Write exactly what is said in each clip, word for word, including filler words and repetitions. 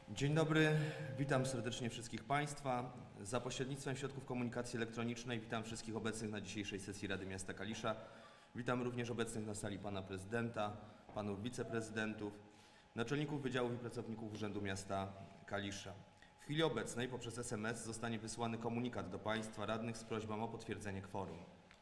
Dzień dobry, witam serdecznie wszystkich Państwa. Za pośrednictwem środków komunikacji elektronicznej witam wszystkich obecnych na dzisiejszej sesji Rady Miasta Kalisza. Witam również obecnych na sali Pana Prezydenta, Panów Wiceprezydentów, naczelników wydziałów i pracowników Urzędu Miasta Kalisza. W chwili obecnej poprzez S M S zostanie wysłany komunikat do Państwa radnych z prośbą o potwierdzenie kworum.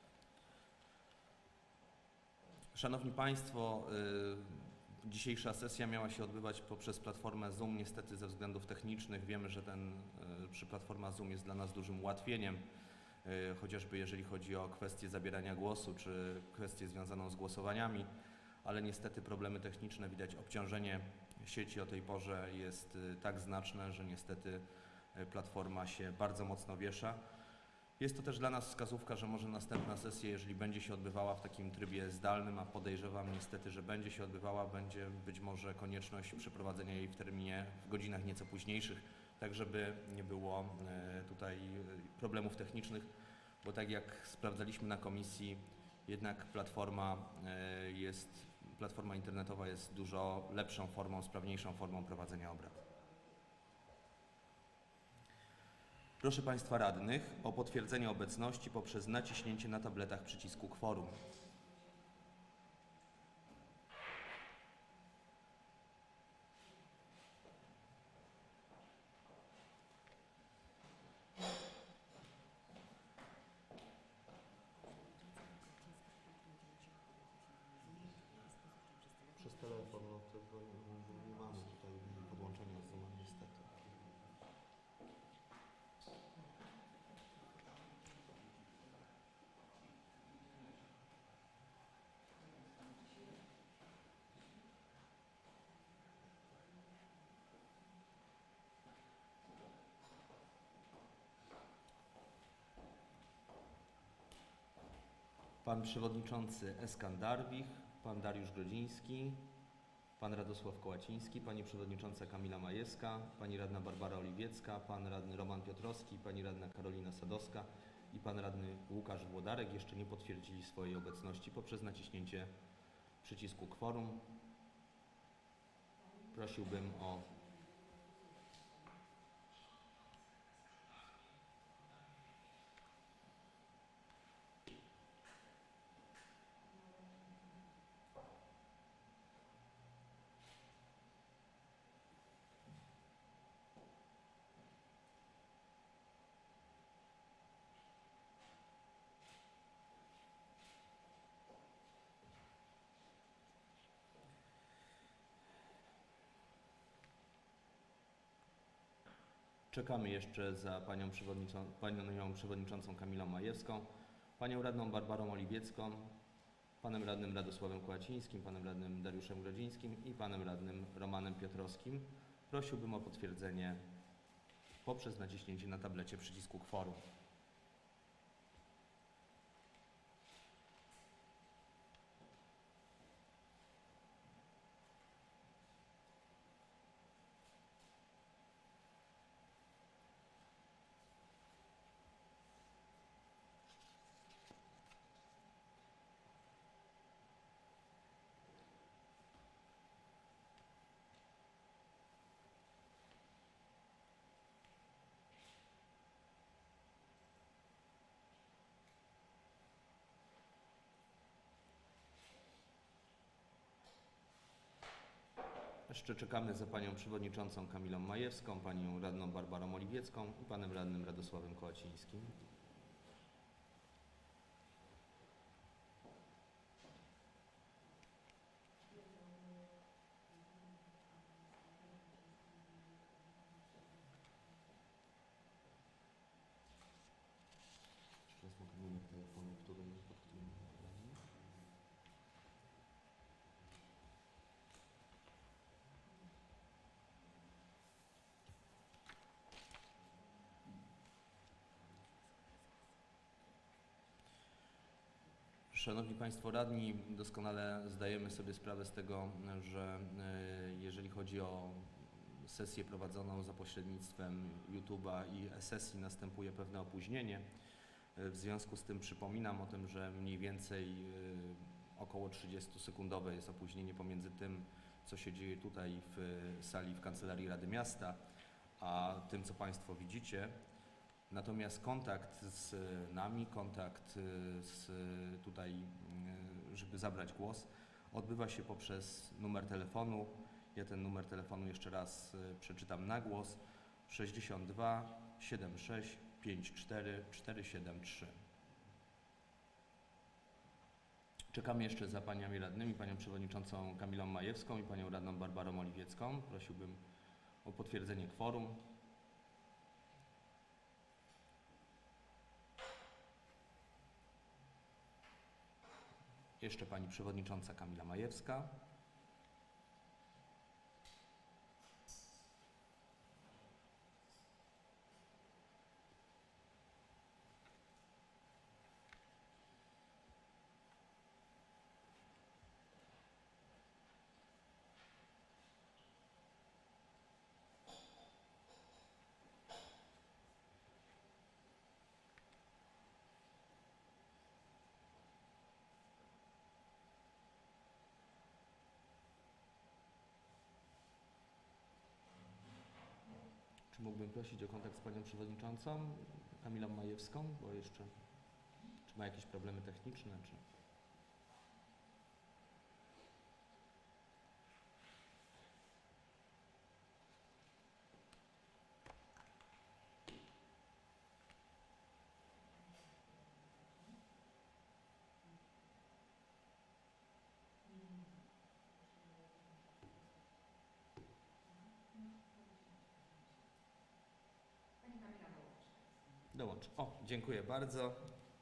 Szanowni Państwo, yy, dzisiejsza sesja miała się odbywać poprzez platformę Zoom. Niestety ze względów technicznych wiemy, że ten, yy, przy platforma Zoom jest dla nas dużym ułatwieniem, yy, chociażby jeżeli chodzi o kwestię zabierania głosu, czy kwestię związaną z głosowaniami, ale niestety problemy techniczne, widać obciążenie sieci o tej porze jest yy, tak znaczne, że niestety yy, platforma się bardzo mocno wiesza. Jest to też dla nas wskazówka, że może następna sesja, jeżeli będzie się odbywała w takim trybie zdalnym, a podejrzewam niestety, że będzie się odbywała, będzie być może konieczność przeprowadzenia jej w terminie, w godzinach nieco późniejszych, tak żeby nie było tutaj problemów technicznych, bo tak jak sprawdzaliśmy na komisji, jednak platforma jest, platforma internetowa jest dużo lepszą formą, sprawniejszą formą prowadzenia obrad. Proszę Państwa radnych o potwierdzenie obecności poprzez naciśnięcie na tabletach przycisku kworum. Przez telefon, no tego nie mamy tutaj podłączenia z Zooma niestety. Pan Przewodniczący Eskan Darwich, Pan Dariusz Grodziński, Pan Radosław Kołaciński, Pani Przewodnicząca Kamila Majewska, Pani Radna Barbara Oliwiecka, Pan Radny Roman Piotrowski, Pani Radna Karolina Sadowska i Pan Radny Łukasz Włodarek jeszcze nie potwierdzili swojej obecności poprzez naciśnięcie przycisku kworum. Prosiłbym o Czekamy jeszcze za Panią, Przewodniczą, Panią Przewodniczącą Kamilą Majewską, Panią Radną Barbarą Oliwiecką, Panem Radnym Radosławem Kołacińskim, Panem Radnym Dariuszem Grodzińskim i Panem Radnym Romanem Piotrowskim. Prosiłbym o potwierdzenie poprzez naciśnięcie na tablecie przycisku kworum. Jeszcze czekamy za Panią Przewodniczącą Kamilą Majewską, Panią Radną Barbarą Oliwiecką i Panem Radnym Radosławem Kołacińskim. Teraz mogę numer telefonu, który, pod którym nagramy. Szanowni Państwo radni, doskonale zdajemy sobie sprawę z tego, że jeżeli chodzi o sesję prowadzoną za pośrednictwem YouTube'a i sesji następuje pewne opóźnienie. W związku z tym przypominam o tym, że mniej więcej około trzydziestosekundowe jest opóźnienie pomiędzy tym, co się dzieje tutaj w sali w Kancelarii Rady Miasta, a tym, co Państwo widzicie. Natomiast kontakt z nami, kontakt z tutaj, żeby zabrać głos, odbywa się poprzez numer telefonu. Ja ten numer telefonu jeszcze raz przeczytam na głos. sześćdziesiąt dwa siedemdziesiąt sześć pięćdziesiąt cztery czterdzieści siedem trzy. Czekamy jeszcze za paniami radnymi, panią przewodniczącą Kamilą Majewską i panią radną Barbarą Oliwiecką. Prosiłbym o potwierdzenie kworum. Jeszcze pani przewodnicząca Kamila Majewska. Czy mógłbym prosić o kontakt z panią przewodniczącą Kamilą Majewską, bo jeszcze, czy ma jakieś problemy techniczne, czy... Dołącz. O, dziękuję bardzo.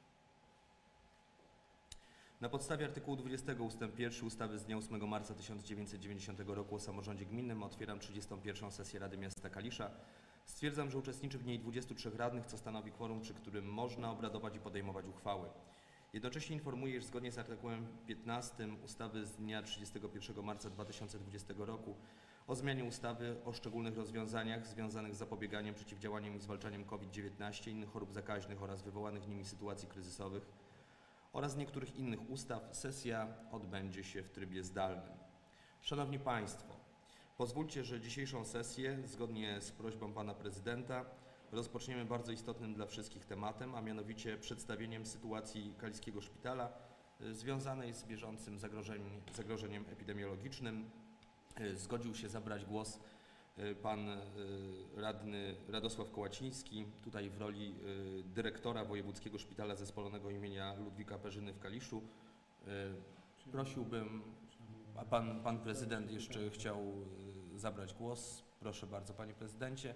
Na podstawie artykułu dwudziestego ustęp pierwszy ustawy z dnia ósmego marca tysiąc dziewięćset dziewięćdziesiątego roku o samorządzie gminnym otwieram trzydziestą pierwszą sesję Rady Miasta Kalisza. Stwierdzam, że uczestniczy w niej dwudziestu trzech radnych, co stanowi kworum, przy którym można obradować i podejmować uchwały. Jednocześnie informuję, iż zgodnie z artykułem piętnastym ustawy z dnia trzydziestego pierwszego marca dwa tysiące dwudziestego roku o zmianie ustawy o szczególnych rozwiązaniach związanych z zapobieganiem, przeciwdziałaniem i zwalczaniem COVID dziewiętnaście, innych chorób zakaźnych oraz wywołanych nimi sytuacji kryzysowych oraz niektórych innych ustaw sesja odbędzie się w trybie zdalnym. Szanowni Państwo, pozwólcie, że dzisiejszą sesję, zgodnie z prośbą Pana Prezydenta, rozpoczniemy bardzo istotnym dla wszystkich tematem, a mianowicie przedstawieniem sytuacji Kaliskiego Szpitala związanej z bieżącym zagrożeniem, zagrożeniem epidemiologicznym. Zgodził się zabrać głos pan radny Radosław Kołaciński, tutaj w roli dyrektora Wojewódzkiego Szpitala Zespolonego imienia Ludwika Perzyny w Kaliszu. Prosiłbym, a pan, pan prezydent jeszcze chciał zabrać głos. Proszę bardzo, panie prezydencie.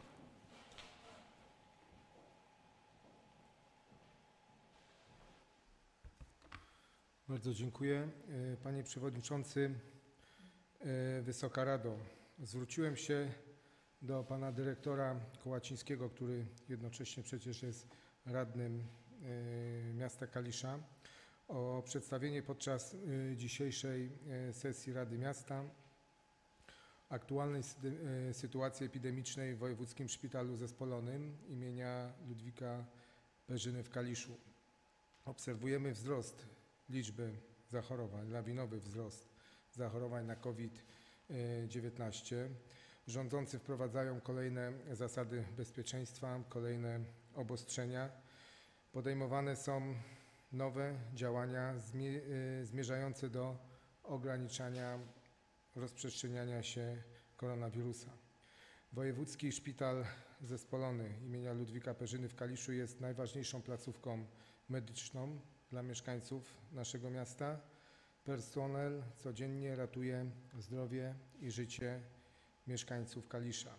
Bardzo dziękuję. Panie Przewodniczący, Wysoka Rado, zwróciłem się do pana dyrektora Kołacińskiego, który jednocześnie przecież jest radnym miasta Kalisza, o przedstawienie podczas dzisiejszej sesji Rady Miasta aktualnej sytuacji epidemicznej w Wojewódzkim Szpitalu Zespolonym imienia Ludwika Perzyny w Kaliszu. Obserwujemy wzrost liczby zachorowań, lawinowy wzrost zachorowań na COVID dziewiętnaście. Rządzący wprowadzają kolejne zasady bezpieczeństwa, kolejne obostrzenia. Podejmowane są nowe działania zmierzające do ograniczania rozprzestrzeniania się koronawirusa. Wojewódzki Szpital Zespolony imienia Ludwika Perzyny w Kaliszu jest najważniejszą placówką medyczną dla mieszkańców naszego miasta. Personel codziennie ratuje zdrowie i życie mieszkańców Kalisza.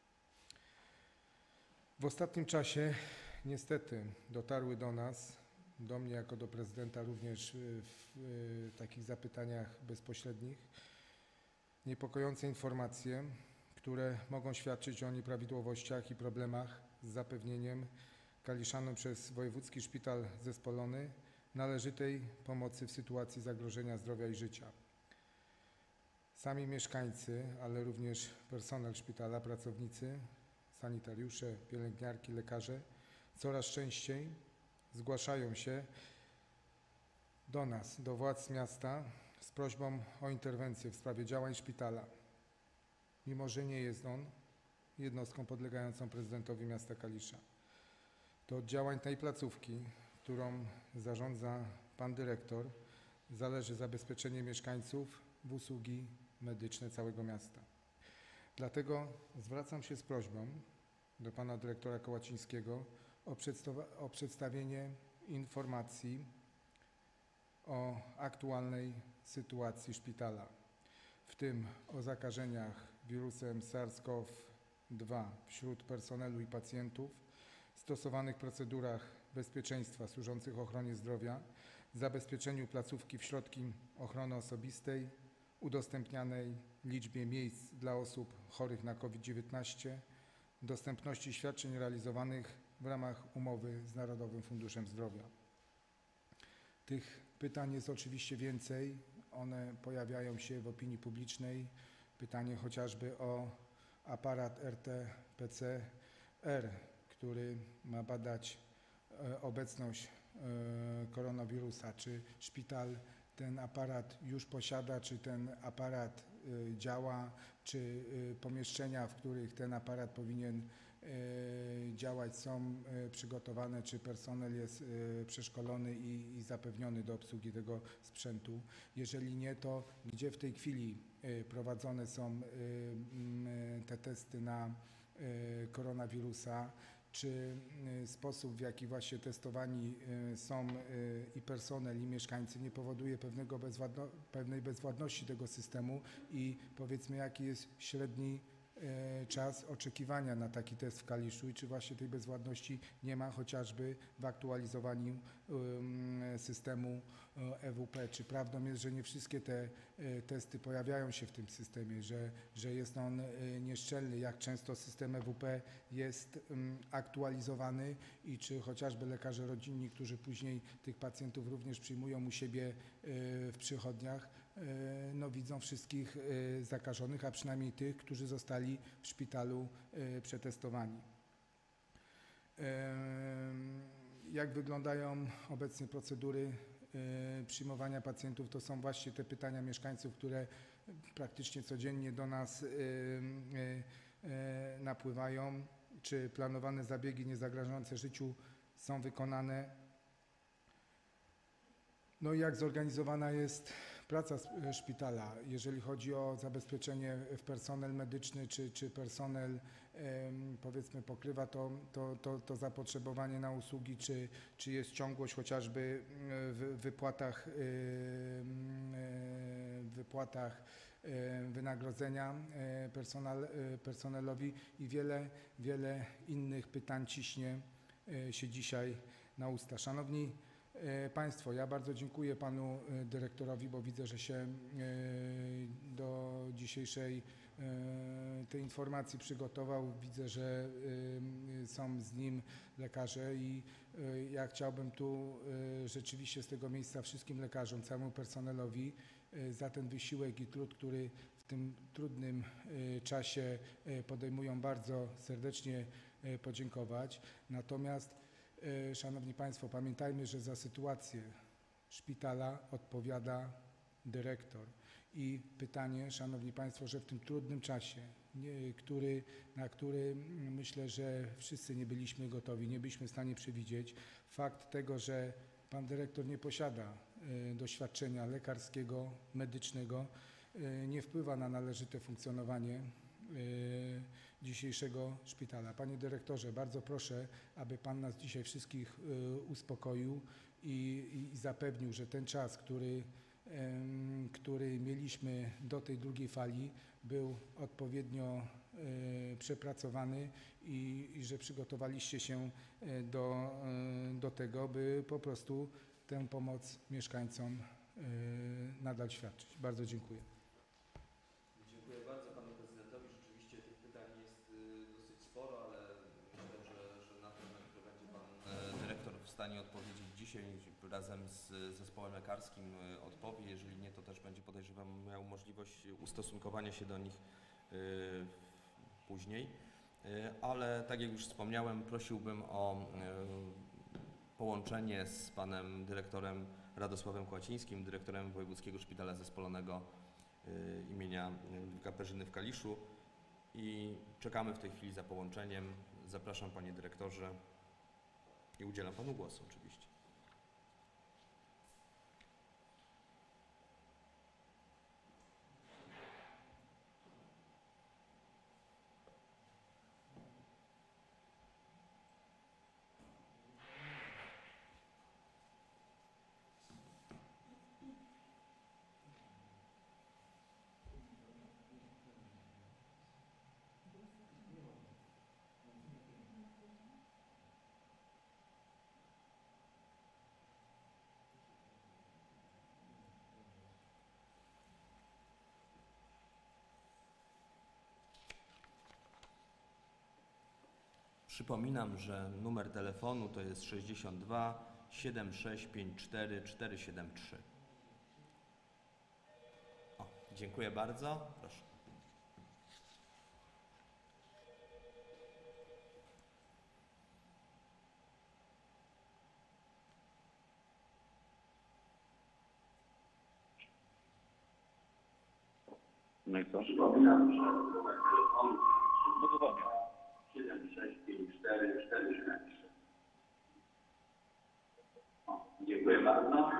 W ostatnim czasie niestety dotarły do nas, do mnie jako do prezydenta również w takich zapytaniach bezpośrednich, niepokojące informacje, które mogą świadczyć o nieprawidłowościach i problemach z zapewnieniem Kaliszanom przez Wojewódzki Szpital Zespolony należytej pomocy w sytuacji zagrożenia zdrowia i życia. Sami mieszkańcy, ale również personel szpitala, pracownicy, sanitariusze, pielęgniarki, lekarze coraz częściej zgłaszają się do nas, do władz miasta z z prośbą o interwencję w sprawie działań szpitala, mimo że nie jest on jednostką podlegającą prezydentowi miasta Kalisza. To od działań tej placówki, którą zarządza pan dyrektor, zależy zabezpieczenie mieszkańców w usługi medyczne całego miasta. Dlatego zwracam się z prośbą do pana dyrektora Kołacińskiego o, o przedstawienie informacji o aktualnej sytuacji szpitala, w tym o zakażeniach wirusem SARS-CoV dwa wśród personelu i pacjentów, stosowanych procedurach bezpieczeństwa służących ochronie zdrowia, zabezpieczeniu placówki w środki ochrony osobistej, udostępnianej liczbie miejsc dla osób chorych na COVID dziewiętnaście, dostępności świadczeń realizowanych w ramach umowy z Narodowym Funduszem Zdrowia. Tych pytań jest oczywiście więcej, one pojawiają się w opinii publicznej. Pytanie chociażby o aparat R T P C R, który ma badać e, obecność e, koronawirusa. Czy szpital ten aparat już posiada, czy ten aparat e, działa, czy e, pomieszczenia, w których ten aparat powinien e, działać, są e, przygotowane, czy personel jest e, przeszkolony i, i zapewniony do obsługi tego sprzętu. Jeżeli nie, to gdzie w tej chwili e, prowadzone są e, m, te testy na e, koronawirusa, czy sposób, w jaki właśnie testowani są i personel, i mieszkańcy nie powoduje pewnego bezwładno, pewnej bezwładności tego systemu i powiedzmy, jaki jest średni czas oczekiwania na taki test w Kaliszu i czy właśnie tej bezwładności nie ma chociażby w aktualizowaniu systemu E W P. Czy prawdą jest, że nie wszystkie te testy pojawiają się w tym systemie, że, że jest on nieszczelny, jak często system E W P jest aktualizowany i czy chociażby lekarze rodzinni, którzy później tych pacjentów również przyjmują u siebie w przychodniach, no, widzą wszystkich zakażonych, a przynajmniej tych, którzy zostali w szpitalu przetestowani. Jak wyglądają obecnie procedury przyjmowania pacjentów? To są właśnie te pytania mieszkańców, które praktycznie codziennie do nas napływają. Czy planowane zabiegi niezagrażające życiu są wykonane? No i jak zorganizowana jest praca szpitala, jeżeli chodzi o zabezpieczenie w personel medyczny, czy, czy personel powiedzmy pokrywa to, to, to, to zapotrzebowanie na usługi, czy, czy jest ciągłość chociażby w wypłatach, w wypłatach wynagrodzenia personel, personelowi i wiele, wiele innych pytań ciśnie się dzisiaj na usta. Szanowni Państwo, ja bardzo dziękuję panu dyrektorowi, bo widzę, że się do dzisiejszej tej informacji przygotował. Widzę, że są z nim lekarze i ja chciałbym tu rzeczywiście z tego miejsca wszystkim lekarzom, całemu personelowi za ten wysiłek i trud, który w tym trudnym czasie podejmują, bardzo serdecznie podziękować. Natomiast Szanowni Państwo, pamiętajmy, że za sytuację szpitala odpowiada dyrektor. I pytanie, Szanowni Państwo, że w tym trudnym czasie, nie, który, na który myślę, że wszyscy nie byliśmy gotowi, nie byliśmy w stanie przewidzieć, fakt tego, że pan dyrektor nie posiada y, doświadczenia lekarskiego, medycznego, y, nie wpływa na należyte funkcjonowanie y, dzisiejszego szpitala. Panie dyrektorze, bardzo proszę, aby pan nas dzisiaj wszystkich y, uspokoił i, i zapewnił, że ten czas, który, y, który mieliśmy do tej drugiej fali, był odpowiednio y, przepracowany i, i że przygotowaliście się y, do, y, do tego, by po prostu tę pomoc mieszkańcom y, nadal świadczyć. Bardzo dziękuję. Dziękuję bardzo panu prezydentowi. Rzeczywiście tych pytań jest dosyć sporo, ale myślę, że, że na pewno będzie pan dyrektor w stanie odpowiedzieć dzisiaj razem z zespołem lekarskim odpowie. Jeżeli nie, to też będzie, podejrzewam, miał możliwość ustosunkowania się do nich później. Ale tak jak już wspomniałem, prosiłbym o połączenie z panem dyrektorem Radosławem Kłacińskim, dyrektorem Wojewódzkiego Szpitala Zespolonego imienia Katarzyny w Kaliszu i czekamy w tej chwili za połączeniem. Zapraszam Panie Dyrektorze i udzielam Panu głosu oczywiście. Przypominam, że numer telefonu to jest sześćdziesiąt dwa siedem sześć pięć cztery cztery siedem trzy. O, dziękuję bardzo. Proszę. No i co? Przypominam, że numer telefonu siedem sześć pięć cztery cztery siedem trzy. O, dziękuję bardzo.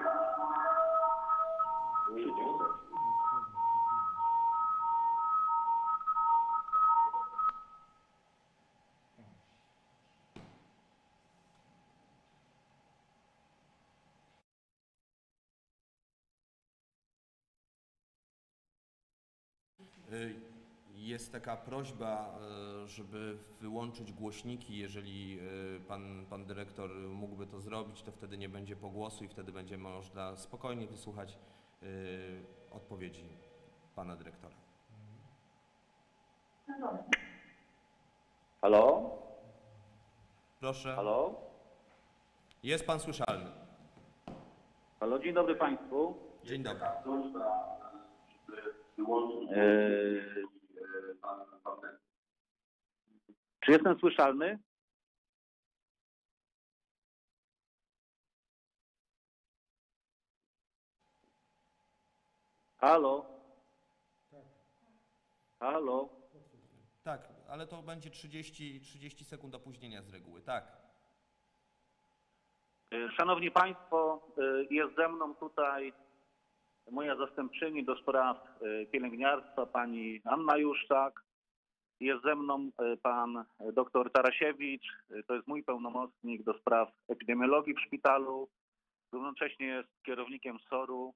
Jest taka prośba, żeby wyłączyć głośniki. Jeżeli pan, pan dyrektor mógłby to zrobić, to wtedy nie będzie pogłosu i wtedy będzie można spokojnie wysłuchać odpowiedzi pana dyrektora. Halo? Proszę. Halo? Jest pan słyszalny. Halo, dzień dobry Państwu. Dzień dobry. Eee, czy jestem słyszalny? Halo? Halo? Tak, ale to będzie trzydzieści, trzydzieści sekund opóźnienia z reguły, tak. Szanowni Państwo, jest ze mną tutaj moja zastępczyni do spraw pielęgniarstwa, pani Anna Juszczak. Jest ze mną pan doktor Tarasiewicz, to jest mój pełnomocnik do spraw epidemiologii w szpitalu. Równocześnie jest kierownikiem S O R-u,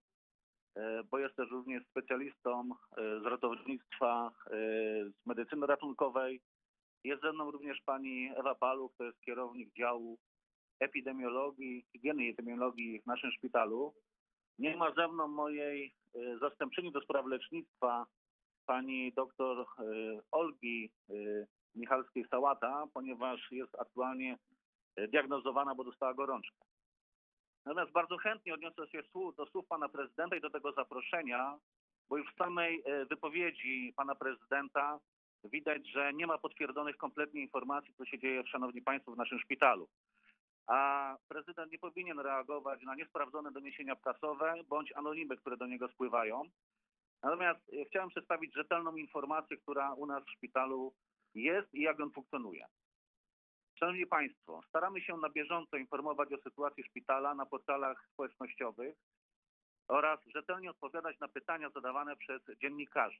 bo jest też również specjalistą z ratownictwa, z medycyny ratunkowej. Jest ze mną również pani Ewa Paluch, to jest kierownik działu epidemiologii, higieny i epidemiologii w naszym szpitalu. Nie ma ze mną mojej zastępczyni do spraw lecznictwa, pani doktor Olgi Michalskiej-Sałata, ponieważ jest aktualnie diagnozowana, bo dostała gorączkę. Natomiast bardzo chętnie odniosę się do słów pana prezydenta i do tego zaproszenia, bo już w samej wypowiedzi pana prezydenta widać, że nie ma potwierdzonych kompletnie informacji, co się dzieje, szanowni państwo, w naszym szpitalu. A prezydent nie powinien reagować na niesprawdzone doniesienia prasowe bądź anonimy, które do niego spływają. Natomiast chciałem przedstawić rzetelną informację, która u nas w szpitalu jest i jak on funkcjonuje. Szanowni Państwo, staramy się na bieżąco informować o sytuacji szpitala na portalach społecznościowych oraz rzetelnie odpowiadać na pytania zadawane przez dziennikarzy.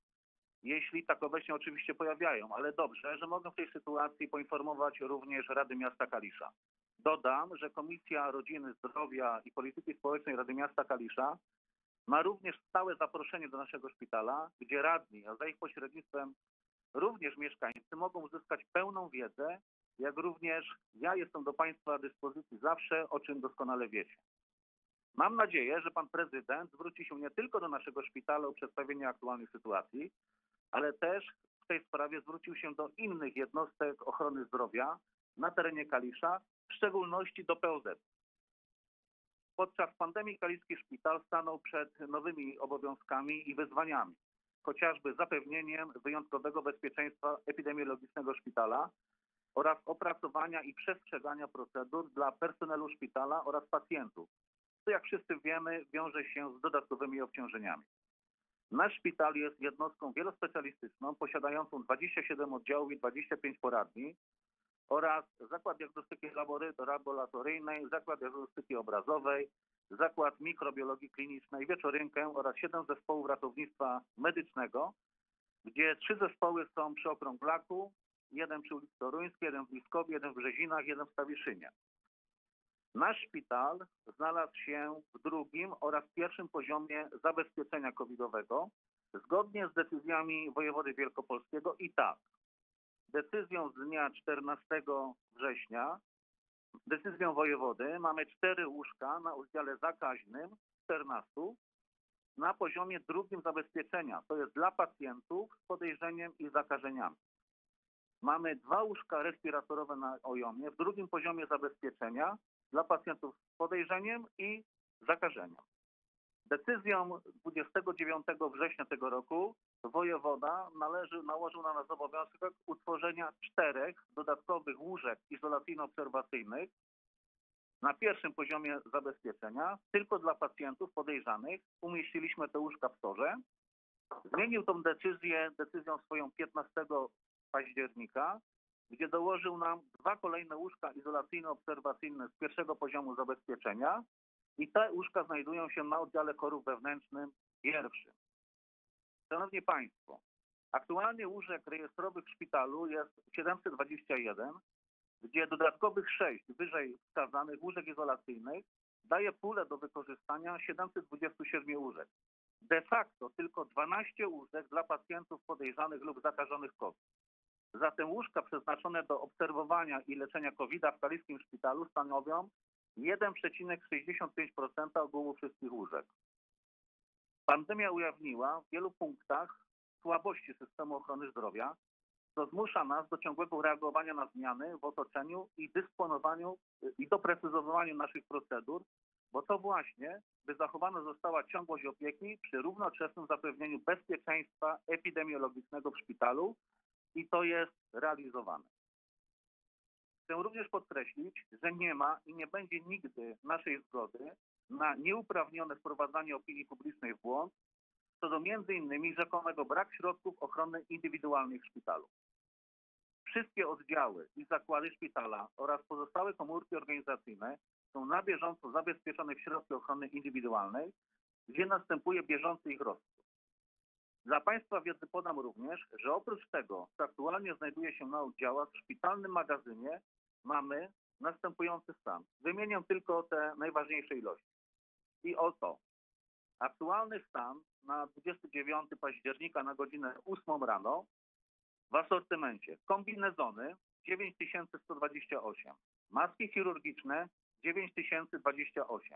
Jeśli takowe się oczywiście pojawiają, ale dobrze, że mogę w tej sytuacji poinformować również Rady Miasta Kalisza. Dodam, że Komisja Rodziny, Zdrowia i Polityki Społecznej Rady Miasta Kalisza ma również stałe zaproszenie do naszego szpitala, gdzie radni, a za ich pośrednictwem również mieszkańcy mogą uzyskać pełną wiedzę, jak również ja jestem do Państwa dyspozycji zawsze, o czym doskonale wiecie. Mam nadzieję, że Pan Prezydent zwróci się nie tylko do naszego szpitala o przedstawienie aktualnej sytuacji, ale też w tej sprawie zwrócił się do innych jednostek ochrony zdrowia na terenie Kalisza, w szczególności do P O Z. Podczas pandemii kaliski szpital stanął przed nowymi obowiązkami i wyzwaniami, chociażby zapewnieniem wyjątkowego bezpieczeństwa epidemiologicznego szpitala oraz opracowania i przestrzegania procedur dla personelu szpitala oraz pacjentów, co jak wszyscy wiemy, wiąże się z dodatkowymi obciążeniami. Nasz szpital jest jednostką wielospecjalistyczną, posiadającą dwadzieścia siedem oddziałów i dwadzieścia pięć poradni oraz Zakład Diagnostyki Laboratoryjnej, Zakład Diagnostyki Obrazowej, Zakład Mikrobiologii Klinicznej, Wieczorynkę oraz siedem zespołów ratownictwa medycznego, gdzie trzy zespoły są przy Okrąglaku, jeden przy ulicy Toruńskiej, jeden w Bliskowie, jeden w Brzezinach, jeden w Stawiszynie. Nasz szpital znalazł się w drugim oraz pierwszym poziomie zabezpieczenia covidowego zgodnie z decyzjami wojewody wielkopolskiego i tak. Decyzją z dnia czternastego września, decyzją wojewody mamy cztery łóżka na oddziale zakaźnym, czternaście, na poziomie drugim zabezpieczenia, to jest dla pacjentów z podejrzeniem i zakażeniami. Mamy dwa łóżka respiratorowe na ojomie w drugim poziomie zabezpieczenia dla pacjentów z podejrzeniem i zakażeniem. Decyzją dwudziestego dziewiątego września tego roku wojewoda należy, nałożył na nas obowiązek utworzenia czterech dodatkowych łóżek izolacyjno-obserwacyjnych na pierwszym poziomie zabezpieczenia, tylko dla pacjentów podejrzanych. Umieściliśmy te łóżka w torze. Zmienił tą decyzję, decyzją swoją piętnastego października, gdzie dołożył nam dwa kolejne łóżka izolacyjno-obserwacyjne z pierwszego poziomu zabezpieczenia i te łóżka znajdują się na oddziale chorób wewnętrznym pierwszym. Szanowni Państwo, aktualnie łóżek rejestrowych w szpitalu jest siedemset dwadzieścia jeden, gdzie dodatkowych sześć wyżej wskazanych łóżek izolacyjnych daje pulę do wykorzystania siedemset dwadzieścia siedem łóżek. De facto tylko dwanaście łóżek dla pacjentów podejrzanych lub zakażonych COVID. Zatem łóżka przeznaczone do obserwowania i leczenia kowida w kaliskim szpitalu stanowią jeden przecinek sześćdziesiąt pięć procent ogółu wszystkich łóżek. Pandemia ujawniła w wielu punktach słabości systemu ochrony zdrowia, co zmusza nas do ciągłego reagowania na zmiany w otoczeniu i dysponowaniu i doprecyzowaniu naszych procedur, bo to właśnie, by zachowana została ciągłość opieki przy równoczesnym zapewnieniu bezpieczeństwa epidemiologicznego w szpitalu i to jest realizowane. Chcę również podkreślić, że nie ma i nie będzie nigdy naszej zgody na nieuprawnione wprowadzanie opinii publicznej w błąd co do między innymi rzekomego brak środków ochrony indywidualnej w szpitalu. Wszystkie oddziały i zakłady szpitala oraz pozostałe komórki organizacyjne są na bieżąco zabezpieczone w środki ochrony indywidualnej, gdzie następuje bieżący ich rozwój. Dla Państwa wiedzy podam również, że oprócz tego, co aktualnie znajduje się na oddziałach, w szpitalnym magazynie mamy następujący stan. Wymienię tylko te najważniejsze ilości. I oto aktualny stan na dwudziestego dziewiątego października na godzinę ósmą rano w asortymencie kombinezony dziewięć tysięcy sto dwadzieścia osiem, maski chirurgiczne dziewięć tysięcy dwadzieścia osiem,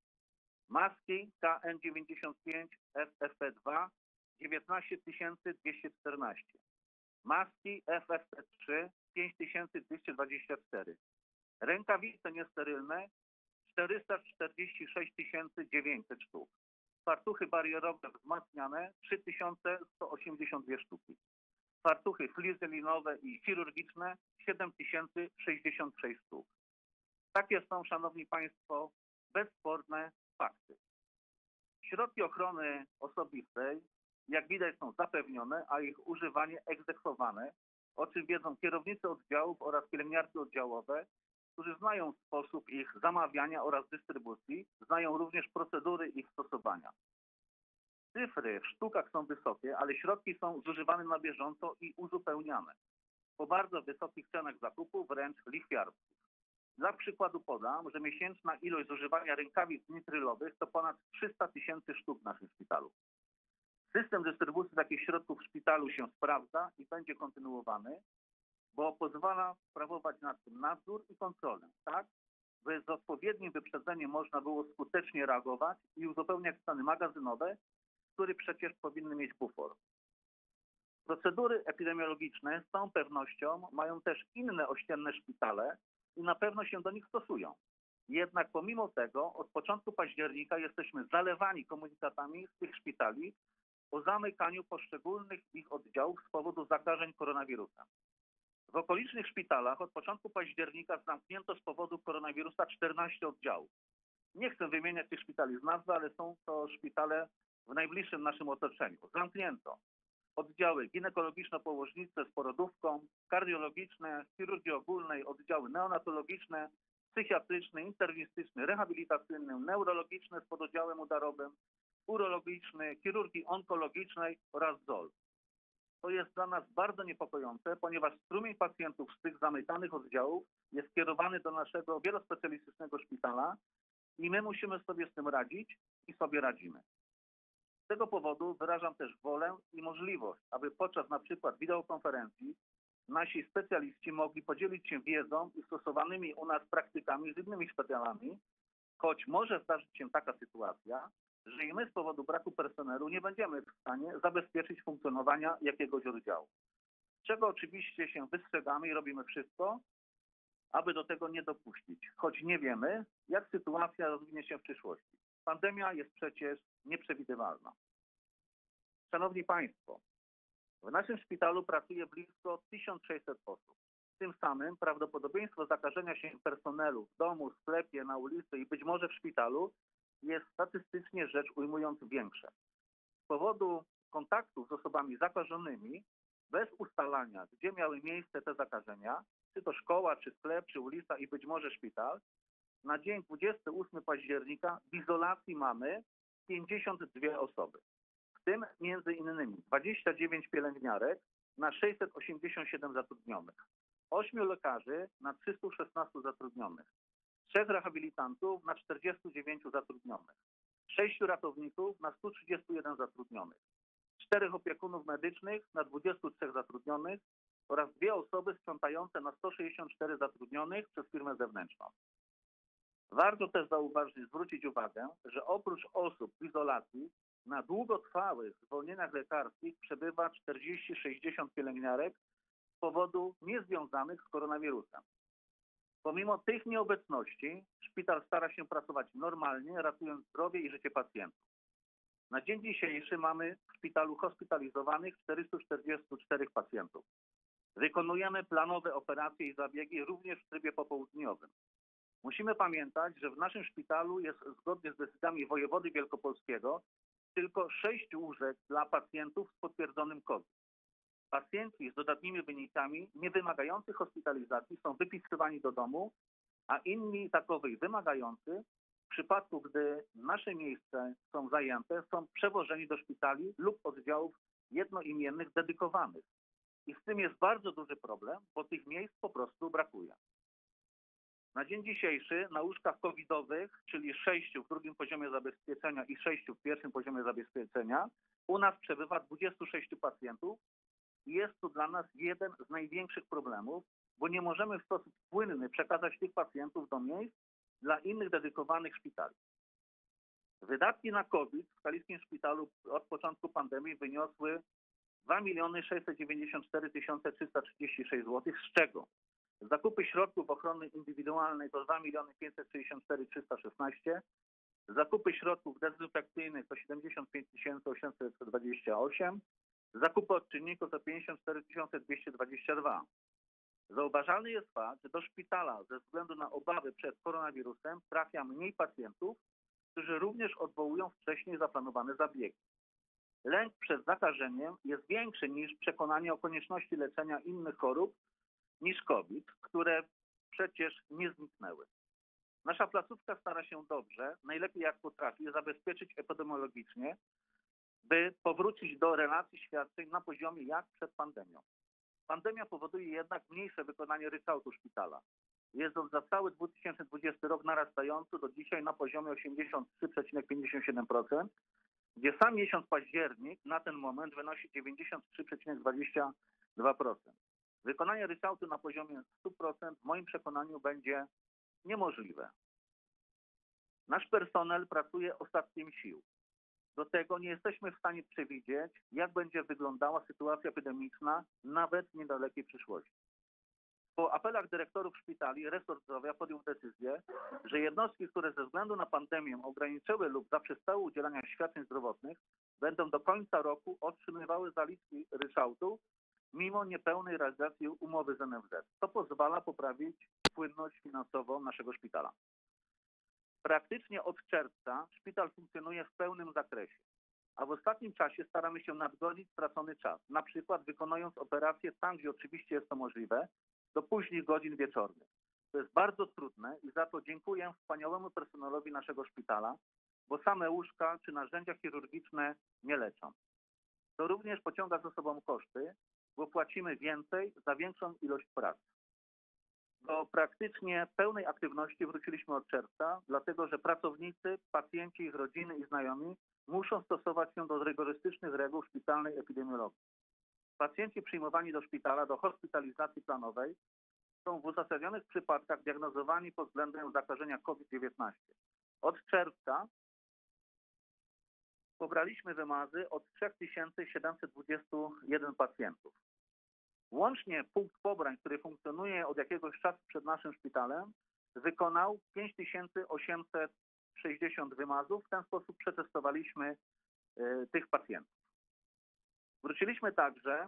maski K N dziewięćdziesiąt pięć F F P dwa dziewiętnaście tysięcy dwieście czternaście, maski F F P trzy pięć tysięcy dwieście dwadzieścia cztery, rękawice niesterylne czterysta czterdzieści sześć tysięcy dziewięćset sztuk, fartuchy barierowe wzmacniane trzy tysiące sto osiemdziesiąt dwie sztuki, fartuchy flizelinowe i chirurgiczne siedem tysięcy sześćdziesiąt sześć sztuk. Takie są, Szanowni Państwo, bezsporne fakty. Środki ochrony osobistej, jak widać, są zapewnione, a ich używanie egzekwowane, o czym wiedzą kierownicy oddziałów oraz pielęgniarki oddziałowe, którzy znają sposób ich zamawiania oraz dystrybucji, znają również procedury ich stosowania. Cyfry w sztukach są wysokie, ale środki są zużywane na bieżąco i uzupełniane po bardzo wysokich cenach zakupu, wręcz lichwiarskich. Dla przykładu podam, że miesięczna ilość zużywania rękawic nitrylowych to ponad trzysta tysięcy sztuk w naszym szpitalu. System dystrybucji takich środków w szpitalu się sprawdza i będzie kontynuowany, bo pozwala sprawować nad tym nadzór i kontrolę, tak, by z odpowiednim wyprzedzeniem można było skutecznie reagować i uzupełniać stany magazynowe, które przecież powinny mieć bufor. Procedury epidemiologiczne z całą pewnością mają też inne ościenne szpitale i na pewno się do nich stosują. Jednak pomimo tego od początku października jesteśmy zalewani komunikatami z tych szpitali o zamykaniu poszczególnych ich oddziałów z powodu zakażeń koronawirusem. W okolicznych szpitalach od początku października zamknięto z powodu koronawirusa czternaście oddziałów. Nie chcę wymieniać tych szpitali z nazwy, ale są to szpitale w najbliższym naszym otoczeniu. Zamknięto oddziały ginekologiczno-położnicze z porodówką, kardiologiczne, chirurgii ogólnej, oddziały neonatologiczne, psychiatryczne, internistyczne, rehabilitacyjne, neurologiczne z pododdziałem udarowym, urologiczny, chirurgii onkologicznej oraz Z O L. To jest dla nas bardzo niepokojące, ponieważ strumień pacjentów z tych zamykanych oddziałów jest skierowany do naszego wielospecjalistycznego szpitala i my musimy sobie z tym radzić i sobie radzimy. Z tego powodu wyrażam też wolę i możliwość, aby podczas na przykład wideokonferencji nasi specjaliści mogli podzielić się wiedzą i stosowanymi u nas praktykami z innymi szpitalami, choć może zdarzyć się taka sytuacja, że i my z powodu braku personelu nie będziemy w stanie zabezpieczyć funkcjonowania jakiegoś oddziału. Czego oczywiście się wystrzegamy i robimy wszystko, aby do tego nie dopuścić, choć nie wiemy, jak sytuacja rozwinie się w przyszłości. Pandemia jest przecież nieprzewidywalna. Szanowni Państwo, w naszym szpitalu pracuje blisko tysiąc sześćset osób. Tym samym prawdopodobieństwo zakażenia się personelu w domu, sklepie, na ulicy i być może w szpitalu jest statystycznie rzecz ujmując większe. Z powodu kontaktów z osobami zakażonymi, bez ustalania, gdzie miały miejsce te zakażenia, czy to szkoła, czy sklep, czy ulica i być może szpital, na dzień dwudziestego ósmego października w izolacji mamy pięćdziesiąt dwie osoby. W tym między innymi dwadzieścia dziewięć pielęgniarek na sześćset osiemdziesiąt siedem zatrudnionych, ośmiu lekarzy na trzystu szesnastu zatrudnionych, trzech rehabilitantów na czterdziestu dziewięciu zatrudnionych, sześciu ratowników na stu trzydziestu jeden zatrudnionych, czterech opiekunów medycznych na dwudziestu trzech zatrudnionych oraz dwie osoby sprzątające na sto sześćdziesiąt cztery zatrudnionych przez firmę zewnętrzną. Warto też zauważyć, zwrócić uwagę, że oprócz osób w izolacji na długotrwałych zwolnieniach lekarskich przebywa czterdzieści sześćdziesiąt pielęgniarek z powodu niezwiązanych z koronawirusem. Pomimo tych nieobecności szpital stara się pracować normalnie, ratując zdrowie i życie pacjentów. Na dzień dzisiejszy mamy w szpitalu hospitalizowanych czterystu czterdziestu czterech pacjentów. Wykonujemy planowe operacje i zabiegi również w trybie popołudniowym. Musimy pamiętać, że w naszym szpitalu jest zgodnie z decyzjami wojewody wielkopolskiego tylko sześć łóżek dla pacjentów z potwierdzonym COVID. Pacjenci z dodatnimi wynikami nie wymagających hospitalizacji są wypisywani do domu, a inni takowych wymagający, w przypadku gdy nasze miejsca są zajęte, są przewożeni do szpitali lub oddziałów jednoimiennych dedykowanych. I z tym jest bardzo duży problem, bo tych miejsc po prostu brakuje. Na dzień dzisiejszy na łóżkach covidowych, czyli sześciu w drugim poziomie zabezpieczenia i sześciu w pierwszym poziomie zabezpieczenia, u nas przebywa dwudziestu sześciu pacjentów i jest to dla nas jeden z największych problemów, bo nie możemy w sposób płynny przekazać tych pacjentów do miejsc dla innych dedykowanych szpitali. Wydatki na COVID w Kaliskim Szpitalu od początku pandemii wyniosły dwa miliony sześćset dziewięćdziesiąt cztery tysiące trzysta trzydzieści sześć złotych, z czego zakupy środków ochrony indywidualnej to dwa miliony pięćset sześćdziesiąt cztery tysiące trzysta szesnaście, zakupy środków dezynfekcyjnych to siedemdziesiąt pięć tysięcy osiemset dwadzieścia osiem, zakupy odczynników to pięćdziesiąt cztery tysiące dwieście dwadzieścia dwa. Zauważalny jest fakt, że do szpitala ze względu na obawy przed koronawirusem trafia mniej pacjentów, którzy również odwołują wcześniej zaplanowane zabiegi. Lęk przed zakażeniem jest większy niż przekonanie o konieczności leczenia innych chorób niż COVID, które przecież nie zniknęły. Nasza placówka stara się dobrze, najlepiej jak potrafi, zabezpieczyć epidemiologicznie, by powrócić do relacji świadczeń na poziomie jak przed pandemią. Pandemia powoduje jednak mniejsze wykonanie ryczałtu szpitala. Jest on za cały dwa tysiące dwudziesty rok narastający do dzisiaj na poziomie osiemdziesiąt trzy przecinek pięćdziesiąt siedem procent, gdzie sam miesiąc październik na ten moment wynosi dziewięćdziesiąt trzy przecinek dwadzieścia dwa procent. Wykonanie ryczałtu na poziomie sto procent w moim przekonaniu będzie niemożliwe. Nasz personel pracuje ostatkiem sił. Do tego nie jesteśmy w stanie przewidzieć, jak będzie wyglądała sytuacja epidemiczna nawet w niedalekiej przyszłości. Po apelach dyrektorów szpitali resort zdrowia podjął decyzję, że jednostki, które ze względu na pandemię ograniczyły lub zaprzestały udzielania świadczeń zdrowotnych, będą do końca roku otrzymywały zaliczki ryczałtu mimo niepełnej realizacji umowy z N F Z. To pozwala poprawić płynność finansową naszego szpitala. Praktycznie od czerwca szpital funkcjonuje w pełnym zakresie, a w ostatnim czasie staramy się nadgonić stracony czas, na przykład wykonując operacje tam, gdzie oczywiście jest to możliwe, do późnych godzin wieczornych. To jest bardzo trudne i za to dziękuję wspaniałemu personelowi naszego szpitala, bo same łóżka czy narzędzia chirurgiczne nie leczą. To również pociąga za sobą koszty, bo płacimy więcej za większą ilość pracy. Do praktycznie pełnej aktywności wróciliśmy od czerwca, dlatego że pracownicy, pacjenci, ich rodziny i znajomi muszą stosować się do rygorystycznych reguł szpitalnej epidemiologii. Pacjenci przyjmowani do szpitala do hospitalizacji planowej są w uzasadnionych przypadkach diagnozowani pod względem zakażenia COVID dziewiętnaście. Od czerwca pobraliśmy wymazy od trzy tysiące siedemset dwadzieścia jeden pacjentów. Łącznie punkt pobrań, który funkcjonuje od jakiegoś czasu przed naszym szpitalem, wykonał pięć tysięcy osiemset sześćdziesiąt wymazów. W ten sposób przetestowaliśmy y, tych pacjentów. Wróciliśmy także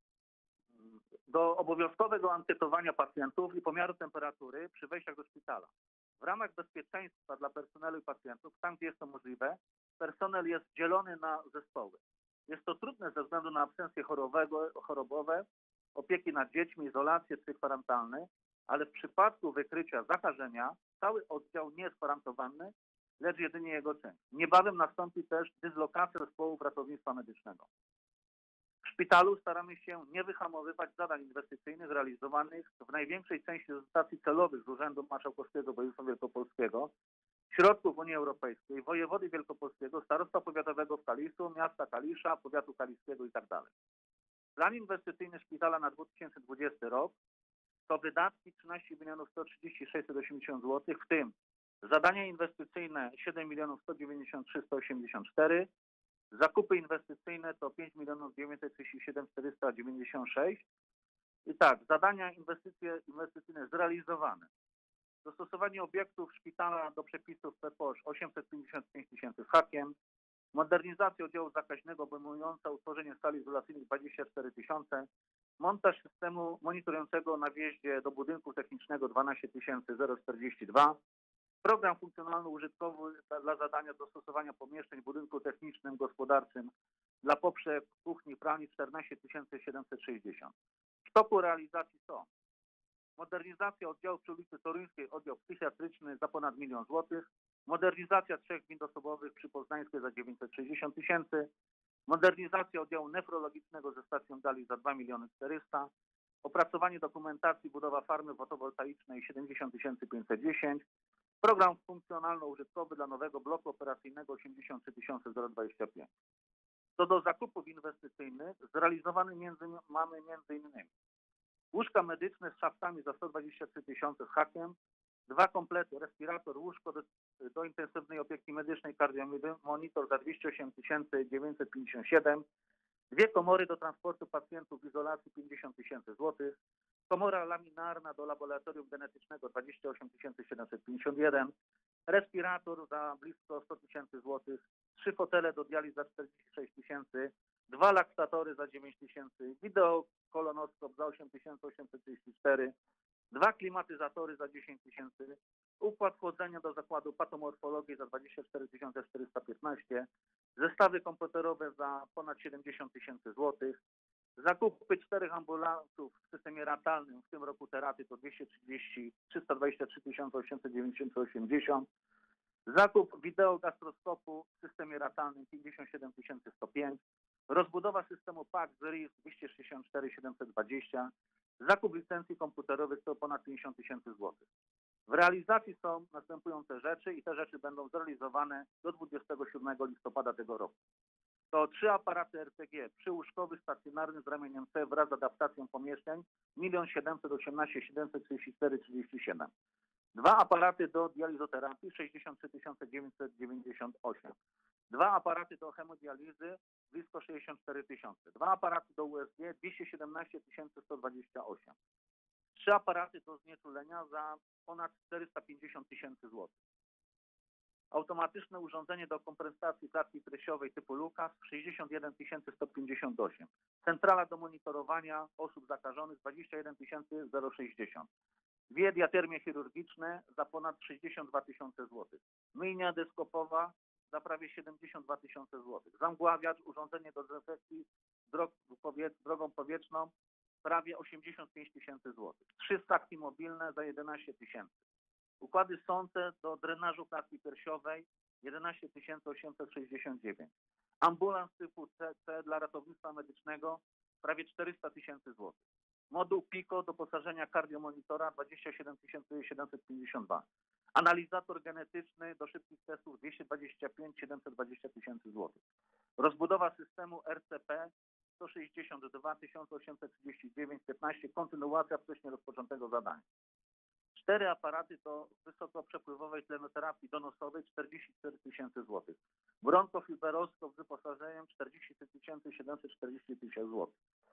do obowiązkowego ankietowania pacjentów i pomiaru temperatury przy wejściach do szpitala. W ramach bezpieczeństwa dla personelu i pacjentów, tam gdzie jest to możliwe, personel jest dzielony na zespoły. Jest to trudne ze względu na absencje chorobowe, opieki nad dziećmi, izolację czy kwarantanny, ale w przypadku wykrycia zakażenia cały oddział nie jest kwarantowany, lecz jedynie jego część. Niebawem nastąpi też dyslokacja zespołów ratownictwa medycznego. W szpitalu staramy się nie wyhamowywać zadań inwestycyjnych realizowanych w największej części dotacji celowych z Urzędu Marszałkowskiego Województwa Wielkopolskiego, środków Unii Europejskiej, wojewody wielkopolskiego, starostwa powiatowego w Kaliszu, miasta Kalisza, powiatu kaliskiego itd. Plan inwestycyjny szpitala na dwa tysiące dwudziesty rok to wydatki trzynaście milionów sto trzydzieści sześćset osiemdziesiąt złotych, w tym zadania inwestycyjne siedem milionów sto dziewięćdziesiąt trzy tysiące sto osiemdziesiąt cztery, zakupy inwestycyjne to pięć milionów dziewięćset trzydzieści siedem tysięcy czterysta dziewięćdziesiąt sześć. I tak, zadania inwestycje, inwestycyjne zrealizowane. Dostosowanie obiektów szpitala do przepisów P P O Sz osiemset pięćdziesiąt pięć tysięcy z hakiem. Modernizacja oddziału zakaźnego obejmująca utworzenie sali izolacyjnych dwadzieścia cztery tysiące. Montaż systemu monitorującego na wjeździe do budynku technicznego dwanaście tysięcy czterdzieści dwa. Program funkcjonalno-użytkowy dla zadania dostosowania pomieszczeń w budynku technicznym, gospodarczym dla poprzek, kuchni, pralni czternaście tysięcy siedemset sześćdziesiąt. W toku realizacji są modernizacja oddziału przy ulicy Toruńskiej, oddział psychiatryczny za ponad milion złotych, modernizacja trzech gmin osobowych przy Poznańskiej za dziewięćset sześćdziesiąt tysięcy, modernizacja oddziału nefrologicznego ze stacją Dali za dwa miliony czterysta, opracowanie dokumentacji, budowa farmy fotowoltaicznej siedemdziesiąt tysięcy pięćset dziesięć, program funkcjonalno-użytkowy dla nowego bloku operacyjnego osiemdziesiąt trzy tysiące dwadzieścia pięć. Co do zakupów inwestycyjnych, zrealizowanych między, mamy między innymi łóżka medyczne z szaftami za sto dwadzieścia trzy tysiące z hakiem, dwa komplety, respirator, łóżko do, do intensywnej opieki medycznej, kardiomonitor za dwieście osiem tysięcy dziewięćset pięćdziesiąt siedem, dwie komory do transportu pacjentów w izolacji pięćdziesiąt tysięcy złotych, komora laminarna do laboratorium genetycznego dwadzieścia osiem tysięcy siedemset pięćdziesiąt jeden, respirator za blisko sto tysięcy złotych, trzy fotele do dializ za czterdzieści sześć tysięcy, dwa laktatory za dziewięć tysięcy, wideokolonoskop za osiem tysięcy osiemset trzydzieści cztery, dwa klimatyzatory za dziesięć tysięcy, układ wchodzenia do zakładu patomorfologii za dwadzieścia cztery tysiące czterysta piętnaście, zestawy komputerowe za ponad siedemdziesiąt tysięcy złotych, zakupy czterech ambulansów w systemie ratalnym, w tym roku teraty to dwieście trzydzieści, trzysta dwadzieścia trzy tysiące osiemset osiemdziesiąt, zakup wideogastroskopu w systemie ratalnym pięćdziesiąt siedem tysięcy sto pięć, rozbudowa systemu P A C z R I S dwieście sześćdziesiąt cztery tysiące siedemset dwadzieścia, zakup licencji komputerowych to ponad pięćdziesiąt tysięcy złotych. W realizacji są następujące rzeczy i te rzeczy będą zrealizowane do dwudziestego siódmego listopada tego roku. To trzy aparaty R T G przyłóżkowy, stacjonarny z ramieniem C wraz z adaptacją pomieszczeń milion siedemset osiemnaście tysięcy siedemset trzydzieści cztery trzydzieści siedem. Dwa aparaty do dializoterapii sześćdziesiąt trzy tysiące dziewięćset dziewięćdziesiąt osiem. Dwa aparaty do hemodializy blisko sześćdziesiąt cztery tysiące. Dwa aparaty do U S G dwieście siedemnaście tysięcy sto dwadzieścia osiem. Trzy aparaty do znieczulenia za ponad czterysta pięćdziesiąt tysięcy złotych. Automatyczne urządzenie do kompensacji klatki piersiowej typu Lukas sześćdziesiąt jeden tysięcy sto pięćdziesiąt osiem. Centrala do monitorowania osób zakażonych dwadzieścia jeden tysięcy sześćdziesiąt. Dwie diatermie chirurgiczne za ponad sześćdziesiąt dwa tysiące złotych. myjnia deskopowa za prawie siedemdziesiąt dwa tysiące złotych, zamgławiacz, urządzenie do dezynfekcji drog, powie, drogą powietrzną prawie osiemdziesiąt pięć tysięcy złotych, trzy stawki mobilne za jedenaście tysięcy, układy sące do drenażu klatki piersiowej jedenaście tysięcy osiemset sześćdziesiąt dziewięć, ambulans typu C C dla ratownictwa medycznego prawie czterysta tysięcy złotych, moduł PICO doposażenia kardiomonitora dwadzieścia siedem tysięcy siedemset pięćdziesiąt dwa, analizator genetyczny do szybkich testów dwieście dwadzieścia pięć siedemset dwadzieścia tysięcy złotych, rozbudowa systemu R C P sto sześćdziesiąt dwa tysiące osiemset trzydzieści dziewięć piętnaście, kontynuacja wcześniej rozpoczętego zadania. Cztery aparaty do wysokoprzepływowej tlenoterapii donosowej czterdzieści cztery tysiące złotych. Bronkofibroskop z wyposażeniem czterdzieści tysięcy siedemset czterdzieści tysięcy złotych.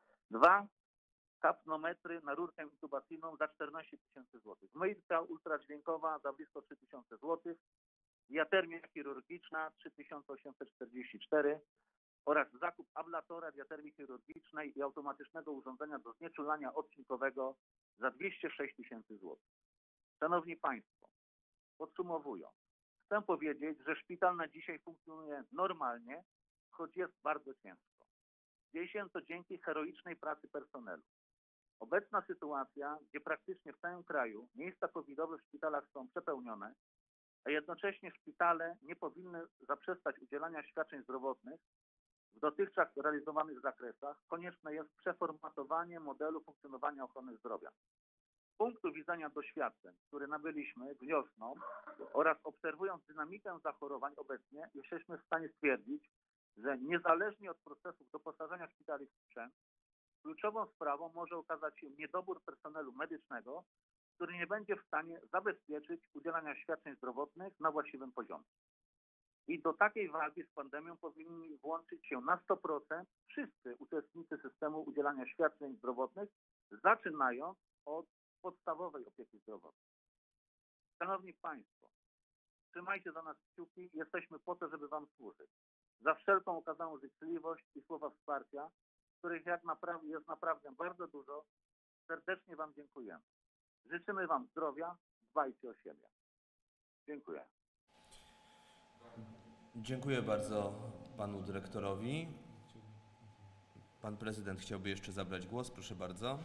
Dwa kapnometry na rurkę intubacyjną za czternaście tysięcy złotych. Myjka ultradźwiękowa za blisko trzy tysiące złotych. Diatermia chirurgiczna trzy tysiące osiemset czterdzieści cztery oraz zakup ablatora diatermii chirurgicznej i automatycznego urządzenia do znieczulania odcinkowego za dwieście sześć tysięcy złotych. Szanowni Państwo, podsumowując, chcę powiedzieć, że szpital na dzisiaj funkcjonuje normalnie, choć jest bardzo ciężko. Dzieje się to dzięki heroicznej pracy personelu. Obecna sytuacja, gdzie praktycznie w całym kraju miejsca covidowe w szpitalach są przepełnione, a jednocześnie szpitale nie powinny zaprzestać udzielania świadczeń zdrowotnych w dotychczas realizowanych zakresach, konieczne jest przeformatowanie modelu funkcjonowania ochrony zdrowia. Z punktu widzenia doświadczeń, które nabyliśmy wiosną oraz obserwując dynamikę zachorowań obecnie, jesteśmy w stanie stwierdzić, że niezależnie od procesów doposażenia szpitali w sprzęt, kluczową sprawą może okazać się niedobór personelu medycznego, który nie będzie w stanie zabezpieczyć udzielania świadczeń zdrowotnych na właściwym poziomie. I do takiej walki z pandemią powinni włączyć się na sto procent wszyscy uczestnicy systemu udzielania świadczeń zdrowotnych, zaczynając od podstawowej opieki zdrowotnej. Szanowni Państwo, trzymajcie za nas kciuki, jesteśmy po to, żeby Wam służyć. Za wszelką okazaną życzliwość i słowa wsparcia, których jak naprawdę jest naprawdę bardzo dużo, serdecznie Wam dziękujemy. Życzymy Wam zdrowia, dbajcie o siebie. Dziękuję. Dziękuję bardzo Panu Dyrektorowi. Pan Prezydent chciałby jeszcze zabrać głos, proszę bardzo.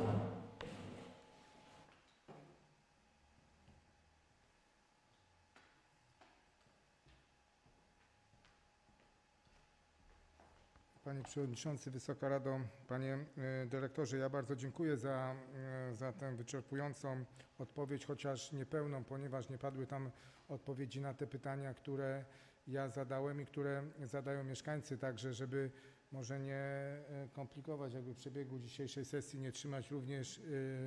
Panie Przewodniczący, Wysoka Rado, Panie Dyrektorze, ja bardzo dziękuję za, za tę wyczerpującą odpowiedź, chociaż niepełną, ponieważ nie padły tam odpowiedzi na te pytania, które ja zadałem i które zadają mieszkańcy, także żeby może nie komplikować jakby przebiegu dzisiejszej sesji, nie trzymać również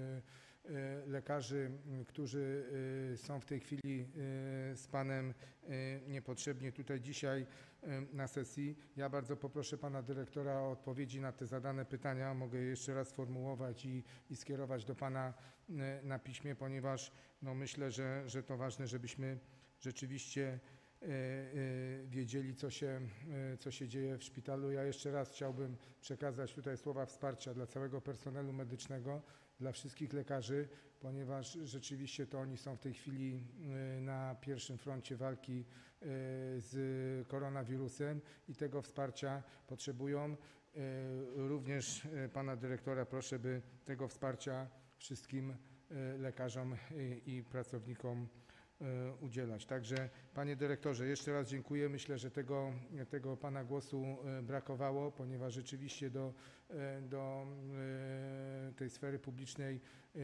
lekarzy, którzy są w tej chwili z Panem niepotrzebnie tutaj dzisiaj na sesji. Ja bardzo poproszę Pana Dyrektora o odpowiedzi na te zadane pytania. Mogę je jeszcze raz sformułować i, i skierować do Pana na piśmie, ponieważ no myślę, że, że to ważne, żebyśmy rzeczywiście wiedzieli, co się, co się dzieje w szpitalu. Ja jeszcze raz chciałbym przekazać tutaj słowa wsparcia dla całego personelu medycznego, dla wszystkich lekarzy, ponieważ rzeczywiście to oni są w tej chwili na pierwszym froncie walki z koronawirusem i tego wsparcia potrzebują. Również Pana Dyrektora proszę, by tego wsparcia wszystkim lekarzom i pracownikom udzielać. Także Panie Dyrektorze, jeszcze raz dziękuję. Myślę, że tego, tego Pana głosu brakowało, ponieważ rzeczywiście do, do tej sfery publicznej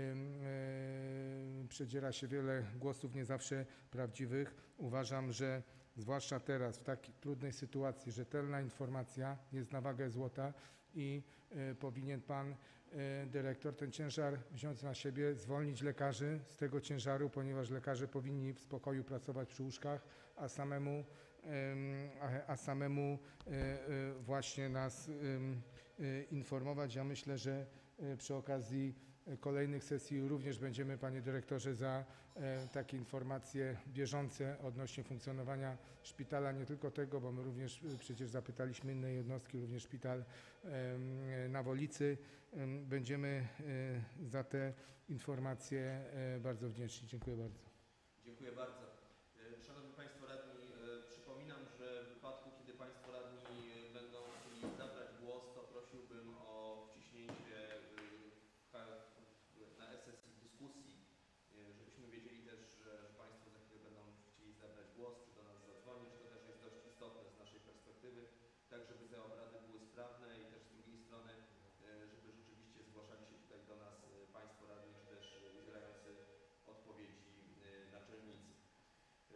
przedziera się wiele głosów, nie zawsze prawdziwych. Uważam, że zwłaszcza teraz, w takiej trudnej sytuacji, rzetelna informacja jest na wagę złota i powinien Pan Dyrektor ten ciężar wziąć na siebie, zwolnić lekarzy z tego ciężaru, ponieważ lekarze powinni w spokoju pracować przy łóżkach, a samemu, a, a samemu właśnie nas informować. Ja myślę, że przy okazji kolejnych sesji również będziemy, Panie Dyrektorze, za takie informacje bieżące odnośnie funkcjonowania szpitala, nie tylko tego, bo my również przecież zapytaliśmy inne jednostki, również szpital na Wolicy. Będziemy za te informacje bardzo wdzięczni. Dziękuję bardzo. Dziękuję bardzo. Szanowni Państwo,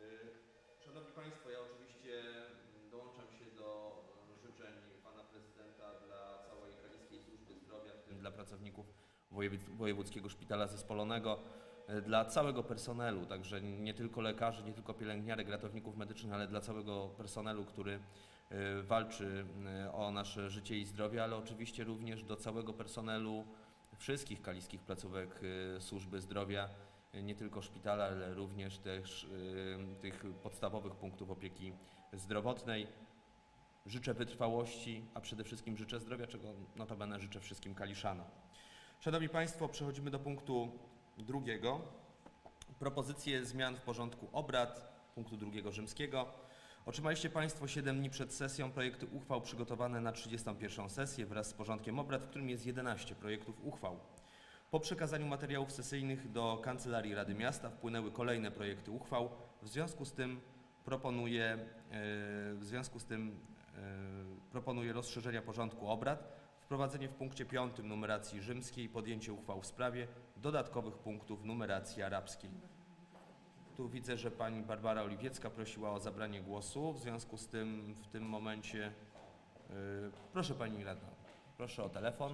Szanowni Państwo, ja oczywiście dołączam się do życzeń Pana Prezydenta dla całej Kaliskiej Służby Zdrowia, w tym dla pracowników Wojewódzkiego Szpitala Zespolonego, dla całego personelu, także nie tylko lekarzy, nie tylko pielęgniarek, ratowników medycznych, ale dla całego personelu, który walczy o nasze życie i zdrowie, ale oczywiście również do całego personelu wszystkich kaliskich placówek służby zdrowia, nie tylko szpitala, ale również też tych podstawowych punktów opieki zdrowotnej. Życzę wytrwałości, a przede wszystkim życzę zdrowia, czego notabene życzę wszystkim Kaliszanom. Szanowni Państwo, przechodzimy do punktu drugiego. Propozycje zmian w porządku obrad, punktu drugiego rzymskiego. Otrzymaliście Państwo siedem dni przed sesją projekty uchwał przygotowane na trzydziestą pierwszą sesję wraz z porządkiem obrad, w którym jest jedenaście projektów uchwał. Po przekazaniu materiałów sesyjnych do Kancelarii Rady Miasta wpłynęły kolejne projekty uchwał. W związku z tym proponuję, w związku z tym proponuję rozszerzenia porządku obrad, wprowadzenie w punkcie piątym numeracji rzymskiej, podjęcie uchwał w sprawie dodatkowych punktów numeracji arabskiej. Tu widzę, że pani Barbara Oliwiecka prosiła o zabranie głosu. W związku z tym w tym momencie yy, proszę pani radną, proszę o telefon.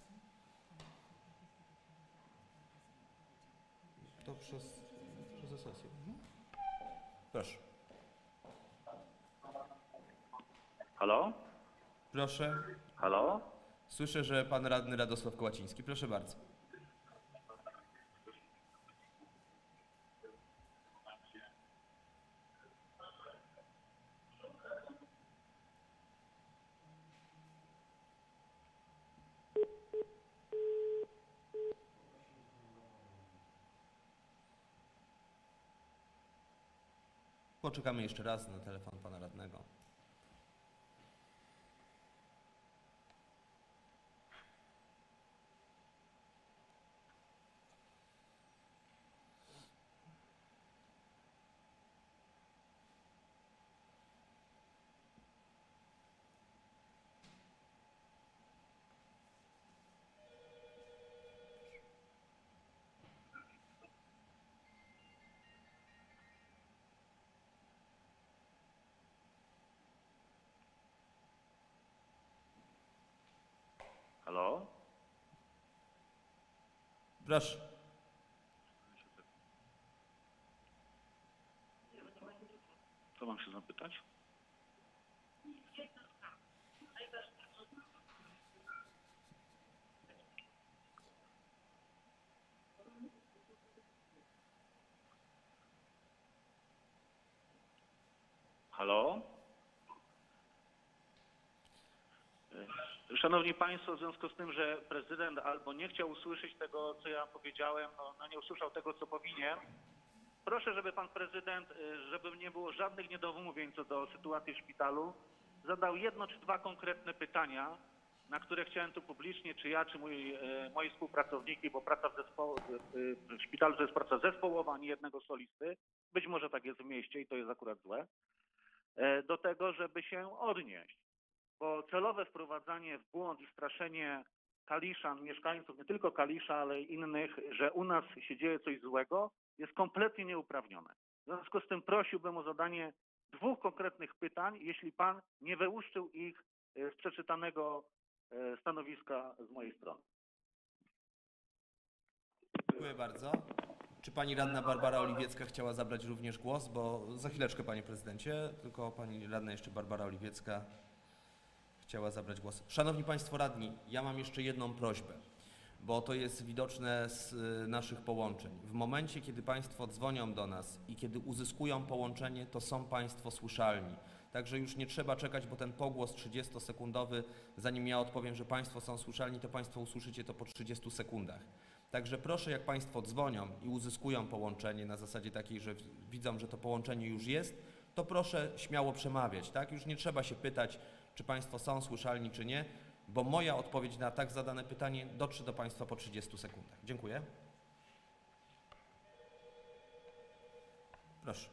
To przez, przez sesję. Mhm. Proszę. Halo? Proszę. Halo? Słyszę, że pan radny Radosław Kołaciński. Proszę bardzo. Poczekamy jeszcze raz na telefon pana radnego. Halo? Proszę. Co mam się zapytać? Halo? Szanowni Państwo, w związku z tym, że prezydent albo nie chciał usłyszeć tego, co ja powiedziałem, no, no nie usłyszał tego, co powinien, proszę, żeby pan prezydent, żeby nie było żadnych niedomówień co do sytuacji w szpitalu, zadał jedno czy dwa konkretne pytania, na które chciałem tu publicznie, czy ja, czy mój, moi współpracowniki, bo praca w, zespo, w szpitalu to jest praca zespołowa, a nie jednego solisty, być może tak jest w mieście i to jest akurat złe, do tego, żeby się odnieść. Bo celowe wprowadzanie w błąd i straszenie Kaliszan, mieszkańców nie tylko Kalisza, ale i innych, że u nas się dzieje coś złego, jest kompletnie nieuprawnione. W związku z tym prosiłbym o zadanie dwóch konkretnych pytań, jeśli pan nie wyłuszczył ich z przeczytanego stanowiska z mojej strony. Dziękuję bardzo. Czy pani radna Barbara Oliwiecka chciała zabrać również głos? Bo za chwileczkę, panie prezydencie, tylko pani radna jeszcze Barbara Oliwiecka chciała zabrać głos. Szanowni Państwo radni, ja mam jeszcze jedną prośbę, bo to jest widoczne z naszych połączeń. W momencie, kiedy Państwo dzwonią do nas i kiedy uzyskują połączenie, to są Państwo słyszalni. Także już nie trzeba czekać, bo ten pogłos trzydziestosekundowy, zanim ja odpowiem, że Państwo są słyszalni, to Państwo usłyszycie to po trzydziestu sekundach. Także proszę, jak Państwo dzwonią i uzyskują połączenie na zasadzie takiej, że widzą, że to połączenie już jest, to proszę śmiało przemawiać, tak? Już nie trzeba się pytać, czy Państwo są słyszalni, czy nie, bo moja odpowiedź na tak zadane pytanie dotrze do Państwa po trzydziestu sekundach. Dziękuję. Proszę.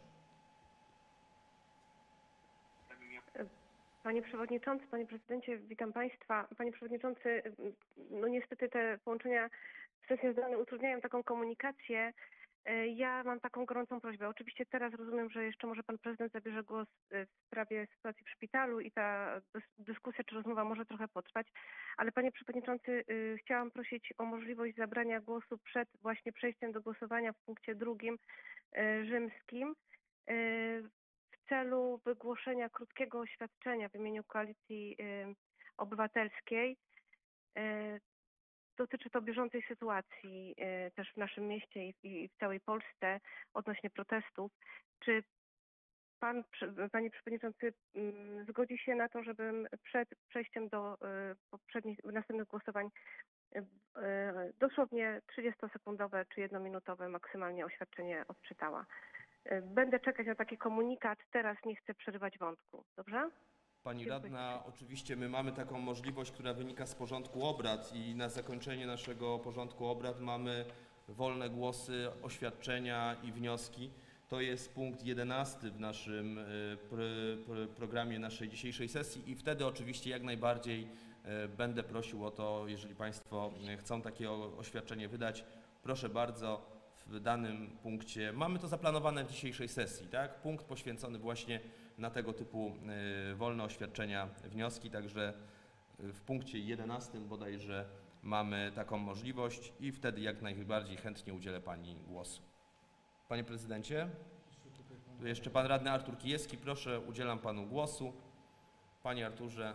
Panie Przewodniczący, Panie Prezydencie, witam Państwa. Panie Przewodniczący, no niestety te połączenia w sesji zdalnej utrudniają taką komunikację. E, Ja mam taką gorącą prośbę. Oczywiście teraz rozumiem, że jeszcze może pan prezydent zabierze głos e, w sprawie sytuacji w szpitalu i ta dys- dyskusja czy rozmowa może trochę potrwać, ale panie przewodniczący, y, chciałam prosić o możliwość zabrania głosu przed właśnie przejściem do głosowania w punkcie drugim y, rzymskim y, w celu wygłoszenia krótkiego oświadczenia w imieniu Koalicji y, Obywatelskiej. Y, Dotyczy to bieżącej sytuacji y, też w naszym mieście i w, i w całej Polsce odnośnie protestów. Czy pan, przy- panie przewodniczący, mm, zgodzi się na to, żebym przed przejściem do y, poprzednich, następnych głosowań y, y, dosłownie trzydziestosekundowe czy jednominutowe maksymalnie oświadczenie odczytała? Y, Będę czekać na taki komunikat. Teraz nie chcę przerywać wątku. Dobrze? Pani Dziękuję. radna, oczywiście my mamy taką możliwość, która wynika z porządku obrad i na zakończenie naszego porządku obrad mamy wolne głosy, oświadczenia i wnioski. To jest punkt jedenasty w naszym y, pr- pr- programie naszej dzisiejszej sesji i wtedy oczywiście jak najbardziej y, będę prosił o to, jeżeli Państwo y, chcą takie o- oświadczenie wydać, proszę bardzo. W danym punkcie, mamy to zaplanowane w dzisiejszej sesji, tak? Punkt poświęcony właśnie na tego typu y, wolne oświadczenia, wnioski, także y, w punkcie jedenastym bodajże mamy taką możliwość i wtedy jak najbardziej chętnie udzielę Pani głosu. Panie Prezydencie, tu jeszcze Pan Radny Artur Kijewski, proszę, udzielam Panu głosu. Panie Arturze.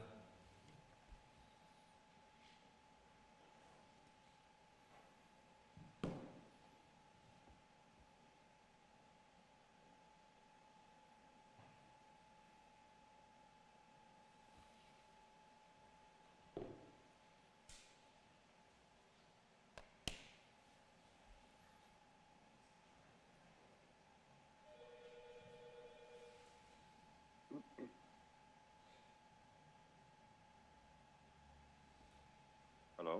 Halo?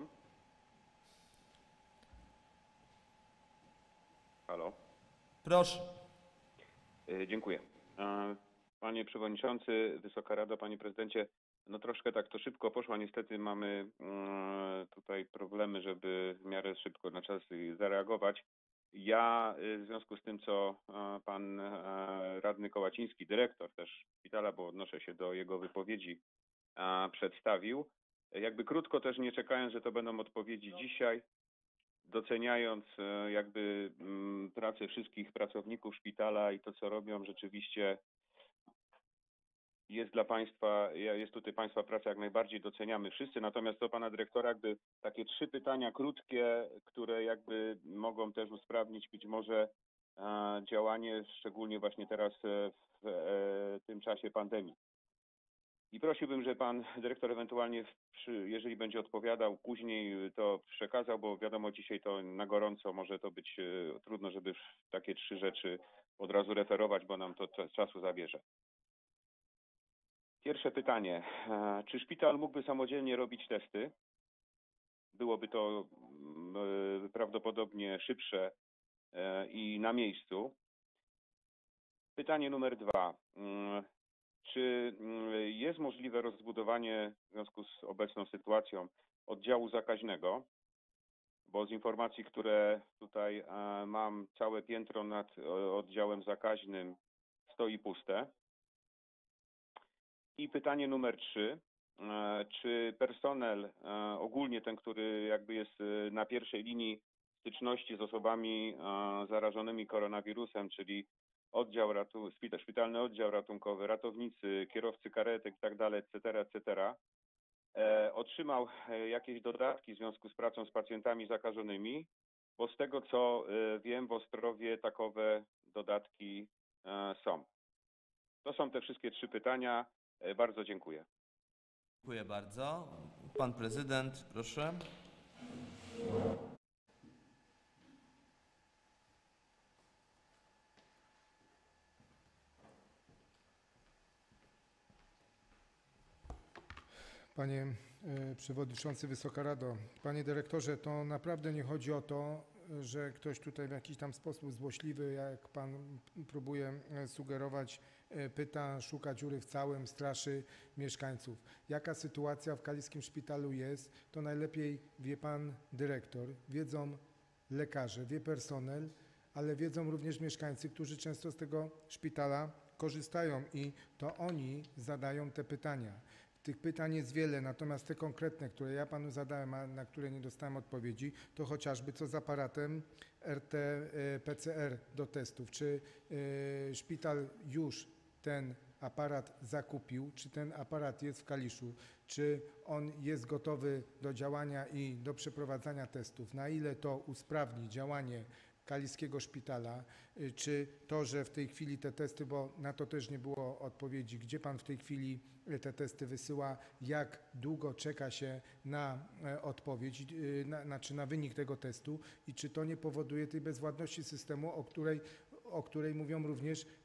Halo? Proszę. Y, Dziękuję. E, Panie Przewodniczący, Wysoka Rado, Panie Prezydencie, no troszkę tak to szybko poszło. Niestety mamy e, tutaj problemy, żeby w miarę szybko na czas zareagować. Ja y, w związku z tym, co e, Pan e, Radny Kołaciński, dyrektor też szpitala, bo odnoszę się do jego wypowiedzi, e, przedstawił, jakby krótko też nie czekając, że to będą odpowiedzi dzisiaj, doceniając e, jakby mm, pracę wszystkich pracowników szpitala i to, co robią, rzeczywiście jest dla Państwa, ja- jest tutaj Państwa praca jak najbardziej doceniamy wszyscy. Natomiast do Pana Dyrektora jakby takie trzy pytania krótkie, które jakby mogą też usprawnić być może e, działanie, szczególnie właśnie teraz e, w e, tym czasie pandemii. I prosiłbym, że Pan Dyrektor ewentualnie, przy, jeżeli będzie odpowiadał później, to przekazał, bo wiadomo, dzisiaj to na gorąco może to być e, trudno, żeby takie trzy rzeczy od razu referować, bo nam to c- czasu zabierze. Pierwsze pytanie. E, Czy szpital mógłby samodzielnie robić testy? Byłoby to mm, e, prawdopodobnie szybsze e, i na miejscu. Pytanie numer dwa. Mm, Czy mm, jest możliwe rozbudowanie w związku z obecną sytuacją oddziału zakaźnego? Bo z informacji, które tutaj e, mam, całe piętro nad e, oddziałem zakaźnym stoi puste. I pytanie numer trzy. E, Czy personel, e, ogólnie ten, który jakby jest e, na pierwszej linii styczności z osobami e, zarażonymi koronawirusem, czyli oddział ratu, szpital- szpitalny oddział ratunkowy, ratownicy, kierowcy karetek i tak dalej, et cetera, et cetera, e, otrzymał e, jakieś dodatki w związku z pracą z pacjentami zakażonymi, bo z tego co e, wiem, w Ostrowie takowe dodatki e, są. To są te wszystkie trzy pytania. E, Bardzo dziękuję. Dziękuję bardzo. Pan Prezydent, proszę. Panie e, Przewodniczący, Wysoka Rado, Panie Dyrektorze, to naprawdę nie chodzi o to, że ktoś tutaj w jakiś tam sposób złośliwy, jak Pan próbuje e, sugerować, e, pyta, szuka dziury w całym, straszy mieszkańców. Jaka sytuacja w Kaliskim Szpitalu jest, to najlepiej wie Pan Dyrektor, wiedzą lekarze, wie personel, ale wiedzą również mieszkańcy, którzy często z tego szpitala korzystają i to oni zadają te pytania. Tych pytań jest wiele, natomiast te konkretne, które ja panu zadałem, a na które nie dostałem odpowiedzi, to chociażby co z aparatem R T P C R do testów. Czy y, szpital już ten aparat zakupił, czy ten aparat jest w Kaliszu, czy on jest gotowy do działania i do przeprowadzania testów, na ile to usprawni działanie kaliskiego szpitala, czy to, że w tej chwili te testy, bo na to też nie było odpowiedzi, gdzie pan w tej chwili te testy wysyła, jak długo czeka się na odpowiedź, na, znaczy na wynik tego testu i czy to nie powoduje tej bezwładności systemu, o której o której mówią również y,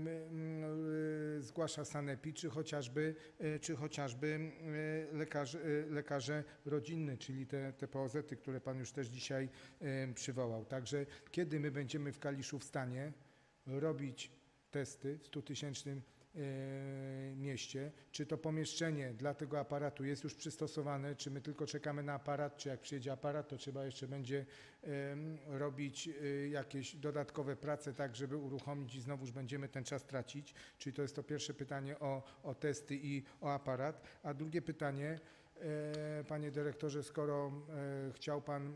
y, zgłasza Sanepi, czy chociażby, y, czy chociażby y, lekarze, y, lekarze rodzinni, czyli te, te P O Z-y, które pan już też dzisiaj y, przywołał. Także kiedy my będziemy w Kaliszu w stanie robić testy w stutysięcznym mieście, czy to pomieszczenie dla tego aparatu jest już przystosowane, czy my tylko czekamy na aparat, czy jak przyjedzie aparat, to trzeba jeszcze będzie robić jakieś dodatkowe prace, tak żeby uruchomić i znowuż będziemy ten czas tracić. Czyli to jest to pierwsze pytanie o, o testy i o aparat. A drugie pytanie, panie dyrektorze, skoro chciał pan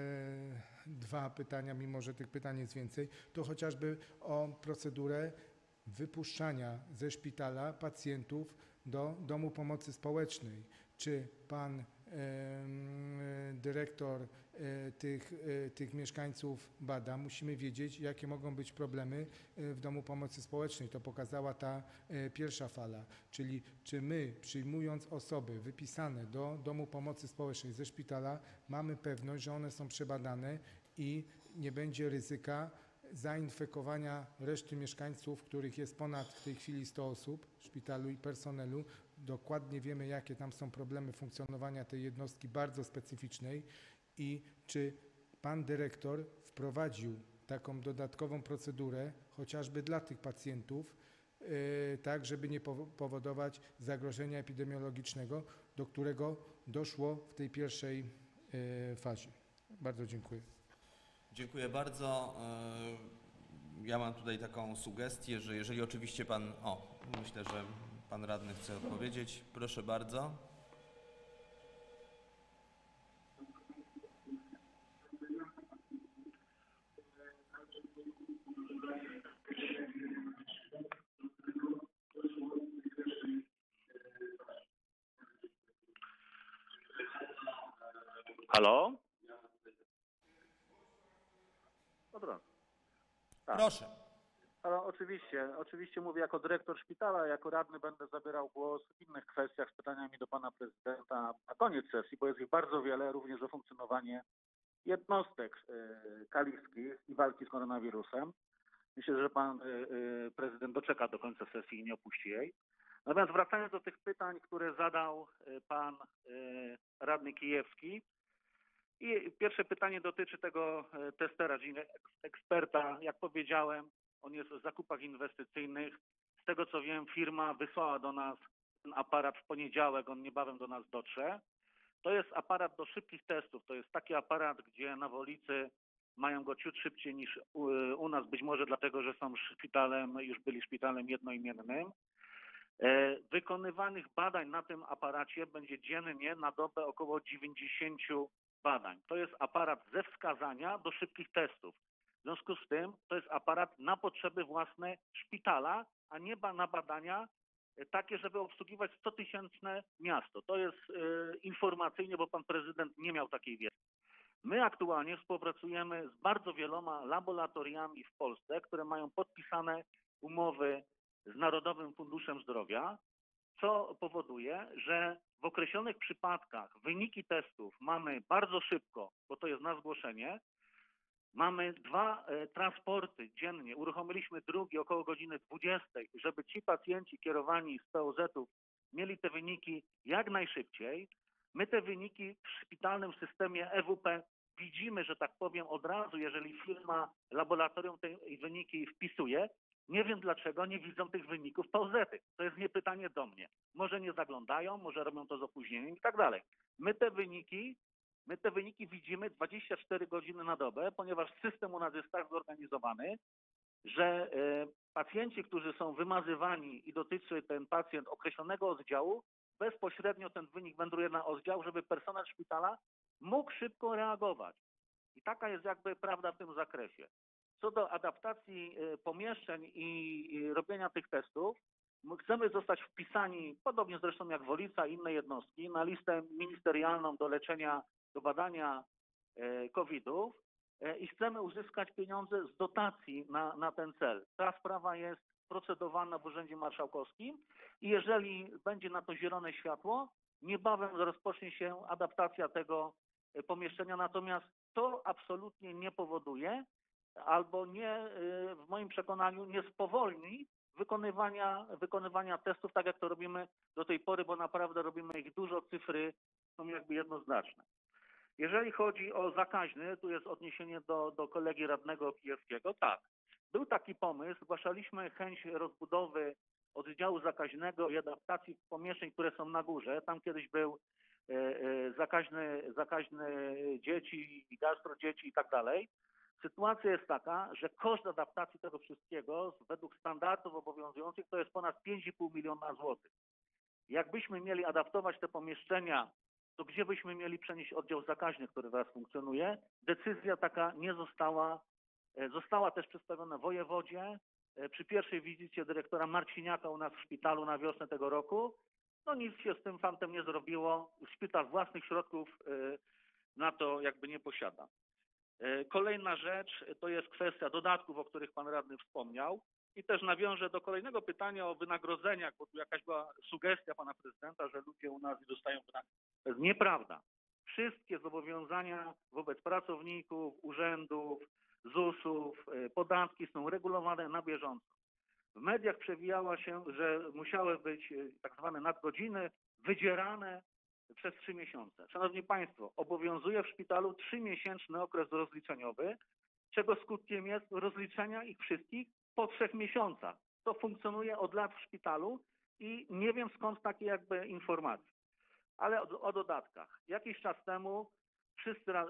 dwa pytania, mimo że tych pytań jest więcej, to chociażby o procedurę wypuszczania ze szpitala pacjentów do domu pomocy społecznej. Czy pan e, dyrektor e, tych, e, tych mieszkańców bada? Musimy wiedzieć, jakie mogą być problemy w domu pomocy społecznej. To pokazała ta e, pierwsza fala. Czyli czy my, przyjmując osoby wypisane do domu pomocy społecznej ze szpitala, mamy pewność, że one są przebadane i nie będzie ryzyka zainfekowania reszty mieszkańców, których jest ponad w tej chwili sto osób w szpitalu i personelu. Dokładnie wiemy, jakie tam są problemy funkcjonowania tej jednostki bardzo specyficznej i czy pan dyrektor wprowadził taką dodatkową procedurę chociażby dla tych pacjentów, yy, tak żeby nie powodować zagrożenia epidemiologicznego, do którego doszło w tej pierwszej yy, fazie. Bardzo dziękuję. Dziękuję bardzo. Ja mam tutaj taką sugestię, że jeżeli oczywiście pan, o, myślę, że pan radny chce odpowiedzieć. Proszę bardzo. Halo? Dobra. Tak. Proszę. Ale oczywiście, oczywiście mówię jako dyrektor szpitala, jako radny będę zabierał głos w innych kwestiach z pytaniami do pana prezydenta na koniec sesji, bo jest ich bardzo wiele, również o funkcjonowanie jednostek y, kaliskich i walki z koronawirusem. Myślę, że pan y, y, prezydent doczeka do końca sesji i nie opuści jej. Natomiast wracając do tych pytań, które zadał y, pan y, radny Kijewski. I pierwsze pytanie dotyczy tego testera, czyli eksperta. Jak powiedziałem, on jest w zakupach inwestycyjnych. Z tego co wiem, firma wysłała do nas ten aparat w poniedziałek, on niebawem do nas dotrze. To jest aparat do szybkich testów. To jest taki aparat, gdzie na Wolicy mają go ciut szybciej niż u, u nas, być może dlatego, że są szpitalem, już byli szpitalem jednoimiennym. Wykonywanych badań na tym aparacie będzie dziennie na dobę około dziewięćdziesiąt badań. To jest aparat ze wskazania do szybkich testów. W związku z tym to jest aparat na potrzeby własne szpitala, a nie na badania takie, żeby obsługiwać stotysięczne miasto. To jest y, informacyjnie, bo pan prezydent nie miał takiej wiedzy. My aktualnie współpracujemy z bardzo wieloma laboratoriami w Polsce, które mają podpisane umowy z Narodowym Funduszem Zdrowia, co powoduje, że w określonych przypadkach wyniki testów mamy bardzo szybko, bo to jest na zgłoszenie. Mamy dwa e, transporty dziennie. Uruchomiliśmy drugi około godziny dwudziestej, żeby ci pacjenci kierowani z P O Z-ów mieli te wyniki jak najszybciej. My te wyniki w szpitalnym systemie E W P widzimy, że tak powiem, od razu, jeżeli firma laboratorium te wyniki wpisuje. Nie wiem dlaczego nie widzą tych wyników P O Z-y. To jest nie pytanie do mnie. Może nie zaglądają, może robią to z opóźnieniem i tak dalej. My te wyniki My te wyniki widzimy dwadzieścia cztery godziny na dobę, ponieważ system u nas jest tak zorganizowany, że pacjenci, którzy są wymazywani i dotyczy ten pacjent określonego oddziału, bezpośrednio ten wynik wędruje na oddział, żeby personel szpitala mógł szybko reagować. I taka jest jakby prawda w tym zakresie. Co do adaptacji pomieszczeń i robienia tych testów, my chcemy zostać wpisani, podobnie zresztą jak Wolica i inne jednostki, na listę ministerialną do leczenia, do badania kowidów i chcemy uzyskać pieniądze z dotacji na, na ten cel. Ta sprawa jest procedowana w Urzędzie Marszałkowskim i jeżeli będzie na to zielone światło, niebawem rozpocznie się adaptacja tego pomieszczenia, natomiast to absolutnie nie powoduje albo nie, w moim przekonaniu, nie spowolni wykonywania, wykonywania testów, tak jak to robimy do tej pory, bo naprawdę robimy ich dużo, cyfry są jakby jednoznaczne. Jeżeli chodzi o zakaźny, tu jest odniesienie do, do kolegi radnego Kijewskiego, tak, był taki pomysł, zgłaszaliśmy chęć rozbudowy oddziału zakaźnego i adaptacji pomieszczeń, które są na górze. Tam kiedyś był e, e, zakaźny, zakaźny dzieci, gastro dzieci i tak dalej. Sytuacja jest taka, że koszt adaptacji tego wszystkiego według standardów obowiązujących to jest ponad pięć i pół miliona złotych. Jakbyśmy mieli adaptować te pomieszczenia, to gdzie byśmy mieli przenieść oddział zakaźny, który teraz funkcjonuje? Decyzja taka nie została, została też przedstawiona wojewodzie przy pierwszej wizycie dyrektora Marciniaka u nas w szpitalu na wiosnę tego roku. No nic się z tym fantem nie zrobiło. Szpital własnych środków na to jakby nie posiada. Kolejna rzecz to jest kwestia dodatków, o których pan radny wspomniał. I też nawiążę do kolejnego pytania o wynagrodzeniach, bo tu jakaś była sugestia pana prezydenta, że ludzie u nas nie dostają wynagrodzenia. To jest nieprawda. Wszystkie zobowiązania wobec pracowników, urzędów, zusów, podatki są regulowane na bieżąco. W mediach przewijała się, że musiały być tak zwane nadgodziny wydzierane przez trzy miesiące. Szanowni Państwo, obowiązuje w szpitalu trzymiesięczny okres rozliczeniowy, czego skutkiem jest rozliczenia ich wszystkich po trzech miesiącach. To funkcjonuje od lat w szpitalu i nie wiem skąd takie jakby informacje. Ale o, o dodatkach. Jakiś czas temu wszyscy y,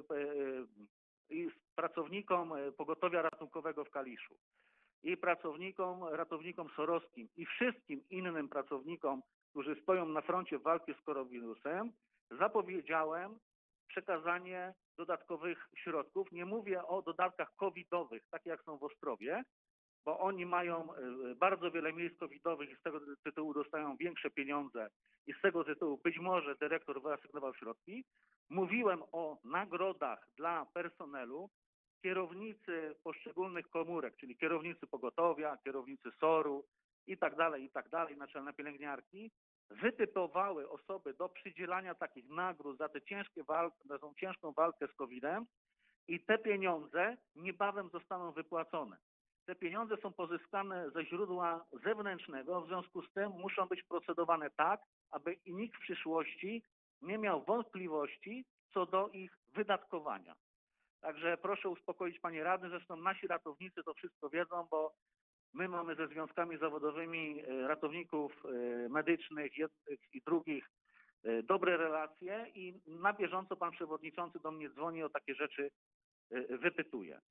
y, y, pracownikom pogotowia ratunkowego w Kaliszu i pracownikom, ratownikom sorowskim i wszystkim innym pracownikom, którzy stoją na froncie walki z koronawirusem, zapowiedziałem przekazanie dodatkowych środków. Nie mówię o dodatkach covidowych, takie jak są w Ostrowie, bo oni mają bardzo wiele miejsc covidowych i z tego tytułu dostają większe pieniądze i z tego tytułu być może dyrektor wyasygnował środki. Mówiłem o nagrodach dla personelu, kierownicy poszczególnych komórek, czyli kierownicy pogotowia, kierownicy soru i tak dalej, i tak dalej, naczelne pielęgniarki, wytypowały osoby do przydzielania takich nagród za tę ciężkie walkę, za tą ciężką walkę z kowidem i te pieniądze niebawem zostaną wypłacone. Te pieniądze są pozyskane ze źródła zewnętrznego, w związku z tym muszą być procedowane tak, aby nikt w przyszłości nie miał wątpliwości co do ich wydatkowania. Także proszę uspokoić panie radny, zresztą nasi ratownicy to wszystko wiedzą, bo my mamy ze związkami zawodowymi ratowników medycznych, jednych i drugich dobre relacje i na bieżąco pan przewodniczący do mnie dzwoni, o takie rzeczy wypytuje.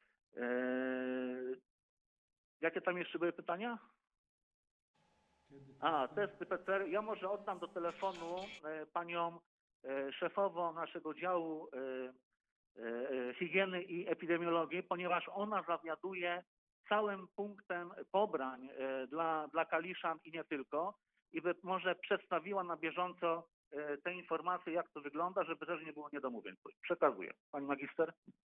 Jakie tam jeszcze były pytania? A, testy P C R. Ja może oddam do telefonu panią szefową naszego działu higieny i epidemiologii, ponieważ ona zawiaduje całym punktem pobrań dla, dla Kaliszan i nie tylko i by może przedstawiła na bieżąco te informacje, jak to wygląda, żeby też nie było niedomówień. Przekazuję. Pani magister.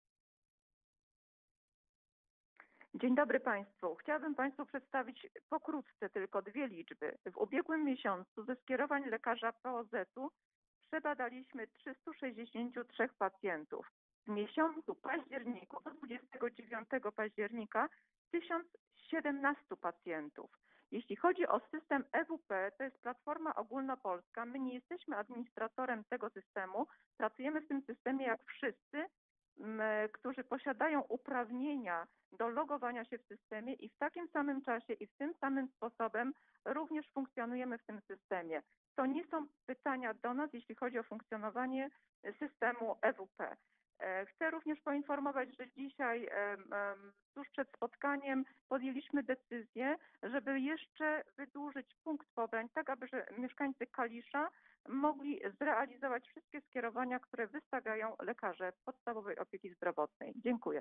Dzień dobry Państwu. Chciałabym Państwu przedstawić pokrótce tylko dwie liczby. W ubiegłym miesiącu ze skierowań lekarza P O Z-u przebadaliśmy trzystu sześćdziesięciu trzech pacjentów. W miesiącu październiku do dwudziestego dziewiątego października tysiąc siedemnaście pacjentów. Jeśli chodzi o system E W P, to jest platforma ogólnopolska. My nie jesteśmy administratorem tego systemu. Pracujemy w tym systemie jak wszyscy, którzy posiadają uprawnienia do logowania się w systemie i w takim samym czasie i w tym samym sposobem również funkcjonujemy w tym systemie. to nie są pytania do nas, jeśli chodzi o funkcjonowanie systemu E W P. Chcę również poinformować, że dzisiaj tuż przed spotkaniem podjęliśmy decyzję, żeby jeszcze wydłużyć punkt pobrań, tak aby że mieszkańcy Kalisza mogli zrealizować wszystkie skierowania, które wystawiają lekarze podstawowej opieki zdrowotnej. Dziękuję.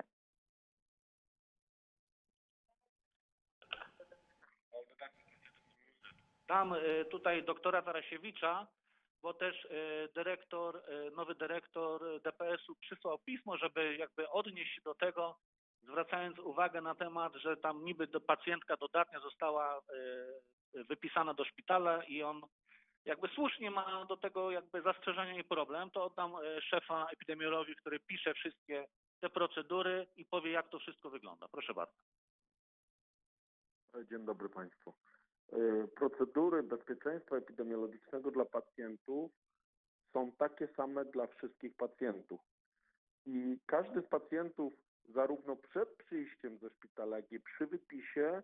Dam y, tutaj doktora Tarasiewicza, bo też y, dyrektor, y, nowy dyrektor D P S-u przysłał pismo, żeby jakby odnieść się do tego, zwracając uwagę na temat, że tam niby do pacjentka dodatnia została y, wypisana do szpitala i on jakby słusznie ma do tego jakby zastrzeżenia i problem, to oddam y, szefa epidemiologii, który pisze wszystkie te procedury i powie, jak to wszystko wygląda. Proszę bardzo. Dzień dobry Państwu. Procedury bezpieczeństwa epidemiologicznego dla pacjentów są takie same dla wszystkich pacjentów. I każdy z pacjentów, zarówno przed przyjściem ze szpitala, jak i przy wypisie,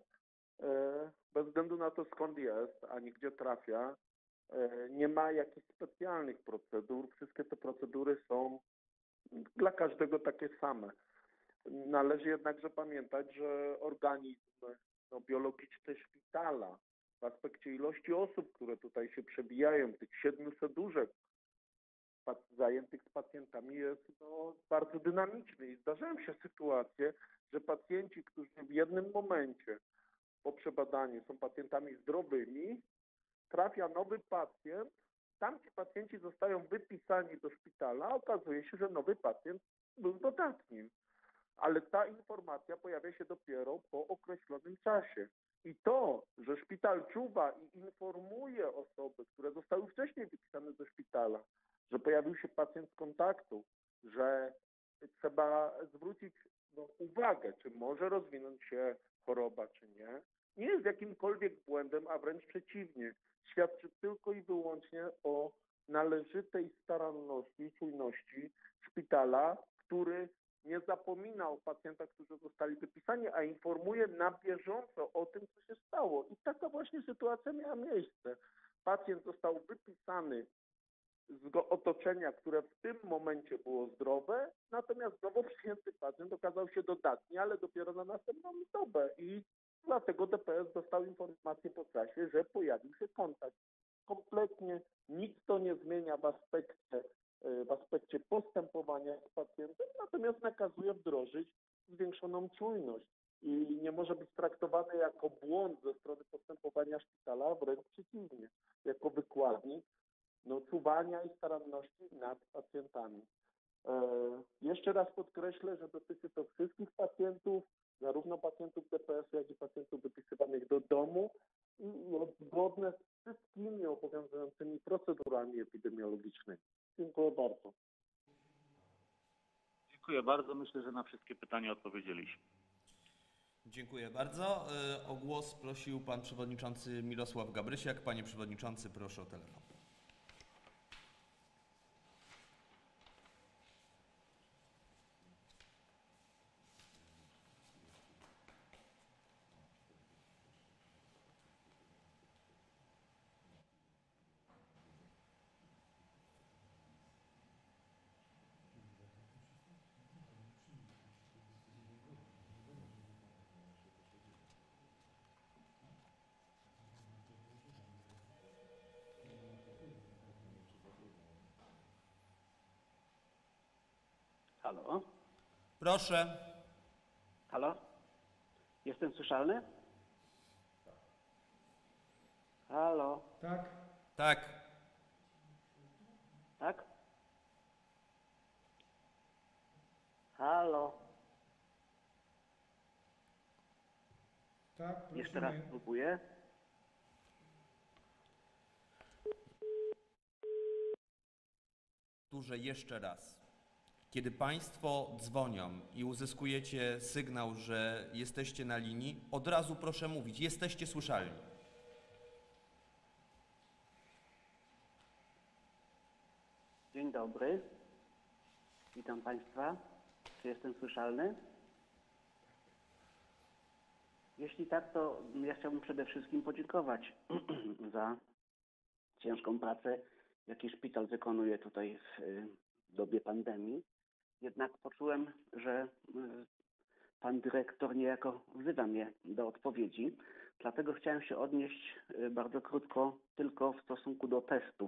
bez względu na to, skąd jest, ani gdzie trafia, nie ma jakichś specjalnych procedur. Wszystkie te procedury są dla każdego takie same. Należy jednakże pamiętać, że organizm no, biologiczny szpitala w aspekcie ilości osób, które tutaj się przebijają, tych siedmiuset łóżek zajętych z pacjentami jest no, bardzo dynamiczny i zdarzają się sytuacje, że pacjenci, którzy w jednym momencie po przebadaniu są pacjentami zdrowymi, trafia nowy pacjent, tamci pacjenci zostają wypisani do szpitala, a okazuje się, że nowy pacjent był dodatnim. Ale ta informacja pojawia się dopiero po określonym czasie. I to, że szpital czuwa i informuje osoby, które zostały wcześniej wypisane do szpitala, że pojawił się pacjent z kontaktu, że trzeba zwrócić no, uwagę, czy może rozwinąć się choroba, czy nie, nie jest jakimkolwiek błędem, a wręcz przeciwnie. Świadczy tylko i wyłącznie o należytej staranności i czujności szpitala, który nie zapomina o pacjentach, którzy zostali wypisani, a informuje na bieżąco o tym, co się stało. I taka właśnie sytuacja miała miejsce. Pacjent został wypisany z otoczenia, które w tym momencie było zdrowe, natomiast nowo przyjęty pacjent okazał się dodatni, ale dopiero na następną dobę. I dlatego D P S dostał informację po czasie, że pojawił się kontakt. Kompletnie nic to nie zmienia w aspekcie w aspekcie postępowania z pacjentem, natomiast nakazuje wdrożyć zwiększoną czujność i nie może być traktowany jako błąd ze strony postępowania szpitala, wręcz przeciwnie, jako wykładnik no, czuwania i staranności nad pacjentami. E, jeszcze raz podkreślę, że dotyczy to wszystkich pacjentów, zarówno pacjentów D P S-u, jak i pacjentów wypisywanych do domu i zgodne z wszystkimi obowiązującymi procedurami epidemiologicznymi. Dziękuję bardzo. Dziękuję bardzo. Myślę, że na wszystkie pytania odpowiedzieliśmy. Dziękuję bardzo. O głos prosił pan przewodniczący Mirosław Gabrysiak. Panie przewodniczący, proszę o telefon. Halo? Proszę. Halo? Jestem słyszalny? Halo? Tak? Tak. Tak? Halo? Tak, Jeszcze raz prosimy. spróbuję. Powtórzę jeszcze raz. Kiedy państwo dzwonią i uzyskujecie sygnał, że jesteście na linii, od razu proszę mówić, jesteście słyszalni. Dzień dobry. Witam Państwa. Czy jestem słyszalny? Jeśli tak, to ja chciałbym przede wszystkim podziękować za ciężką pracę, jaki szpital wykonuje tutaj w y, dobie pandemii. Jednak poczułem, że y, pan dyrektor niejako wzywa mnie do odpowiedzi. Dlatego chciałem się odnieść y, bardzo krótko tylko w stosunku do testów.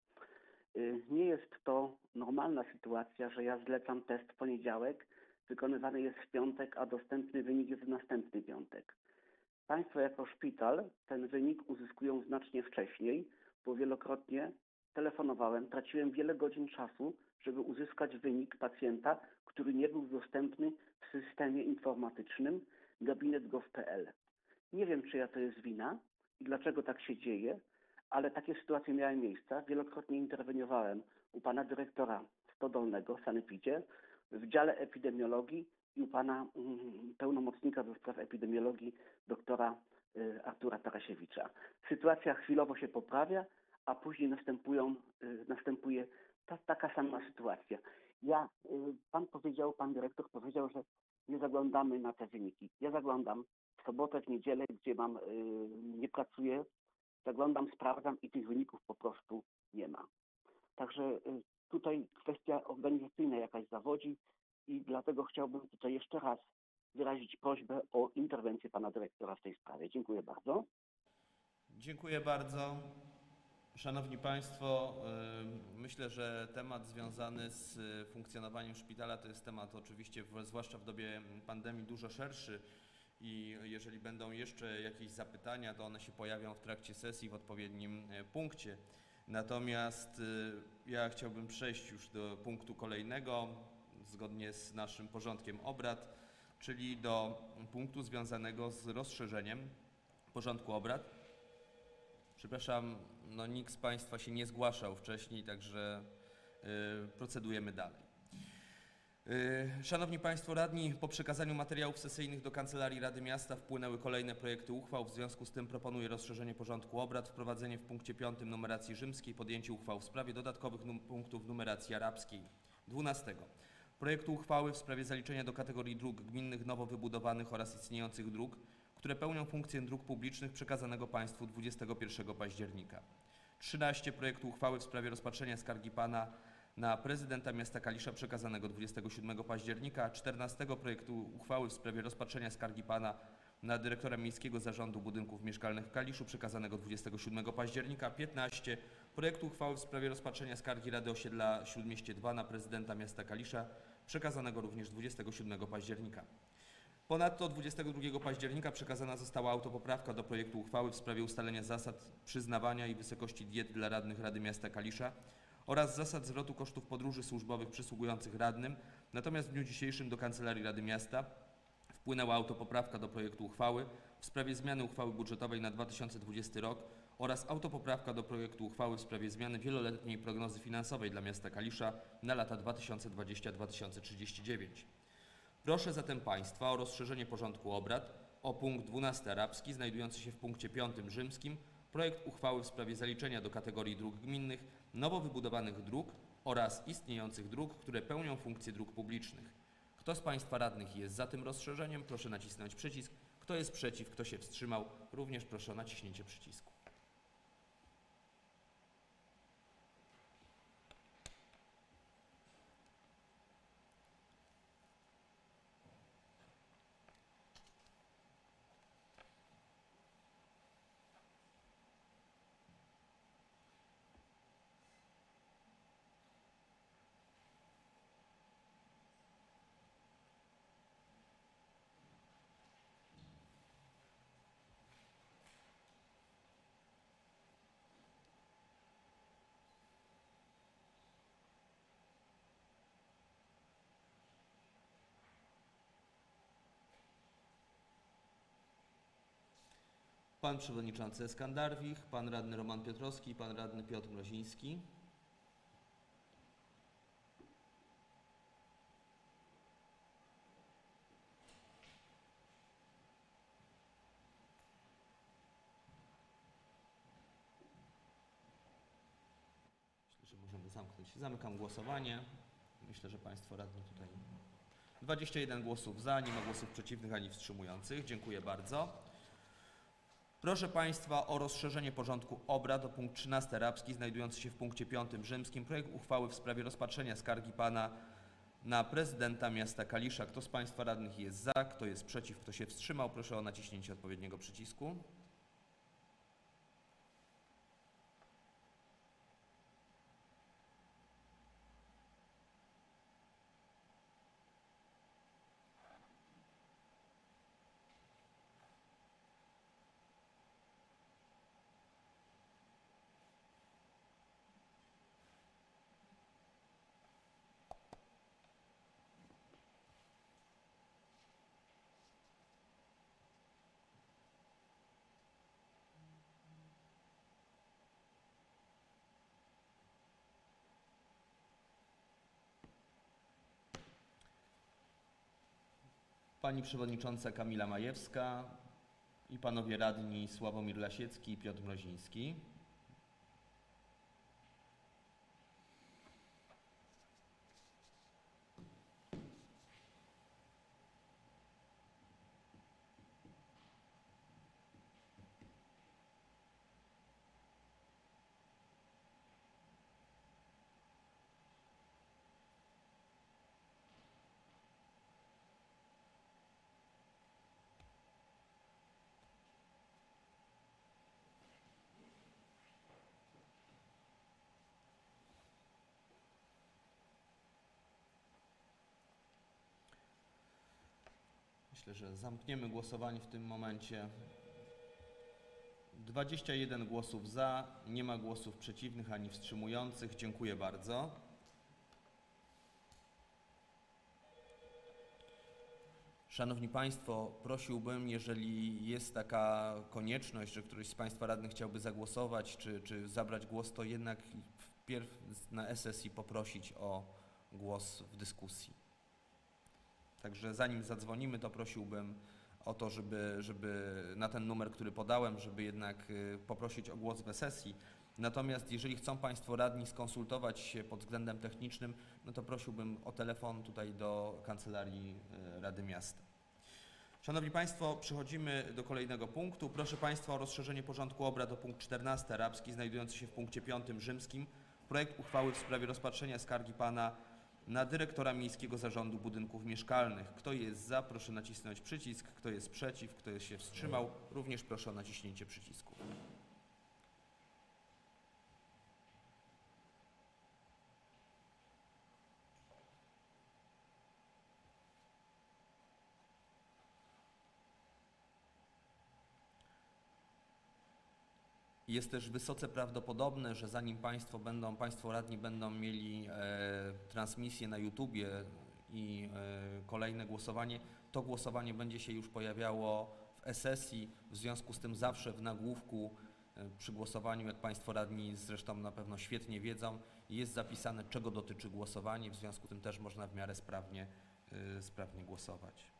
Y, Nie jest to normalna sytuacja, że ja zlecam test w poniedziałek, wykonywany jest w piątek, a dostępny wynik jest w następny piątek. Państwo jako szpital ten wynik uzyskują znacznie wcześniej, bo wielokrotnie telefonowałem, traciłem wiele godzin czasu, żeby uzyskać wynik pacjenta, który nie był dostępny w systemie informatycznym gabinet kropka gov kropka p l. Nie wiem, czyja to jest wina i dlaczego tak się dzieje, ale takie sytuacje miały miejsce. Wielokrotnie interweniowałem u pana dyrektora Stodolnego w sanepidzie, w dziale epidemiologii i u pana mm, pełnomocnika do spraw epidemiologii doktora y, Artura Tarasiewicza. Sytuacja chwilowo się poprawia, a później następują, y, następuje ta, taka sama sytuacja. Ja, y, pan powiedział, pan dyrektor powiedział, że nie zaglądamy na te wyniki. Ja zaglądam w sobotę, w niedzielę, gdzie mam, y, nie pracuję, zaglądam, sprawdzam i tych wyników po prostu nie ma. Także y, tutaj kwestia organizacyjna jakaś zawodzi i dlatego chciałbym tutaj jeszcze raz wyrazić prośbę o interwencję pana dyrektora w tej sprawie. Dziękuję bardzo. Dziękuję bardzo. Szanowni Państwo, y, myślę, że temat związany z funkcjonowaniem szpitala to jest temat oczywiście, w- zwłaszcza w dobie pandemii, dużo szerszy i jeżeli będą jeszcze jakieś zapytania, to one się pojawią w trakcie sesji w odpowiednim e, punkcie. Natomiast y, ja chciałbym przejść już do punktu kolejnego, zgodnie z naszym porządkiem obrad, czyli do punktu związanego z rozszerzeniem porządku obrad. Przepraszam, no nikt z Państwa się nie zgłaszał wcześniej, także y, procedujemy dalej. Y, Szanowni Państwo Radni, po przekazaniu materiałów sesyjnych do Kancelarii Rady Miasta wpłynęły kolejne projekty uchwał. W związku z tym proponuję rozszerzenie porządku obrad, wprowadzenie w punkcie piątym numeracji rzymskiej, podjęcie uchwał w sprawie dodatkowych num punktów numeracji arabskiej. dwunastego. Projektu uchwały w sprawie zaliczenia do kategorii dróg gminnych nowo wybudowanych oraz istniejących dróg, które pełnią funkcję dróg publicznych, przekazanego Państwu dwudziestego pierwszego października. trzynaście. Projektu uchwały w sprawie rozpatrzenia skargi Pana na prezydenta miasta Kalisza, przekazanego dwudziestego siódmego października. czternastego. Projektu uchwały w sprawie rozpatrzenia skargi Pana na dyrektora Miejskiego Zarządu Budynków Mieszkalnych w Kaliszu, przekazanego dwudziestego siódmego października. piętnaście. Projektu uchwały w sprawie rozpatrzenia skargi Rady Osiedla Śródmieście dwa na prezydenta miasta Kalisza, przekazanego również dwudziestego siódmego października. Ponadto dwudziestego drugiego października przekazana została autopoprawka do projektu uchwały w sprawie ustalenia zasad przyznawania i wysokości diet dla radnych Rady Miasta Kalisza oraz zasad zwrotu kosztów podróży służbowych przysługujących radnym. Natomiast w dniu dzisiejszym do Kancelarii Rady Miasta wpłynęła autopoprawka do projektu uchwały w sprawie zmiany uchwały budżetowej na dwa tysiące dwudziesty rok oraz autopoprawka do projektu uchwały w sprawie zmiany wieloletniej prognozy finansowej dla miasta Kalisza na lata dwa tysiące dwudziesty do dwa tysiące trzydziestego dziewiątego. Proszę zatem Państwa o rozszerzenie porządku obrad o punkt dwunasty arabski znajdujący się w punkcie piątym rzymskim, projekt uchwały w sprawie zaliczenia do kategorii dróg gminnych nowo wybudowanych dróg oraz istniejących dróg, które pełnią funkcję dróg publicznych. Kto z Państwa radnych jest za tym rozszerzeniem, proszę nacisnąć przycisk. Kto jest przeciw, kto się wstrzymał, również proszę o naciśnięcie przycisku. Pan Przewodniczący Eskandarwich, Pan Radny Roman Piotrowski i Pan Radny Piotr Mroziński. Myślę, że możemy zamknąć. Zamykam głosowanie. Myślę, że Państwo radni tutaj... dwadzieścia jeden głosów za, nie ma głosów przeciwnych ani wstrzymujących. Dziękuję bardzo. Proszę Państwa o rozszerzenie porządku obrad o punkt trzynasty arabski znajdujący się w punkcie piątym rzymskim. Projekt uchwały w sprawie rozpatrzenia skargi Pana na prezydenta miasta Kalisza. Kto z Państwa radnych jest za, kto jest przeciw, kto się wstrzymał? Proszę o naciśnięcie odpowiedniego przycisku. Pani Przewodnicząca Kamila Majewska i Panowie Radni Sławomir Lasiecki i Piotr Mroziński. Myślę, że zamkniemy głosowanie w tym momencie. dwadzieścia jeden głosów za, nie ma głosów przeciwnych ani wstrzymujących. Dziękuję bardzo. Szanowni Państwo, prosiłbym, jeżeli jest taka konieczność, że któryś z Państwa radnych chciałby zagłosować czy, czy zabrać głos, to jednak wpierw na E sesji poprosić o głos w dyskusji. Także zanim zadzwonimy, to prosiłbym o to, żeby, żeby na ten numer, który podałem, żeby jednak poprosić o głos w sesji. Natomiast jeżeli chcą Państwo radni skonsultować się pod względem technicznym, no to prosiłbym o telefon tutaj do Kancelarii Rady Miasta. Szanowni Państwo, przechodzimy do kolejnego punktu. Proszę Państwa o rozszerzenie porządku obrad o punkt czternasty arabski znajdujący się w punkcie piątym rzymskim. Projekt uchwały w sprawie rozpatrzenia skargi Pana na dyrektora Miejskiego Zarządu Budynków Mieszkalnych. Kto jest za, proszę nacisnąć przycisk. Kto jest przeciw, kto się wstrzymał, również proszę o naciśnięcie przycisku. Jest też wysoce prawdopodobne, że zanim Państwo będą, Państwo radni będą mieli e, transmisję na YouTubie i e, kolejne głosowanie, to głosowanie będzie się już pojawiało w e-sesji. W związku z tym zawsze w nagłówku e, przy głosowaniu, jak Państwo radni zresztą na pewno świetnie wiedzą, jest zapisane, czego dotyczy głosowanie. W związku z tym też można w miarę sprawnie, e, sprawnie głosować.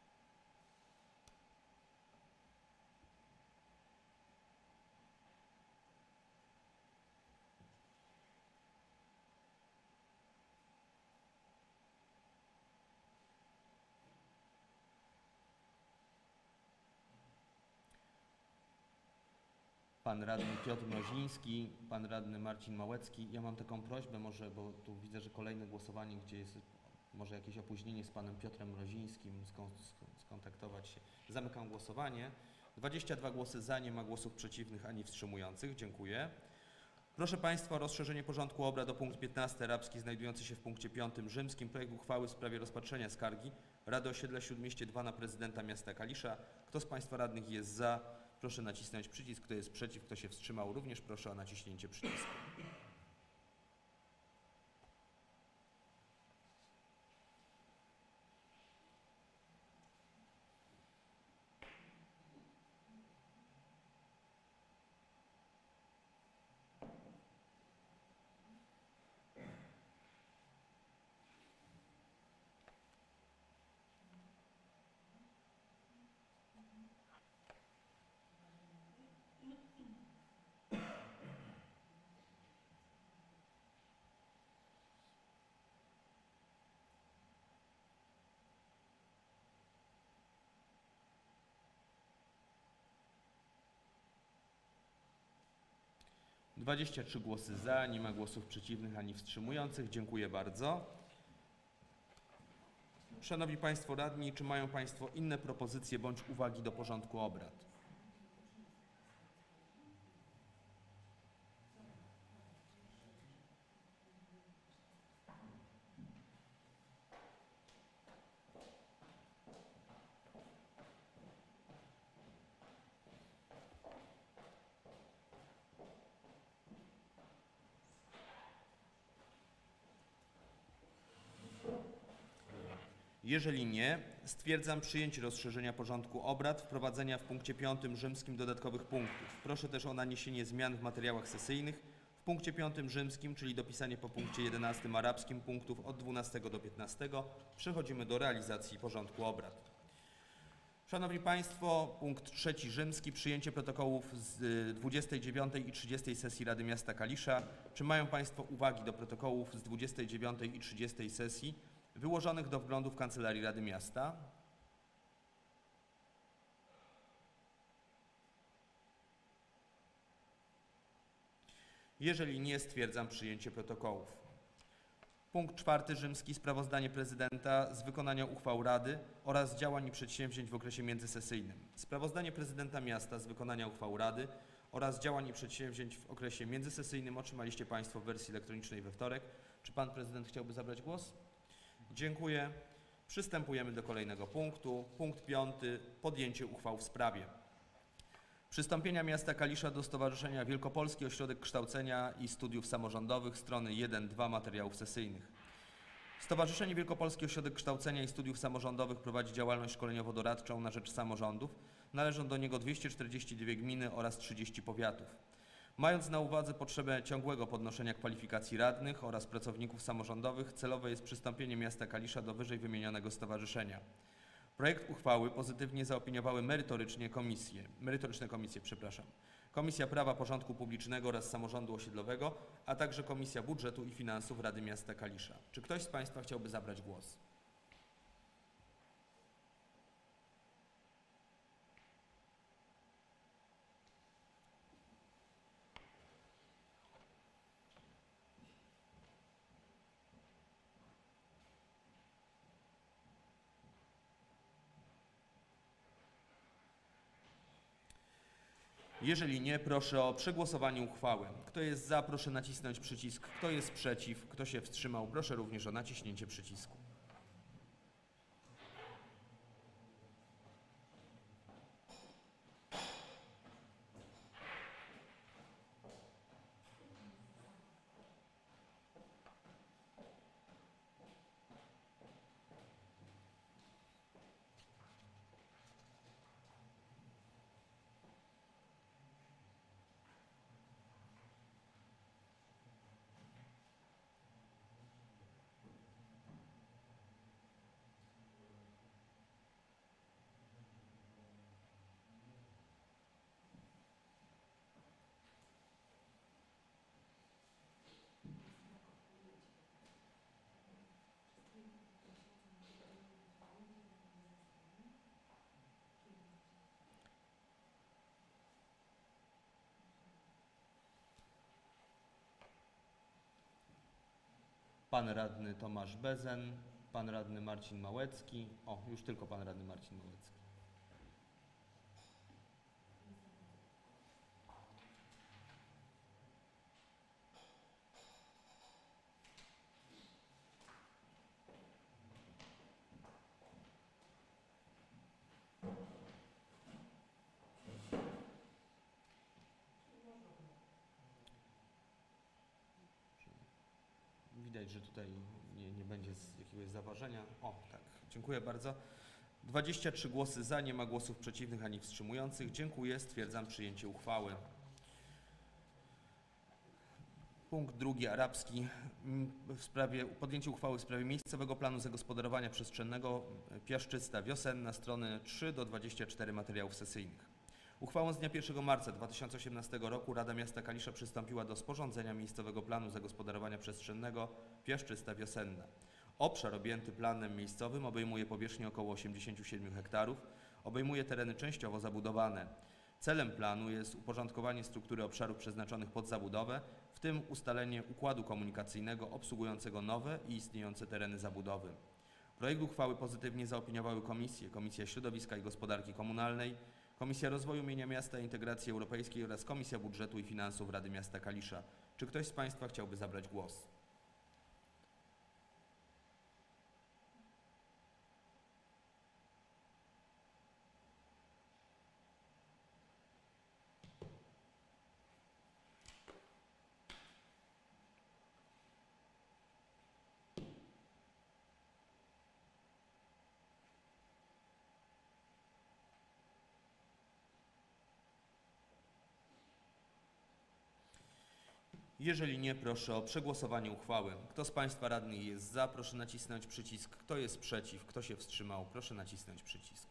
Pan radny Piotr Mroziński, pan radny Marcin Małecki. Ja mam taką prośbę może, bo tu widzę, że kolejne głosowanie, gdzie jest może jakieś opóźnienie z panem Piotrem Mrozińskim, skon, skontaktować się. Zamykam głosowanie. dwadzieścia dwa głosy za, nie ma głosów przeciwnych ani wstrzymujących. Dziękuję. Proszę Państwa o rozszerzenie porządku obrad o punkt piętnasty arabski znajdujący się w punkcie piątym rzymskim. Projekt uchwały w sprawie rozpatrzenia skargi Rady Osiedla Śródmieście dwa na prezydenta miasta Kalisza. Kto z Państwa radnych jest za? Proszę nacisnąć przycisk. Kto jest przeciw, kto się wstrzymał, również proszę o naciśnięcie przycisku. dwadzieścia trzy głosy za, nie ma głosów przeciwnych ani wstrzymujących. Dziękuję bardzo. Szanowni Państwo Radni, czy mają Państwo inne propozycje bądź uwagi do porządku obrad? Jeżeli nie, stwierdzam przyjęcie rozszerzenia porządku obrad, wprowadzenia w punkcie piątym rzymskim dodatkowych punktów. Proszę też o naniesienie zmian w materiałach sesyjnych w punkcie piątym rzymskim, czyli dopisanie po punkcie jedenastym arabskim punktów od dwunastego do piętnastego. Przechodzimy do realizacji porządku obrad. Szanowni Państwo, punkt trzeci rzymski, przyjęcie protokołów z dwudziestej dziewiątej i trzydziestej sesji Rady Miasta Kalisza. Czy mają Państwo uwagi do protokołów z dwudziestej dziewiątej i trzydziestej sesji wyłożonych do wglądu w Kancelarii Rady Miasta? Jeżeli nie, stwierdzam przyjęcie protokołów. Punkt czwarty rzymski, sprawozdanie prezydenta z wykonania uchwał Rady oraz działań i przedsięwzięć w okresie międzysesyjnym. Sprawozdanie prezydenta miasta z wykonania uchwał Rady oraz działań i przedsięwzięć w okresie międzysesyjnym otrzymaliście Państwo w wersji elektronicznej we wtorek. Czy Pan Prezydent chciałby zabrać głos? Dziękuję. Przystępujemy do kolejnego punktu. Punkt piąty. Podjęcie uchwał w sprawie przystąpienia miasta Kalisza do Stowarzyszenia Wielkopolski Ośrodek Kształcenia i Studiów Samorządowych, strony jeden dwa materiałów sesyjnych. Stowarzyszenie Wielkopolski Ośrodek Kształcenia i Studiów Samorządowych prowadzi działalność szkoleniowo-doradczą na rzecz samorządów. Należą do niego dwieście czterdzieści dwie gminy oraz trzydzieści powiatów. Mając na uwadze potrzebę ciągłego podnoszenia kwalifikacji radnych oraz pracowników samorządowych, celowe jest przystąpienie miasta Kalisza do wyżej wymienionego stowarzyszenia. Projekt uchwały pozytywnie zaopiniowały merytorycznie komisje, merytoryczne komisje, przepraszam. Komisja Prawa, Porządku Publicznego oraz Samorządu Osiedlowego, a także Komisja Budżetu i Finansów Rady Miasta Kalisza. Czy ktoś z Państwa chciałby zabrać głos? Jeżeli nie, proszę o przegłosowanie uchwały. Kto jest za, proszę nacisnąć przycisk. Kto jest przeciw, kto się wstrzymał, proszę również o naciśnięcie przycisku. Pan radny Tomasz Bezen, pan radny Marcin Małecki. O, już tylko pan radny Marcin Małecki. Widać, że tutaj nie, nie będzie z jakiegoś zaważenia. O, tak. Dziękuję bardzo. dwadzieścia trzy głosy za, nie ma głosów przeciwnych ani wstrzymujących. Dziękuję. Stwierdzam przyjęcie uchwały. Punkt drugi arabski w sprawie podjęcia uchwały w sprawie miejscowego planu zagospodarowania przestrzennego Piaszczysta Wiosenna, strony trzy do dwudziestu czterech materiałów sesyjnych. Uchwałą z dnia pierwszego marca dwa tysiące osiemnastego roku Rada Miasta Kalisza przystąpiła do sporządzenia miejscowego planu zagospodarowania przestrzennego Piaszczysta Wiosenna. Obszar objęty planem miejscowym obejmuje powierzchnię około osiemdziesięciu siedmiu hektarów, obejmuje tereny częściowo zabudowane. Celem planu jest uporządkowanie struktury obszarów przeznaczonych pod zabudowę, w tym ustalenie układu komunikacyjnego obsługującego nowe i istniejące tereny zabudowy. Projekt uchwały pozytywnie zaopiniowały komisje: Komisja Środowiska i Gospodarki Komunalnej, Komisja Rozwoju Mienia Miasta i Integracji Europejskiej oraz Komisja Budżetu i Finansów Rady Miasta Kalisza. Czy ktoś z Państwa chciałby zabrać głos? Jeżeli nie, proszę o przegłosowanie uchwały. Kto z Państwa radnych jest za, proszę nacisnąć przycisk. Kto jest przeciw, kto się wstrzymał, proszę nacisnąć przycisk.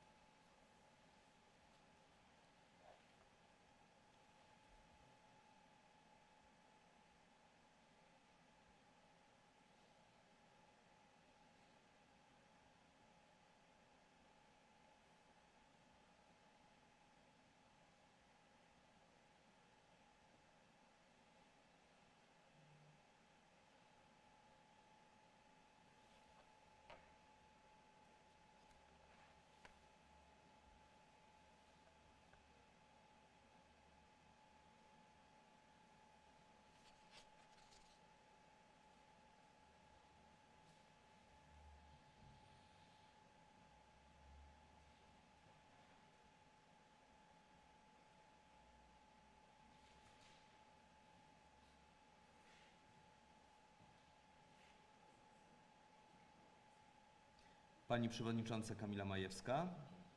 Pani Przewodnicząca Kamila Majewska.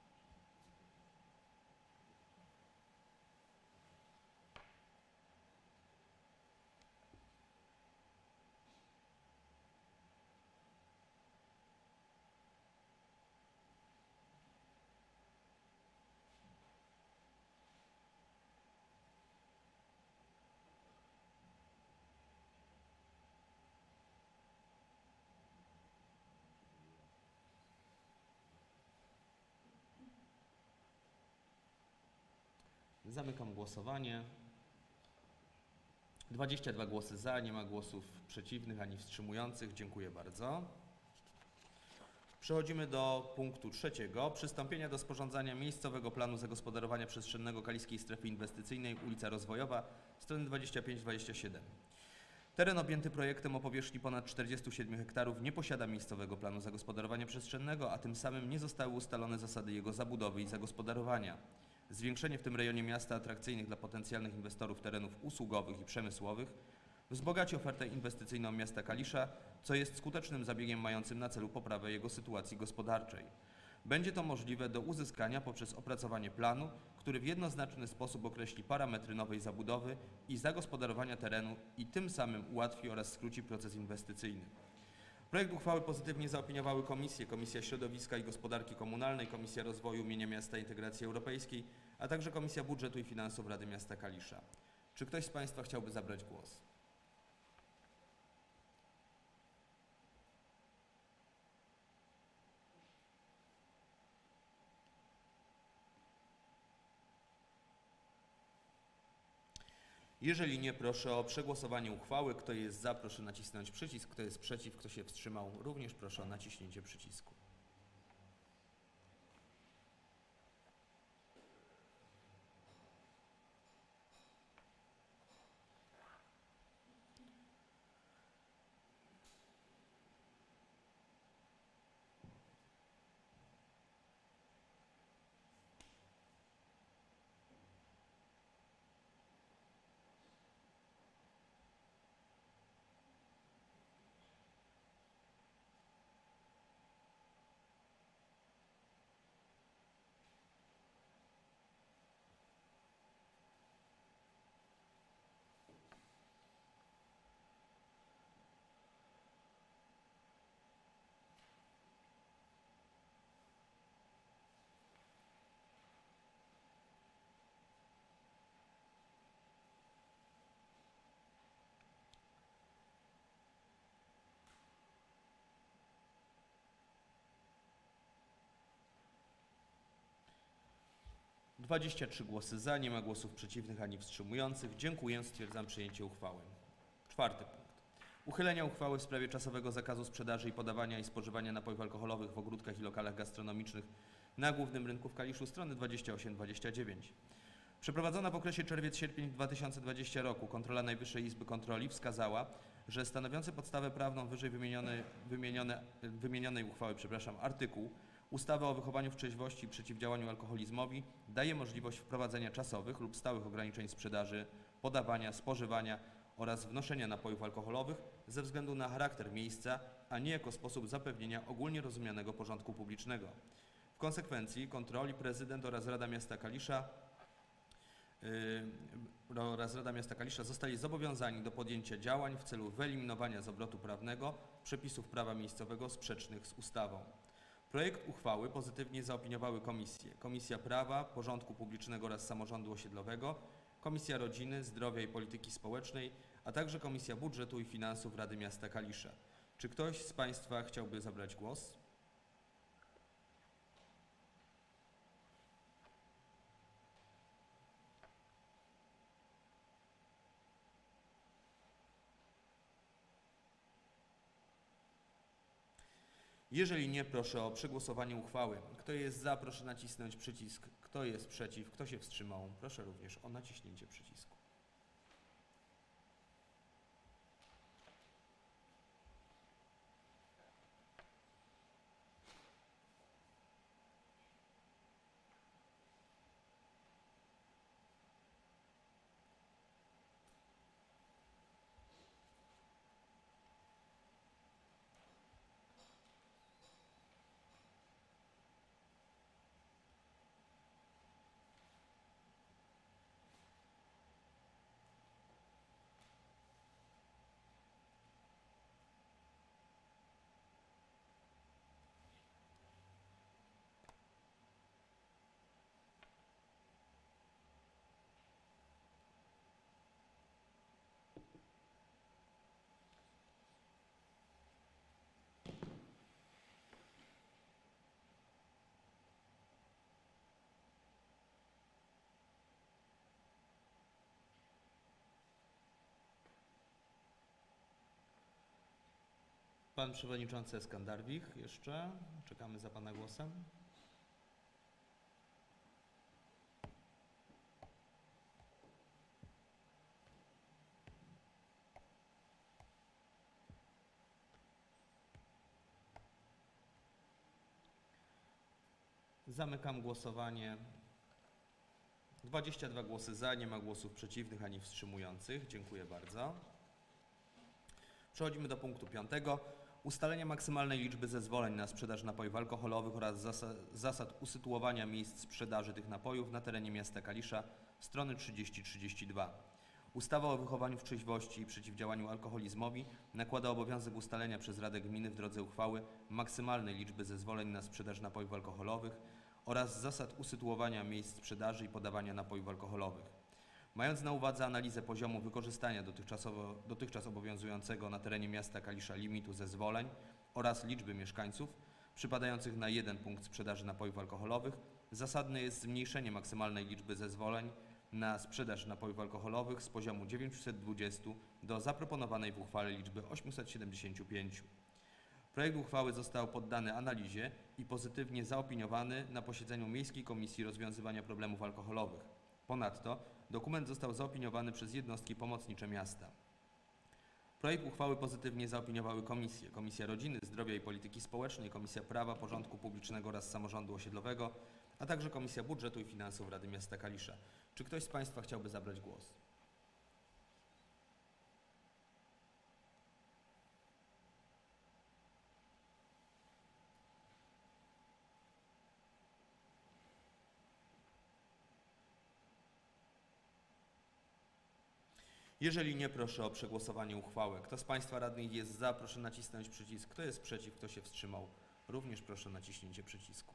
Zamykam głosowanie. dwadzieścia dwa głosy za, nie ma głosów przeciwnych ani wstrzymujących. Dziękuję bardzo. Przechodzimy do punktu trzeciego. Przystąpienia do sporządzania miejscowego planu zagospodarowania przestrzennego Kaliskiej Strefy Inwestycyjnej, ulica Rozwojowa, strony dwadzieścia pięć dwadzieścia siedem. Teren objęty projektem o powierzchni ponad czterdziestu siedmiu hektarów nie posiada miejscowego planu zagospodarowania przestrzennego, a tym samym nie zostały ustalone zasady jego zabudowy i zagospodarowania. Zwiększenie w tym rejonie miasta atrakcyjnych dla potencjalnych inwestorów terenów usługowych i przemysłowych wzbogaci ofertę inwestycyjną miasta Kalisza, co jest skutecznym zabiegiem mającym na celu poprawę jego sytuacji gospodarczej. Będzie to możliwe do uzyskania poprzez opracowanie planu, który w jednoznaczny sposób określi parametry nowej zabudowy i zagospodarowania terenu i tym samym ułatwi oraz skróci proces inwestycyjny. Projekt uchwały pozytywnie zaopiniowały komisje: Komisja Środowiska i Gospodarki Komunalnej, Komisja Rozwoju Mienia Miasta i Integracji Europejskiej, a także Komisja Budżetu i Finansów Rady Miasta Kalisza. Czy ktoś z Państwa chciałby zabrać głos? Jeżeli nie, proszę o przegłosowanie uchwały. Kto jest za, proszę nacisnąć przycisk. Kto jest przeciw, kto się wstrzymał, również proszę o naciśnięcie przycisku. dwadzieścia trzy głosy za, nie ma głosów przeciwnych ani wstrzymujących. Dziękuję, stwierdzam przyjęcie uchwały. Czwarty punkt. Uchylenia uchwały w sprawie czasowego zakazu sprzedaży i podawania i spożywania napojów alkoholowych w ogródkach i lokalach gastronomicznych na głównym rynku w Kaliszu, strony dwadzieścia osiem dwadzieścia dziewięć. Przeprowadzona w okresie czerwiec-sierpień dwa tysiące dwudziestego roku kontrola Najwyższej Izby Kontroli wskazała, że stanowiący podstawę prawną wyżej wymienione, wymienione, wymienionej uchwały przepraszam, artykuł ustawy o wychowaniu w trzeźwości i przeciwdziałaniu alkoholizmowi daje możliwość wprowadzenia czasowych lub stałych ograniczeń sprzedaży, podawania, spożywania oraz wnoszenia napojów alkoholowych ze względu na charakter miejsca, a nie jako sposób zapewnienia ogólnie rozumianego porządku publicznego. W konsekwencji kontroli prezydent oraz Rada Miasta Kalisza Yy, oraz Rada Miasta Kalisza zostali zobowiązani do podjęcia działań w celu wyeliminowania z obrotu prawnego przepisów prawa miejscowego sprzecznych z ustawą. Projekt uchwały pozytywnie zaopiniowały komisje: Komisja Prawa, Porządku Publicznego oraz Samorządu Osiedlowego, Komisja Rodziny, Zdrowia i Polityki Społecznej, a także Komisja Budżetu i Finansów Rady Miasta Kalisza. Czy ktoś z Państwa chciałby zabrać głos? Jeżeli nie, proszę o przegłosowanie uchwały. Kto jest za, proszę nacisnąć przycisk. Kto jest przeciw, kto się wstrzymał, proszę również o naciśnięcie przycisku. Pan Przewodniczący Eskandarwich jeszcze. Czekamy za Pana głosem. Zamykam głosowanie. dwadzieścia dwa głosy za, nie ma głosów przeciwnych ani wstrzymujących. Dziękuję bardzo. Przechodzimy do punktu piątego. Ustalenie maksymalnej liczby zezwoleń na sprzedaż napojów alkoholowych oraz zasad, zasad usytuowania miejsc sprzedaży tych napojów na terenie miasta Kalisza, strony trzydzieści trzydzieści dwa. Ustawa o wychowaniu w trzeźwości i przeciwdziałaniu alkoholizmowi nakłada obowiązek ustalenia przez Radę Gminy w drodze uchwały maksymalnej liczby zezwoleń na sprzedaż napojów alkoholowych oraz zasad usytuowania miejsc sprzedaży i podawania napojów alkoholowych. Mając na uwadze analizę poziomu wykorzystania dotychczasowo, dotychczas obowiązującego na terenie miasta Kalisza limitu zezwoleń oraz liczby mieszkańców przypadających na jeden punkt sprzedaży napojów alkoholowych, zasadne jest zmniejszenie maksymalnej liczby zezwoleń na sprzedaż napojów alkoholowych z poziomu dziewięćset dwadzieścia do zaproponowanej w uchwale liczby osiemset siedemdziesiąt pięć. Projekt uchwały został poddany analizie i pozytywnie zaopiniowany na posiedzeniu Miejskiej Komisji Rozwiązywania Problemów Alkoholowych. Ponadto dokument został zaopiniowany przez jednostki pomocnicze miasta. Projekt uchwały pozytywnie zaopiniowały komisje: Komisja Rodziny, Zdrowia i Polityki Społecznej, Komisja Prawa, Porządku Publicznego oraz Samorządu Osiedlowego, a także Komisja Budżetu i Finansów Rady Miasta Kalisza. Czy ktoś z Państwa chciałby zabrać głos? Jeżeli nie, proszę o przegłosowanie uchwały. Kto z Państwa radnych jest za, proszę nacisnąć przycisk. Kto jest przeciw, kto się wstrzymał, również proszę o naciśnięcie przycisku.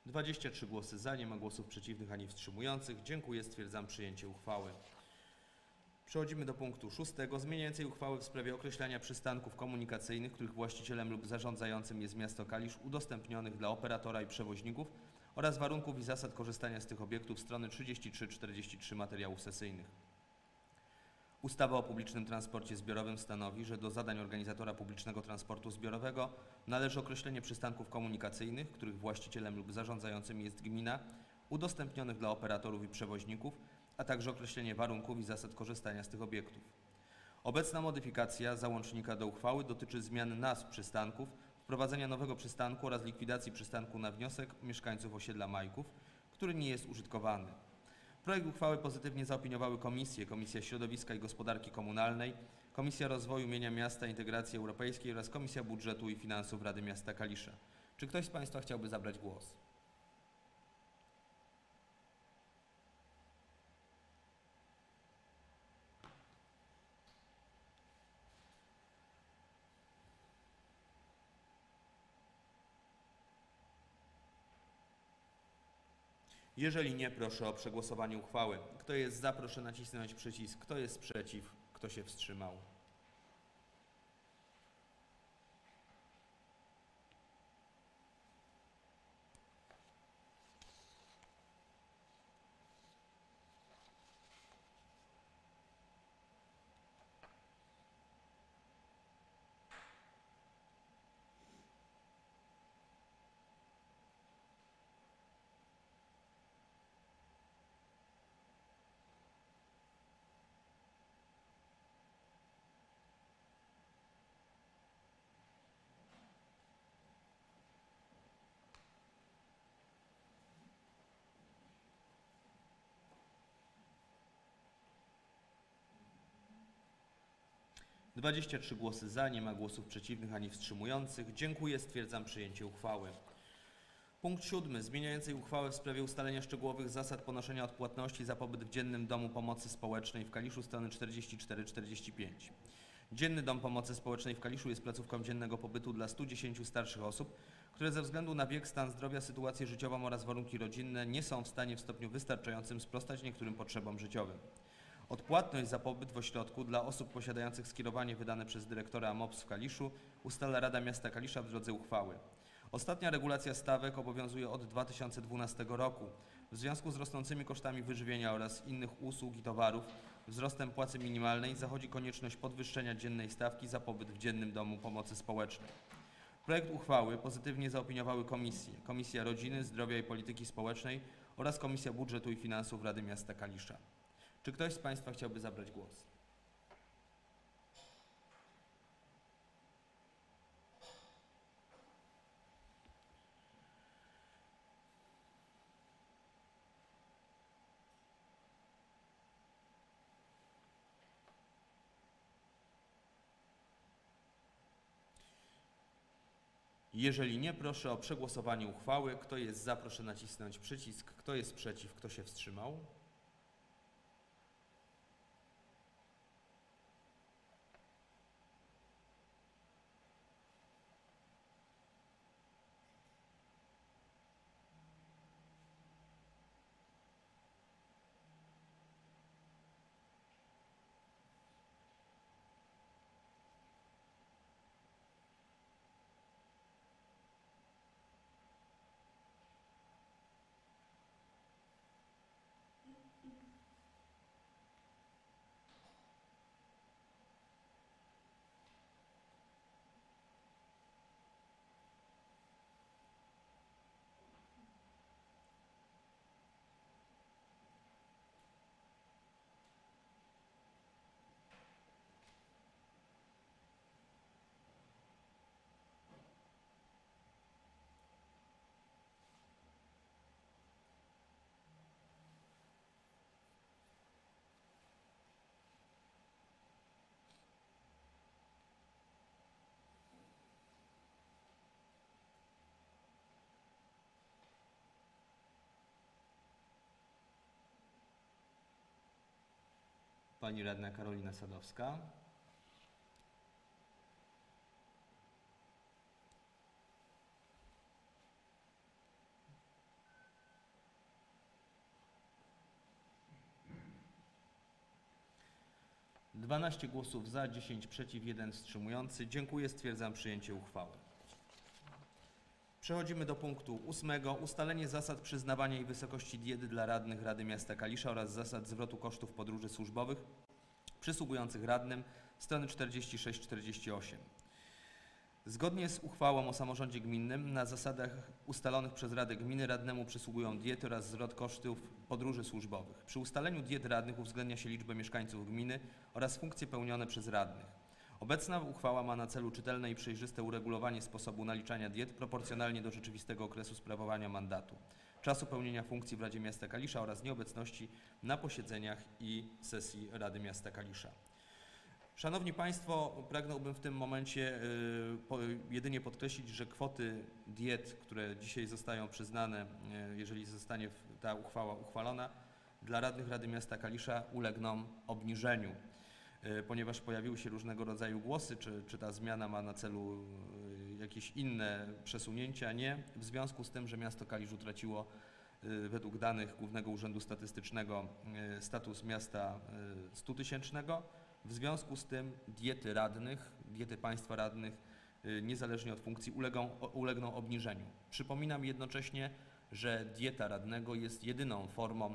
dwadzieścia trzy głosy za, nie ma głosów przeciwnych ani wstrzymujących. Dziękuję, stwierdzam przyjęcie uchwały. Przechodzimy do punktu szóstego. Zmieniającej uchwały w sprawie określania przystanków komunikacyjnych, których właścicielem lub zarządzającym jest miasto Kalisz, udostępnionych dla operatora i przewoźników oraz warunków i zasad korzystania z tych obiektów, strony trzydzieści trzy czterdzieści trzy materiałów sesyjnych. Ustawa o publicznym transporcie zbiorowym stanowi, że do zadań organizatora publicznego transportu zbiorowego należy określenie przystanków komunikacyjnych, których właścicielem lub zarządzającym jest gmina, udostępnionych dla operatorów i przewoźników, a także określenie warunków i zasad korzystania z tych obiektów. Obecna modyfikacja załącznika do uchwały dotyczy zmian nazw przystanków, wprowadzenia nowego przystanku oraz likwidacji przystanku na wniosek mieszkańców osiedla Majków, który nie jest użytkowany. Projekt uchwały pozytywnie zaopiniowały komisje: Komisja Środowiska i Gospodarki Komunalnej, Komisja Rozwoju Mienia Miasta i Integracji Europejskiej oraz Komisja Budżetu i Finansów Rady Miasta Kalisza. Czy ktoś z Państwa chciałby zabrać głos? Jeżeli nie, proszę o przegłosowanie uchwały. Kto jest za, proszę nacisnąć przycisk. Kto jest przeciw? Kto się wstrzymał? dwadzieścia trzy głosy za, nie ma głosów przeciwnych ani wstrzymujących. Dziękuję, stwierdzam przyjęcie uchwały. Punkt siódmy. Zmieniającej uchwałę w sprawie ustalenia szczegółowych zasad ponoszenia odpłatności za pobyt w Dziennym Domu Pomocy Społecznej w Kaliszu, strony czterdzieści cztery czterdzieści pięć. Dzienny Dom Pomocy Społecznej w Kaliszu jest placówką dziennego pobytu dla stu dziesięciu starszych osób, które ze względu na wiek, stan zdrowia, sytuację życiową oraz warunki rodzinne nie są w stanie w stopniu wystarczającym sprostać niektórym potrzebom życiowym. Odpłatność za pobyt w ośrodku dla osób posiadających skierowanie wydane przez dyrektora M O P S w Kaliszu ustala Rada Miasta Kalisza w drodze uchwały. Ostatnia regulacja stawek obowiązuje od dwa tysiące dwunastego roku. W związku z rosnącymi kosztami wyżywienia oraz innych usług i towarów, wzrostem płacy minimalnej zachodzi konieczność podwyższenia dziennej stawki za pobyt w Dziennym Domu Pomocy Społecznej. Projekt uchwały pozytywnie zaopiniowały komisje: Komisja Rodziny, Zdrowia i Polityki Społecznej oraz Komisja Budżetu i Finansów Rady Miasta Kalisza. Czy ktoś z Państwa chciałby zabrać głos? Jeżeli nie, proszę o przegłosowanie uchwały. Kto jest za, proszę nacisnąć przycisk. Kto jest przeciw, kto się wstrzymał? Pani radna Karolina Sadowska. dwanaście głosów za, dziesięć przeciw, jeden wstrzymujący. Dziękuję, stwierdzam przyjęcie uchwały. Przechodzimy do punktu ósmego. Ustalenie zasad przyznawania i wysokości diety dla radnych Rady Miasta Kalisza oraz zasad zwrotu kosztów podróży służbowych przysługujących radnym, strony czterdzieści sześć czterdzieści osiem. Zgodnie z uchwałą o samorządzie gminnym na zasadach ustalonych przez Radę Gminy radnemu przysługują diety oraz zwrot kosztów podróży służbowych. Przy ustaleniu diet radnych uwzględnia się liczbę mieszkańców gminy oraz funkcje pełnione przez radnych. Obecna uchwała ma na celu czytelne i przejrzyste uregulowanie sposobu naliczania diet proporcjonalnie do rzeczywistego okresu sprawowania mandatu, czasu pełnienia funkcji w Radzie Miasta Kalisza oraz nieobecności na posiedzeniach i sesji Rady Miasta Kalisza. Szanowni Państwo, pragnąłbym w tym momencie y, po, jedynie podkreślić, że kwoty diet, które dzisiaj zostają przyznane, y, jeżeli zostanie ta uchwała uchwalona, dla radnych Rady Miasta Kalisza ulegną obniżeniu, y, ponieważ pojawiły się różnego rodzaju głosy, czy, czy ta zmiana ma na celu y, jakieś inne przesunięcia. Nie. W związku z tym, że miasto Kalisz utraciło y, według danych Głównego Urzędu Statystycznego y, status miasta y, stutysięcznego, w związku z tym diety radnych, diety państwa radnych, niezależnie od funkcji, ulegą, ulegną obniżeniu. Przypominam jednocześnie, że dieta radnego jest jedyną formą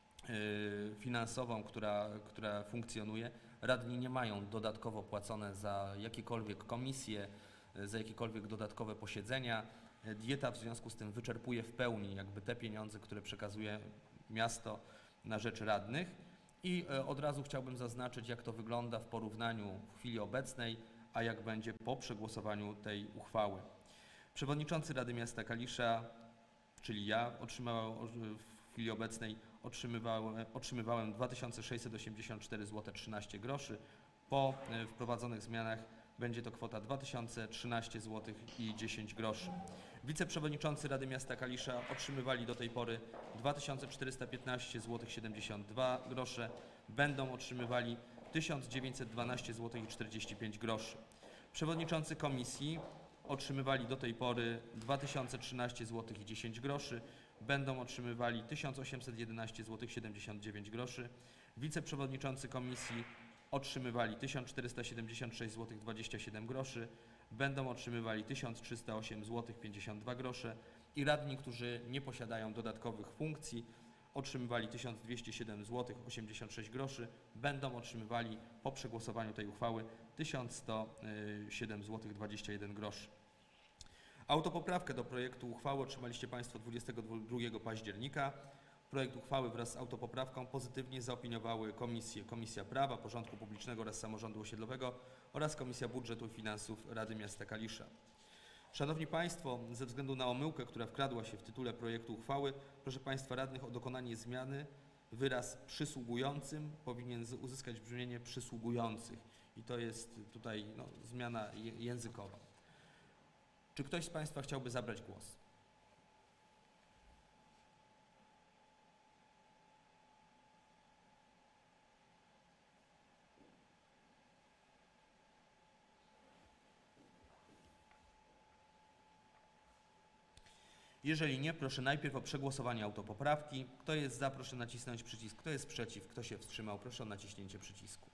finansową, która, która funkcjonuje. Radni nie mają dodatkowo płacone za jakiekolwiek komisje, za jakiekolwiek dodatkowe posiedzenia. Dieta w związku z tym wyczerpuje w pełni jakby te pieniądze, które przekazuje miasto na rzecz radnych. I od razu chciałbym zaznaczyć, jak to wygląda w porównaniu w chwili obecnej, a jak będzie po przegłosowaniu tej uchwały. Przewodniczący Rady Miasta Kalisza, czyli ja, otrzymałem w chwili obecnej otrzymywałem, otrzymywałem dwa tysiące sześćset osiemdziesiąt cztery złote trzynaście groszy. Po wprowadzonych zmianach będzie to kwota dwa tysiące trzynaście złotych i dziesięć groszy. Wiceprzewodniczący Rady Miasta Kalisza otrzymywali do tej pory dwa tysiące czterysta piętnaście złotych siedemdziesiąt dwa grosze, będą otrzymywali tysiąc dziewięćset dwanaście złotych i czterdzieści pięć groszy. Przewodniczący komisji otrzymywali do tej pory dwa tysiące trzynaście złotych i dziesięć groszy, będą otrzymywali tysiąc osiemset jedenaście złotych siedemdziesiąt dziewięć groszy. Wiceprzewodniczący komisji otrzymywali tysiąc czterysta siedemdziesiąt sześć złotych dwadzieścia siedem groszy, będą otrzymywali tysiąc trzysta osiem złotych pięćdziesiąt dwa grosze i radni, którzy nie posiadają dodatkowych funkcji, otrzymywali tysiąc dwieście siedem złotych osiemdziesiąt sześć groszy, będą otrzymywali po przegłosowaniu tej uchwały tysiąc sto siedem złotych dwadzieścia jeden groszy. Autopoprawkę do projektu uchwały otrzymaliście Państwo dwudziestego drugiego października. Projekt uchwały wraz z autopoprawką pozytywnie zaopiniowały komisje Komisja Prawa, Porządku Publicznego oraz Samorządu Osiedlowego oraz Komisja Budżetu i Finansów Rady Miasta Kalisza. Szanowni Państwo, ze względu na omyłkę, która wkradła się w tytule projektu uchwały, proszę Państwa radnych o dokonanie zmiany. Wyraz przysługującym powinien uzyskać brzmienie przysługujących i to jest tutaj no, zmiana językowa. Czy ktoś z Państwa chciałby zabrać głos? Jeżeli nie, proszę najpierw o przegłosowanie autopoprawki. Kto jest za, proszę nacisnąć przycisk. Kto jest przeciw, kto się wstrzymał, proszę o naciśnięcie przycisku.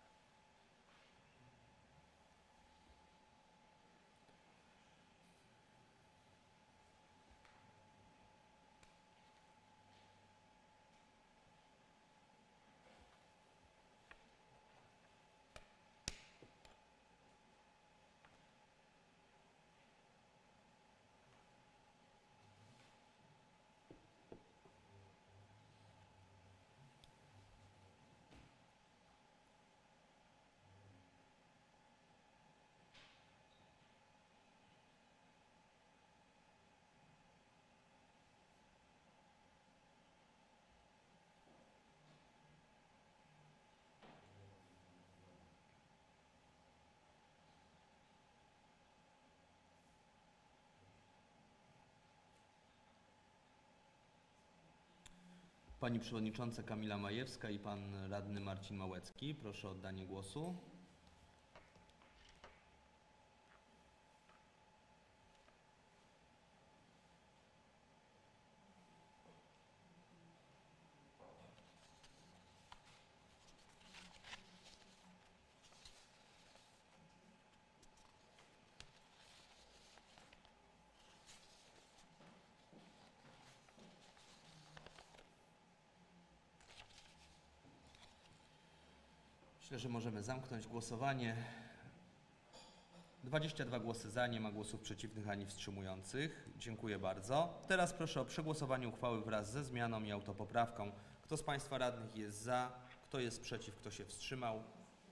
Pani Przewodnicząca Kamila Majewska i Pan Radny Marcin Małecki. Proszę o oddanie głosu. Myślę, że możemy zamknąć głosowanie. dwadzieścia dwa głosy za, nie ma głosów przeciwnych ani wstrzymujących. Dziękuję bardzo. Teraz proszę o przegłosowanie uchwały wraz ze zmianą i autopoprawką. Kto z Państwa radnych jest za? Kto jest przeciw? Kto się wstrzymał?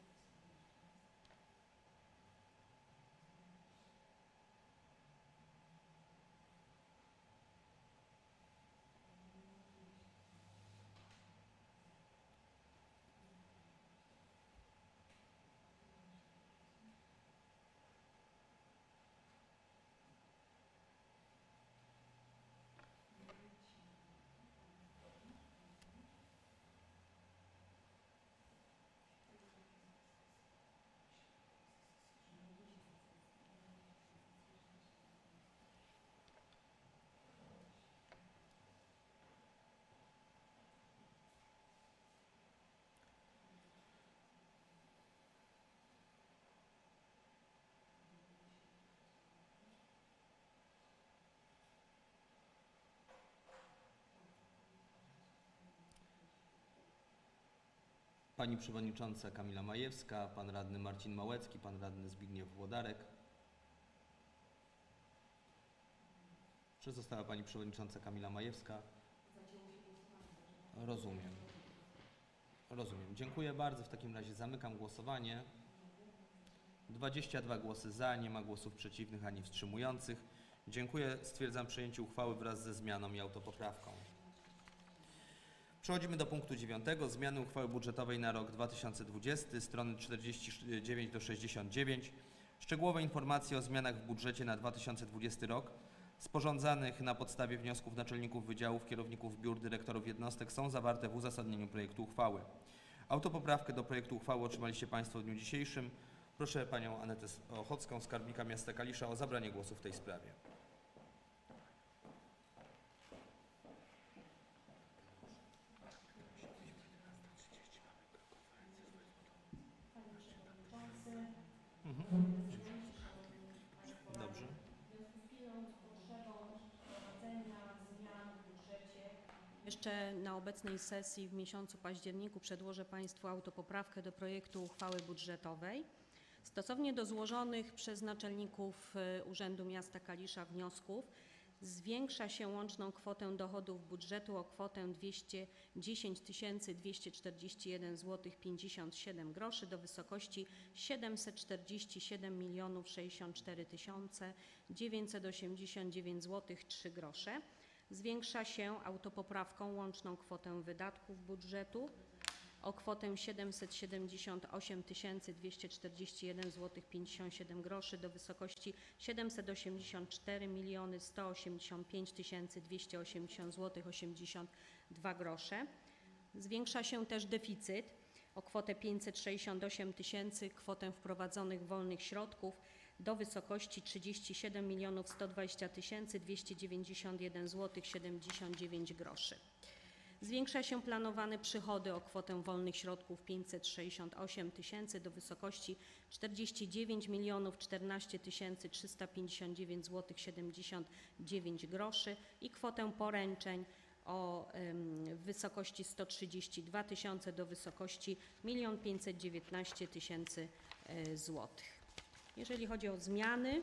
Pani Przewodnicząca Kamila Majewska, Pan Radny Marcin Małecki, Pan Radny Zbigniew Włodarek. Czy została Pani Przewodnicząca Kamila Majewska? Rozumiem. Rozumiem. Dziękuję bardzo. W takim razie zamykam głosowanie. dwadzieścia dwa głosy za, nie ma głosów przeciwnych ani wstrzymujących. Dziękuję. Stwierdzam przyjęcie uchwały wraz ze zmianą i autopoprawką. Przechodzimy do punktu dziewiątego. Zmiany uchwały budżetowej na rok dwa tysiące dwudziesty, strony czterdzieści dziewięć do sześćdziesiąt dziewięć. Szczegółowe informacje o zmianach w budżecie na dwa tysiące dwudziesty rok, sporządzanych na podstawie wniosków naczelników wydziałów, kierowników biur, dyrektorów jednostek, są zawarte w uzasadnieniu projektu uchwały. Autopoprawkę do projektu uchwały otrzymaliście Państwo w dniu dzisiejszym. Proszę Panią Anetę Ochocką, skarbnika miasta Kalisza, o zabranie głosu w tej sprawie. Mhm. Dobrze. Jeszcze na obecnej sesji w miesiącu październiku przedłożę Państwu autopoprawkę do projektu uchwały budżetowej. Stosownie do złożonych przez naczelników Urzędu Miasta Kalisza wniosków zwiększa się łączną kwotę dochodów budżetu o kwotę dwieście dziesięć tysięcy dwieście czterdzieści jeden złotych pięćdziesiąt siedem groszy do wysokości siedemset czterdzieści siedem milionów sześćdziesiąt cztery tysiące dziewięćset osiemdziesiąt dziewięć złotych trzy grosze. Zwiększa się autopoprawką łączną kwotę wydatków budżetu o kwotę siedemset siedemdziesiąt osiem tysięcy dwieście czterdzieści jeden złotych pięćdziesiąt siedem groszy do wysokości siedemset osiemdziesiąt cztery miliony sto osiemdziesiąt pięć tysięcy dwieście osiemdziesiąt złotych osiemdziesiąt dwa grosze. Zwiększa się też deficyt o kwotę pięćset sześćdziesiąt osiem tysięcy, kwotę wprowadzonych wolnych środków do wysokości trzydzieści siedem milionów sto dwadzieścia tysięcy dwieście dziewięćdziesiąt jeden złotych siedemdziesiąt dziewięć groszy. Zwiększa się planowane przychody o kwotę wolnych środków pięćset sześćdziesiąt osiem tysięcy do wysokości czterdzieści dziewięć milionów czternaście tysięcy trzysta pięćdziesiąt dziewięć złotych siedemdziesiąt dziewięć groszy i kwotę poręczeń o ym, wysokości sto trzydzieści dwa tysiące do wysokości milion pięćset dziewiętnaście tysięcy złotych. Jeżeli chodzi o zmiany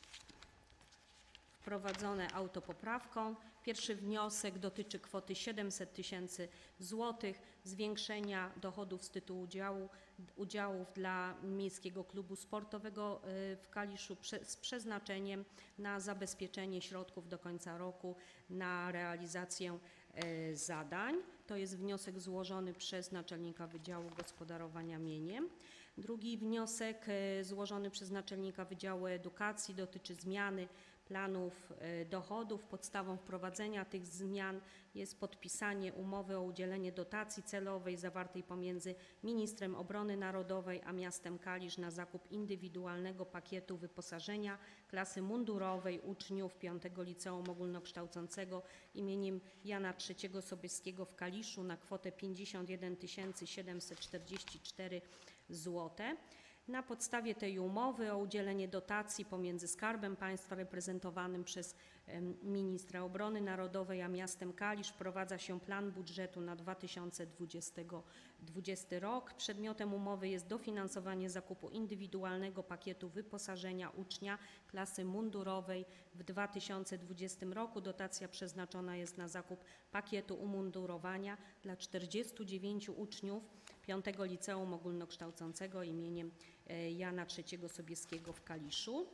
wprowadzone autopoprawką, pierwszy wniosek dotyczy kwoty siedemset tysięcy złotych, zwiększenia dochodów z tytułu udziału, udziałów dla Miejskiego Klubu Sportowego w Kaliszu prze, z przeznaczeniem na zabezpieczenie środków do końca roku na realizację y, zadań. To jest wniosek złożony przez naczelnika Wydziału Gospodarowania Mieniem. Drugi wniosek y, złożony przez naczelnika Wydziału Edukacji dotyczy zmiany planów dochodów. Podstawą wprowadzenia tych zmian jest podpisanie umowy o udzielenie dotacji celowej zawartej pomiędzy ministrem obrony narodowej a miastem Kalisz na zakup indywidualnego pakietu wyposażenia klasy mundurowej uczniów piątego Liceum Ogólnokształcącego imieniem Jana trzeciego Sobieskiego w Kaliszu na kwotę pięćdziesiąt jeden tysięcy siedemset czterdzieści cztery złote. Na podstawie tej umowy o udzielenie dotacji pomiędzy Skarbem Państwa reprezentowanym przez ministra obrony narodowej a miastem Kalisz wprowadza się plan budżetu na dwa tysiące dwudziesty rok. Przedmiotem umowy jest dofinansowanie zakupu indywidualnego pakietu wyposażenia ucznia klasy mundurowej w dwa tysiące dwudziestym roku. Dotacja przeznaczona jest na zakup pakietu umundurowania dla czterdziestu dziewięciu uczniów piątego Liceum Ogólnokształcącego imieniem Jana trzeciego Sobieskiego w Kaliszu.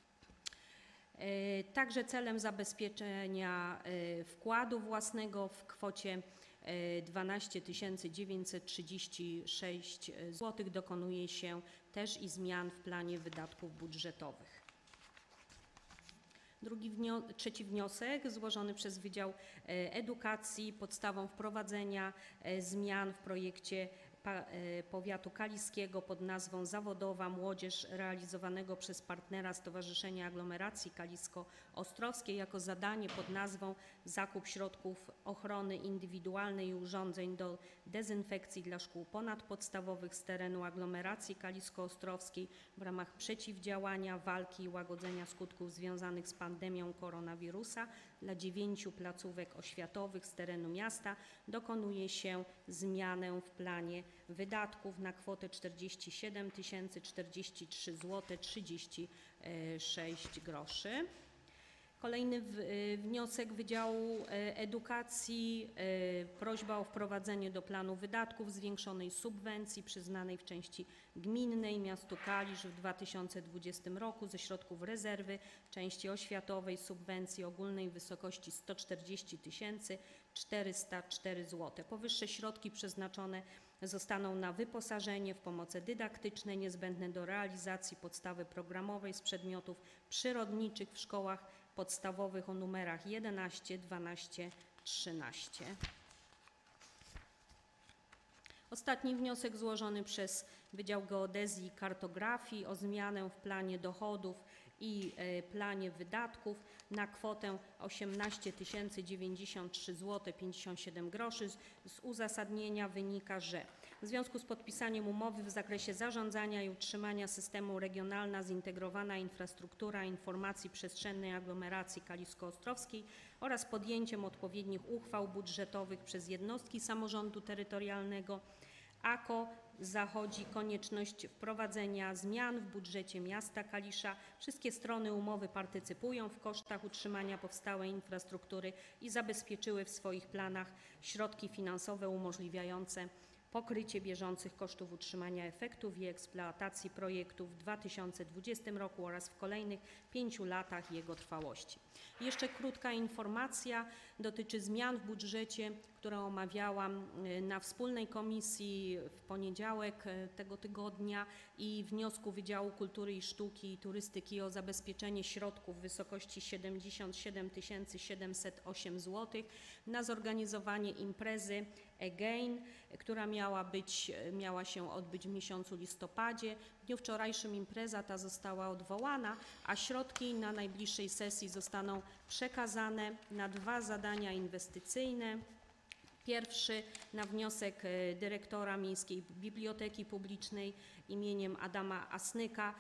Także celem zabezpieczenia wkładu własnego w kwocie dwanaście tysięcy dziewięćset trzydzieści sześć złotych dokonuje się też i zmian w planie wydatków budżetowych. Drugi wnio trzeci wniosek złożony przez Wydział Edukacji. Podstawą wprowadzenia zmian w projekcie powiatu kaliskiego pod nazwą Zawodowa Młodzież realizowanego przez partnera Stowarzyszenia Aglomeracji Kalisko-Ostrowskiej jako zadanie pod nazwą Zakup środków ochrony indywidualnej i urządzeń do dezynfekcji dla szkół ponadpodstawowych z terenu aglomeracji kalisko-ostrowskiej w ramach przeciwdziałania, walki i łagodzenia skutków związanych z pandemią koronawirusa dla dziewięciu placówek oświatowych z terenu miasta dokonuje się zmianę w planie wydatków na kwotę czterdzieści siedem tysięcy czterdzieści trzy złote trzydzieści sześć groszy. Kolejny wniosek Wydziału Edukacji, prośba o wprowadzenie do planu wydatków zwiększonej subwencji przyznanej w części gminnej miastu Kalisz w dwa tysiące dwudziestym roku ze środków rezerwy części oświatowej subwencji ogólnej w wysokości sto czterdzieści tysięcy czterysta cztery złote. Powyższe środki przeznaczone zostaną na wyposażenie w pomoce dydaktyczne niezbędne do realizacji podstawy programowej z przedmiotów przyrodniczych w szkołach podstawowych o numerach jedenaście, dwanaście, trzynaście. Ostatni wniosek złożony przez Wydział Geodezji i Kartografii o zmianę w planie dochodów i planie wydatków na kwotę osiemnaście tysięcy dziewięćdziesiąt trzy złote pięćdziesiąt siedem groszy. Z uzasadnienia wynika, że w związku z podpisaniem umowy w zakresie zarządzania i utrzymania systemu Regionalna Zintegrowana Infrastruktura Informacji Przestrzennej Aglomeracji Kalisko-Ostrowskiej oraz podjęciem odpowiednich uchwał budżetowych przez jednostki samorządu terytorialnego A K O zachodzi konieczność wprowadzenia zmian w budżecie miasta Kalisza. Wszystkie strony umowy partycypują w kosztach utrzymania powstałej infrastruktury i zabezpieczyły w swoich planach środki finansowe umożliwiające pokrycie bieżących kosztów utrzymania efektów i eksploatacji projektu w dwa tysiące dwudziestym roku oraz w kolejnych pięciu latach jego trwałości. Jeszcze krótka informacja dotyczy zmian w budżecie, którą omawiałam na wspólnej komisji w poniedziałek tego tygodnia i wniosku Wydziału Kultury i Sztuki i Turystyki o zabezpieczenie środków w wysokości siedemdziesiąt siedem tysięcy siedemset osiem złotych na zorganizowanie imprezy Again, która miała być, miała się odbyć w miesiącu listopadzie. W dniu wczorajszym impreza ta została odwołana, a środki na najbliższej sesji zostaną przekazane na dwa zadania inwestycyjne. Pierwszy na wniosek dyrektora Miejskiej Biblioteki Publicznej imieniem Adama Asnyka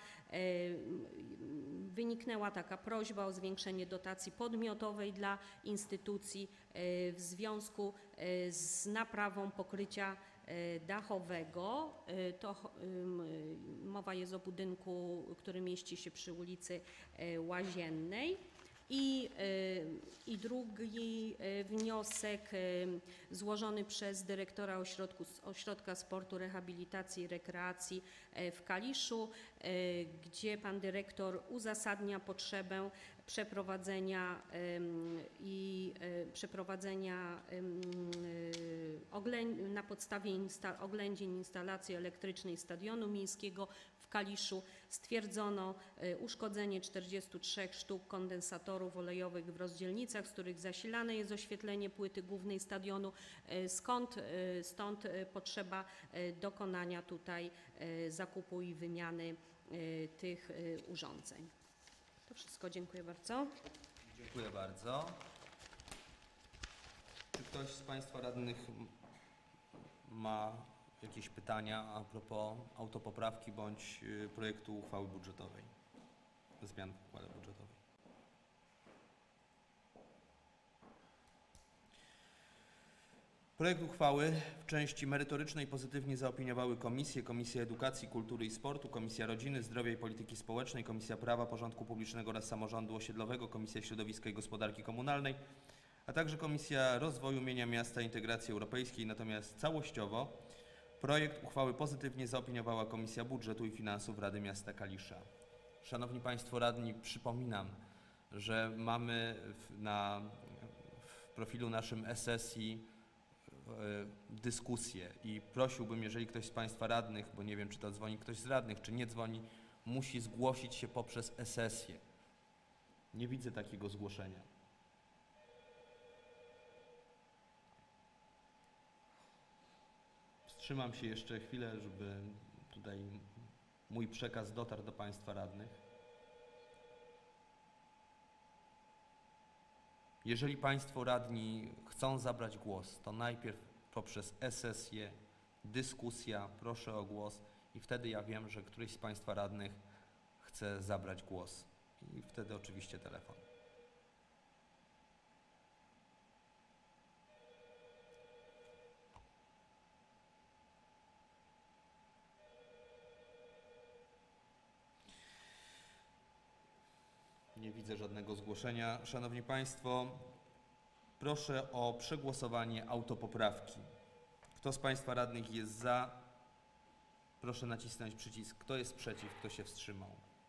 wyniknęła taka prośba o zwiększenie dotacji podmiotowej dla instytucji w związku z naprawą pokrycia dachowego. To mowa jest o budynku, który mieści się przy ulicy Łaziennej. I, I drugi wniosek złożony przez dyrektora ośrodku, Ośrodka Sportu, Rehabilitacji i Rekreacji w Kaliszu, gdzie pan dyrektor uzasadnia potrzebę przeprowadzenia i przeprowadzenia na podstawie insta, oględzin instalacji elektrycznej Stadionu Miejskiego w Kaliszu. Stwierdzono uszkodzenie czterdziestu trzech sztuk kondensatorów olejowych w rozdzielnicach, z których zasilane jest oświetlenie płyty głównej stadionu, skąd, stąd potrzeba dokonania tutaj zakupu i wymiany tych urządzeń. To wszystko. Dziękuję bardzo. Dziękuję bardzo. Czy ktoś z Państwa radnych ma jakieś pytania a propos autopoprawki bądź y, projektu uchwały budżetowej, zmian w uchwale budżetowej? Projekt uchwały w części merytorycznej pozytywnie zaopiniowały komisje: Komisja Edukacji, Kultury i Sportu, Komisja Rodziny, Zdrowia i Polityki Społecznej, Komisja Prawa, Porządku Publicznego oraz Samorządu Osiedlowego, Komisja Środowiska i Gospodarki Komunalnej, a także Komisja Rozwoju Mienia Miasta i Integracji Europejskiej. Natomiast całościowo projekt uchwały pozytywnie zaopiniowała Komisja Budżetu i Finansów Rady Miasta Kalisza. Szanowni Państwo Radni, przypominam, że mamy w, na, w profilu naszym e-sesji dyskusję i prosiłbym, jeżeli ktoś z Państwa radnych, bo nie wiem, czy to dzwoni ktoś z radnych, czy nie dzwoni, musi zgłosić się poprzez e-sesję. Nie widzę takiego zgłoszenia. Wstrzymam się jeszcze chwilę, żeby tutaj mój przekaz dotarł do Państwa radnych. Jeżeli Państwo radni chcą zabrać głos, to najpierw poprzez e-sesję, dyskusja, proszę o głos i wtedy ja wiem, że któryś z Państwa radnych chce zabrać głos i wtedy oczywiście telefon. Nie widzę żadnego zgłoszenia. Szanowni Państwo, proszę o przegłosowanie autopoprawki. Kto z Państwa radnych jest za? Proszę nacisnąć przycisk. Kto jest przeciw? Kto się wstrzymał?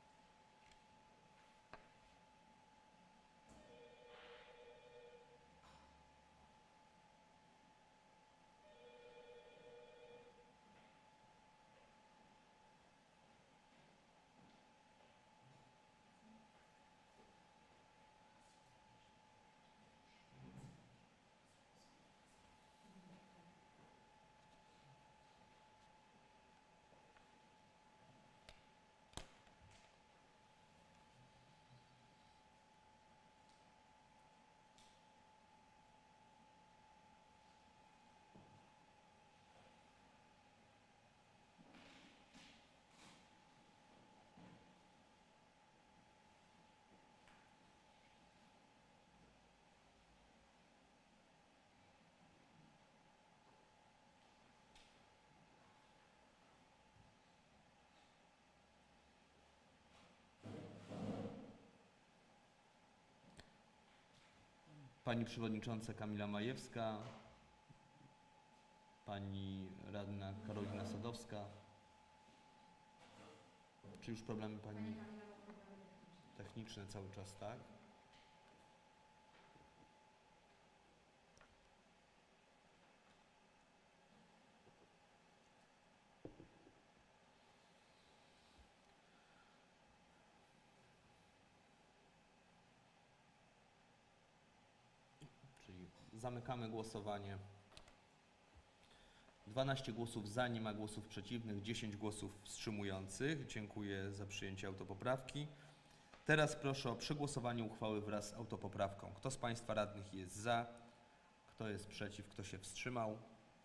Pani Przewodnicząca Kamila Majewska, Pani Radna Karolina Sadowska. Czy już problemy Pani techniczne cały czas, tak? Zamykamy głosowanie. dwanaście głosów za, nie ma głosów przeciwnych, dziesięć głosów wstrzymujących. Dziękuję za przyjęcie autopoprawki. Teraz proszę o przegłosowanie uchwały wraz z autopoprawką. Kto z Państwa radnych jest za? Kto jest przeciw? Kto się wstrzymał?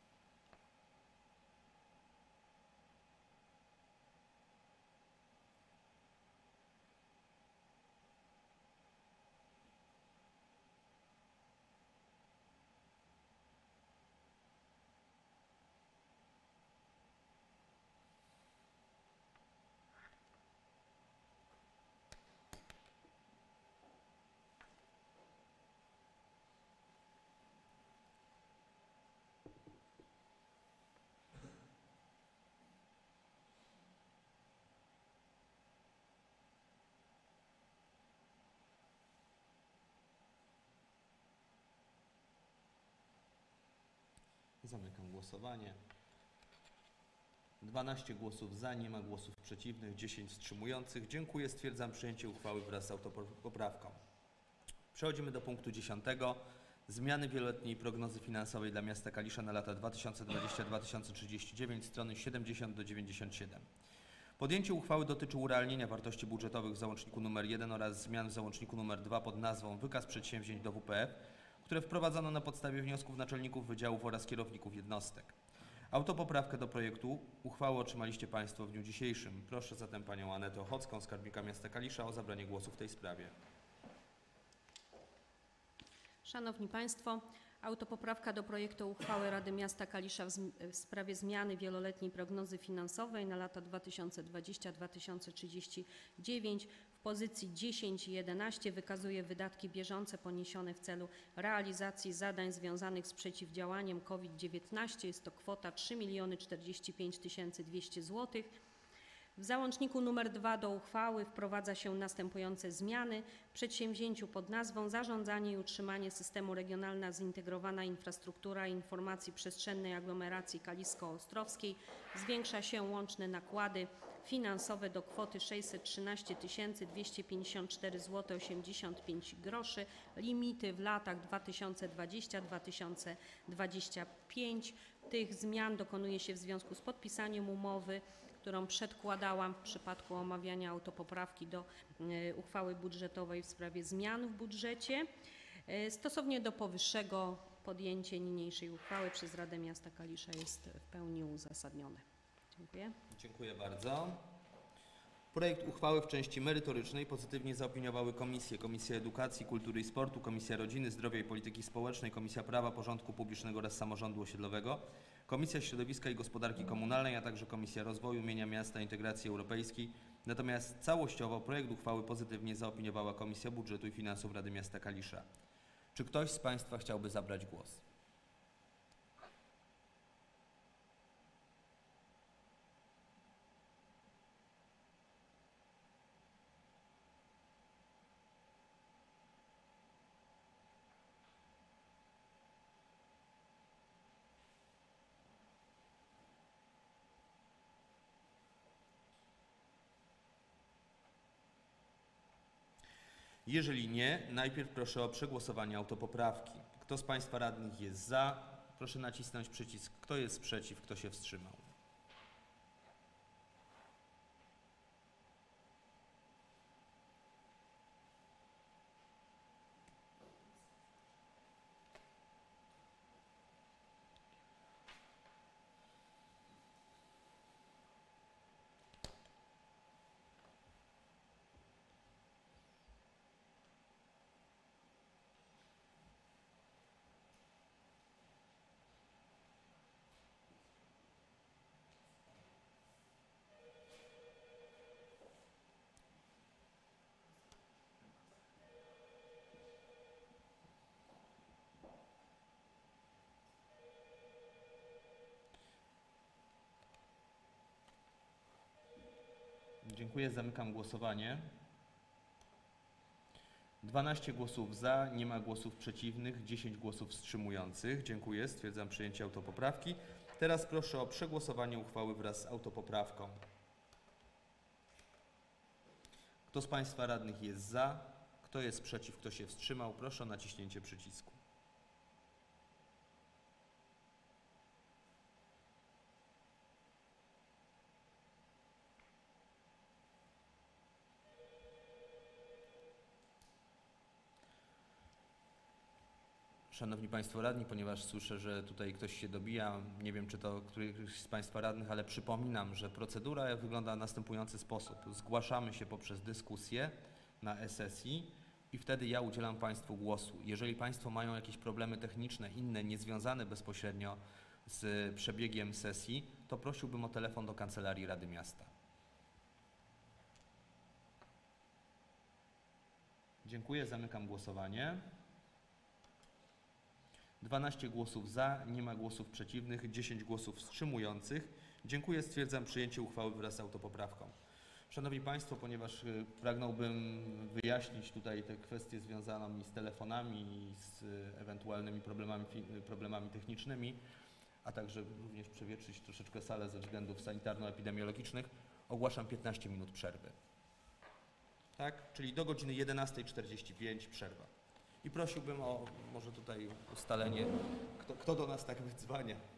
Zamykam głosowanie. dwanaście głosów za, nie ma głosów przeciwnych, dziesięć wstrzymujących. Dziękuję, stwierdzam przyjęcie uchwały wraz z autopoprawką. Przechodzimy do punktu dziesiątego. Zmiany wieloletniej prognozy finansowej dla miasta Kalisza na lata dwa tysiące dwudziesty do dwa tysiące trzydziestego dziewiątego, strony siedemdziesiąt do dziewięćdziesiąt siedem. Podjęcie uchwały dotyczy urealnienia wartości budżetowych w załączniku nr jeden oraz zmian w załączniku nr dwa pod nazwą Wykaz przedsięwzięć do W P F, które wprowadzono na podstawie wniosków naczelników wydziałów oraz kierowników jednostek. Autopoprawkę do projektu uchwały otrzymaliście Państwo w dniu dzisiejszym. Proszę zatem Panią Anetę Ochocką, skarbnika miasta Kalisza, o zabranie głosu w tej sprawie. Szanowni Państwo, autopoprawka do projektu uchwały Rady Miasta Kalisza w, w sprawie zmiany wieloletniej prognozy finansowej na lata dwa tysiące dwudziesty do dwa tysiące trzydziestego dziewiątego w pozycji dziesięć i jedenaście wykazuje wydatki bieżące poniesione w celu realizacji zadań związanych z przeciwdziałaniem COVID dziewiętnaście. Jest to kwota trzy miliony czterdzieści pięć tysięcy dwieście złotych. W załączniku nr dwa do uchwały wprowadza się następujące zmiany. W przedsięwzięciu pod nazwą Zarządzanie i utrzymanie systemu regionalna zintegrowana infrastruktura informacji przestrzennej aglomeracji kalisko-ostrowskiej zwiększa się łączne nakłady finansowe do kwoty sześćset trzynaście tysięcy dwieście pięćdziesiąt cztery złote osiemdziesiąt pięć groszy. Limity w latach dwa tysiące dwudziestym do dwa tysiące dwudziestego piątego. Tych zmian dokonuje się w związku z podpisaniem umowy, którą przedkładałam w przypadku omawiania autopoprawki do y, uchwały budżetowej w sprawie zmian w budżecie. Y, stosownie do powyższego podjęcie niniejszej uchwały przez Radę Miasta Kalisza jest w pełni uzasadnione. Dziękuję. Dziękuję bardzo. Projekt uchwały w części merytorycznej pozytywnie zaopiniowały komisje: Komisja Edukacji, Kultury i Sportu, Komisja Rodziny, Zdrowia i Polityki Społecznej, Komisja Prawa, Porządku Publicznego oraz Samorządu Osiedlowego, Komisja Środowiska i Gospodarki Komunalnej, a także Komisja Rozwoju, Mienia Miasta i Integracji Europejskiej. Natomiast całościowo projekt uchwały pozytywnie zaopiniowała Komisja Budżetu i Finansów Rady Miasta Kalisza. Czy ktoś z Państwa chciałby zabrać głos? Jeżeli nie, najpierw proszę o przegłosowanie autopoprawki. Kto z Państwa radnych jest za? Proszę nacisnąć przycisk. Kto jest przeciw? Kto się wstrzymał? Dziękuję. Zamykam głosowanie. dwanaście głosów za, nie ma głosów przeciwnych, dziesięć głosów wstrzymujących. Dziękuję. Stwierdzam przyjęcie autopoprawki. Teraz proszę o przegłosowanie uchwały wraz z autopoprawką. Kto z Państwa radnych jest za? Kto jest przeciw? Kto się wstrzymał? Proszę o naciśnięcie przycisku. Szanowni Państwo radni, ponieważ słyszę, że tutaj ktoś się dobija, nie wiem, czy to któryś z Państwa radnych, ale przypominam, że procedura wygląda w następujący sposób. Zgłaszamy się poprzez dyskusję na e-sesji i wtedy ja udzielam Państwu głosu. Jeżeli Państwo mają jakieś problemy techniczne, inne, niezwiązane bezpośrednio z przebiegiem sesji, to prosiłbym o telefon do Kancelarii Rady Miasta. Dziękuję, zamykam głosowanie. dwanaście głosów za, nie ma głosów przeciwnych, dziesięć głosów wstrzymujących. Dziękuję, stwierdzam przyjęcie uchwały wraz z autopoprawką. Szanowni Państwo, ponieważ pragnąłbym wyjaśnić tutaj te kwestie związane z telefonami i z ewentualnymi problemami, problemami technicznymi, a także również przewietrzyć troszeczkę salę ze względów sanitarno-epidemiologicznych, ogłaszam piętnaście minut przerwy. Tak? Czyli do godziny jedenastej czterdzieści pięć przerwa. I prosiłbym o może tutaj ustalenie, kto, kto do nas tak wydzwania.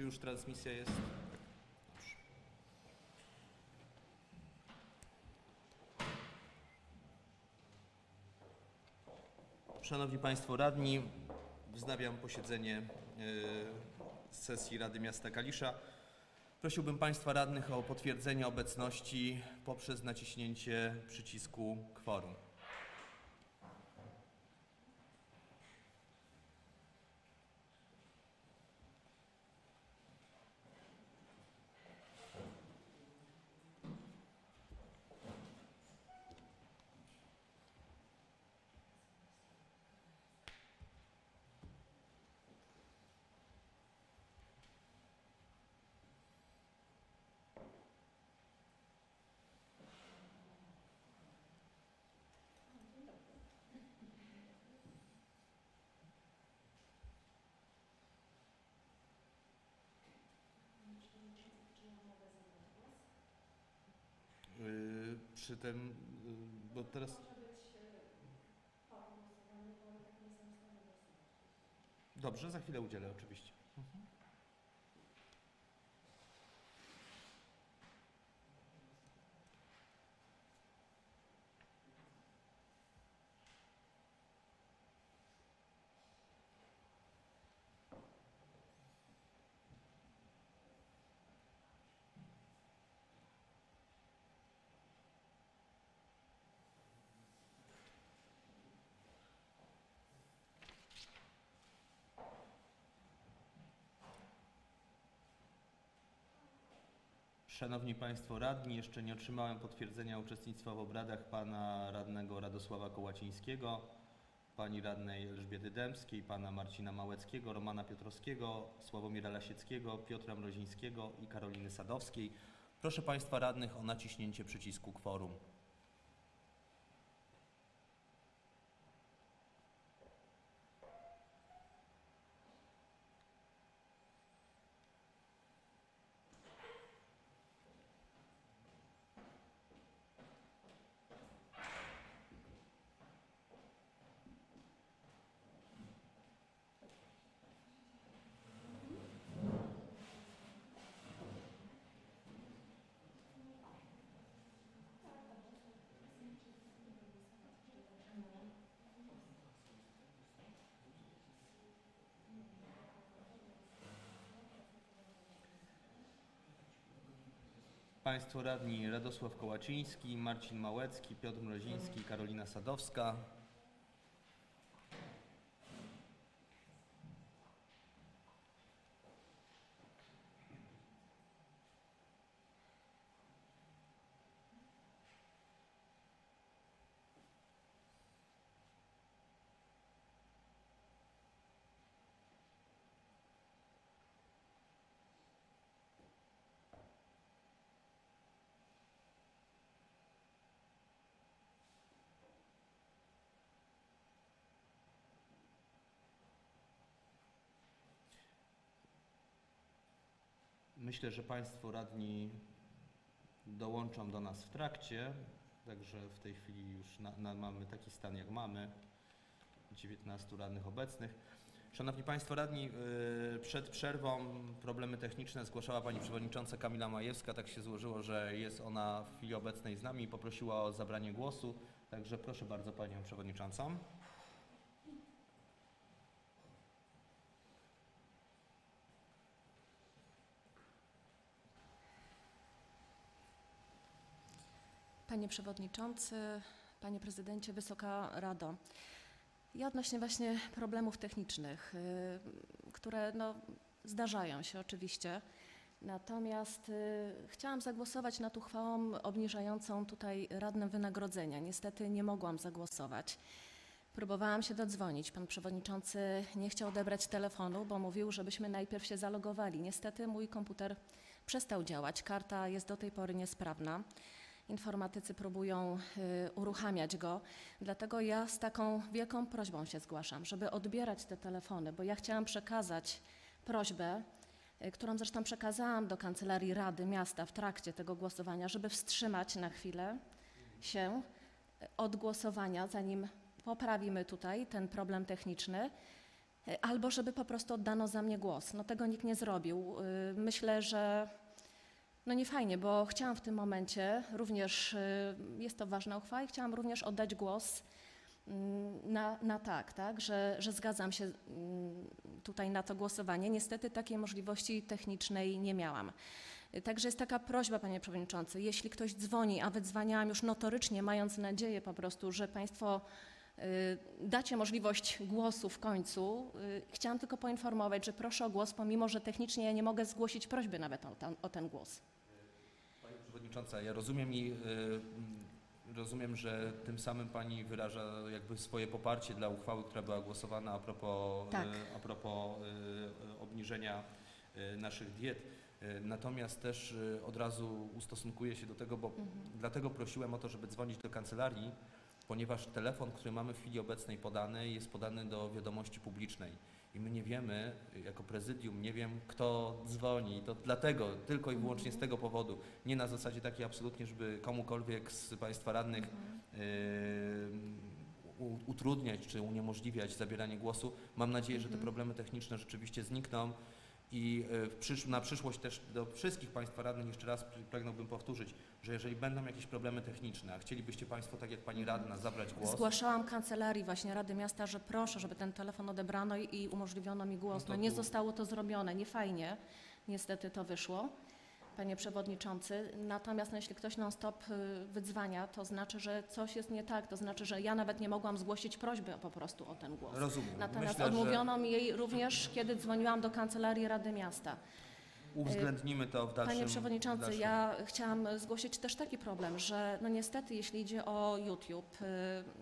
Czy już transmisja jest? Dobrze. Szanowni Państwo Radni, wznawiam posiedzenie y, sesji Rady Miasta Kalisza. Prosiłbym Państwa radnych o potwierdzenie obecności poprzez naciśnięcie przycisku kworum. Yy, przy tym, yy, bo teraz... Dobrze, za chwilę udzielę oczywiście. Mhm. Szanowni Państwo Radni, jeszcze nie otrzymałem potwierdzenia uczestnictwa w obradach pana radnego Radosława Kołacińskiego, pani radnej Elżbiety Dębskiej, pana Marcina Małeckiego, Romana Piotrowskiego, Sławomira Lasieckiego, Piotra Mrozińskiego i Karoliny Sadowskiej. Proszę Państwa radnych o naciśnięcie przycisku kworum. Państwo radni Radosław Kołaciński, Marcin Małecki, Piotr Mroziński, Karolina Sadowska. Myślę, że Państwo radni dołączą do nas w trakcie, także w tej chwili już na, na, mamy taki stan, jak mamy, dziewiętnastu radnych obecnych. Szanowni Państwo radni, yy, przed przerwą problemy techniczne zgłaszała Pani Przewodnicząca Kamila Majewska. Tak się złożyło, że jest ona w chwili obecnej z nami i poprosiła o zabranie głosu, także proszę bardzo Panią Przewodniczącą. Panie Przewodniczący, Panie Prezydencie, Wysoka Rado. Ja odnośnie właśnie problemów technicznych, y, które no, zdarzają się oczywiście, natomiast y, chciałam zagłosować nad uchwałą obniżającą tutaj radnym wynagrodzenia. Niestety nie mogłam zagłosować. Próbowałam się dodzwonić. Pan Przewodniczący nie chciał odebrać telefonu, bo mówił, żebyśmy najpierw się zalogowali. Niestety mój komputer przestał działać. Karta jest do tej pory niesprawna. Informatycy próbują y, uruchamiać go, dlatego ja z taką wielką prośbą się zgłaszam, żeby odbierać te telefony, bo ja chciałam przekazać prośbę, y, którą zresztą przekazałam do Kancelarii Rady Miasta w trakcie tego głosowania, żeby wstrzymać na chwilę się od głosowania, zanim poprawimy tutaj ten problem techniczny albo żeby po prostu oddano za mnie głos. No tego nikt nie zrobił. Y, Myślę, że no nie fajnie, bo chciałam w tym momencie również, y, jest to ważna uchwała i chciałam również oddać głos Na, na tak, tak, że, że zgadzam się tutaj na to głosowanie. Niestety takiej możliwości technicznej nie miałam. Także jest taka prośba, panie przewodniczący, jeśli ktoś dzwoni, a wydzwaniałam już notorycznie, mając nadzieję po prostu, że państwo y, dacie możliwość głosu w końcu, y, chciałam tylko poinformować, że proszę o głos, pomimo że technicznie ja nie mogę zgłosić prośby nawet o ten, o ten głos. Pani przewodnicząca, ja rozumiem i y, Rozumiem, że tym samym Pani wyraża jakby swoje poparcie dla uchwały, która była głosowana a propos, Tak. a propos obniżenia naszych diet. Natomiast też od razu ustosunkuję się do tego, bo Mhm. dlatego prosiłem o to, żeby dzwonić do kancelarii, ponieważ telefon, który mamy w chwili obecnej podany, jest podany do wiadomości publicznej. I my nie wiemy, jako prezydium, nie wiem, kto dzwoni. To dlatego, tylko i wyłącznie z tego powodu. Nie na zasadzie takiej absolutnie, żeby komukolwiek z Państwa radnych yy, utrudniać czy uniemożliwiać zabieranie głosu. Mam nadzieję, że te problemy techniczne rzeczywiście znikną. I w przysz na przyszłość też do wszystkich Państwa radnych jeszcze raz pragnąłbym powtórzyć, że jeżeli będą jakieś problemy techniczne, a chcielibyście Państwo, tak jak Pani radna, zabrać głos. Zgłaszałam kancelarii właśnie Rady Miasta, że proszę, żeby ten telefon odebrano i, i umożliwiono mi głos. No to No nie tu- zostało to zrobione, nie fajnie, niestety to wyszło, panie przewodniczący. Natomiast no, jeśli ktoś non stop y, wydzwania, to znaczy, że coś jest nie tak, to znaczy, że ja nawet nie mogłam zgłosić prośby po prostu o ten głos. Rozumiem. Natomiast Myślę, że odmówiono mi jej również, kiedy dzwoniłam do kancelarii Rady Miasta. uwzględnimy to w dalszym. Panie przewodniczący, dalszym. ja chciałam zgłosić też taki problem, że no niestety jeśli idzie o YouTube y,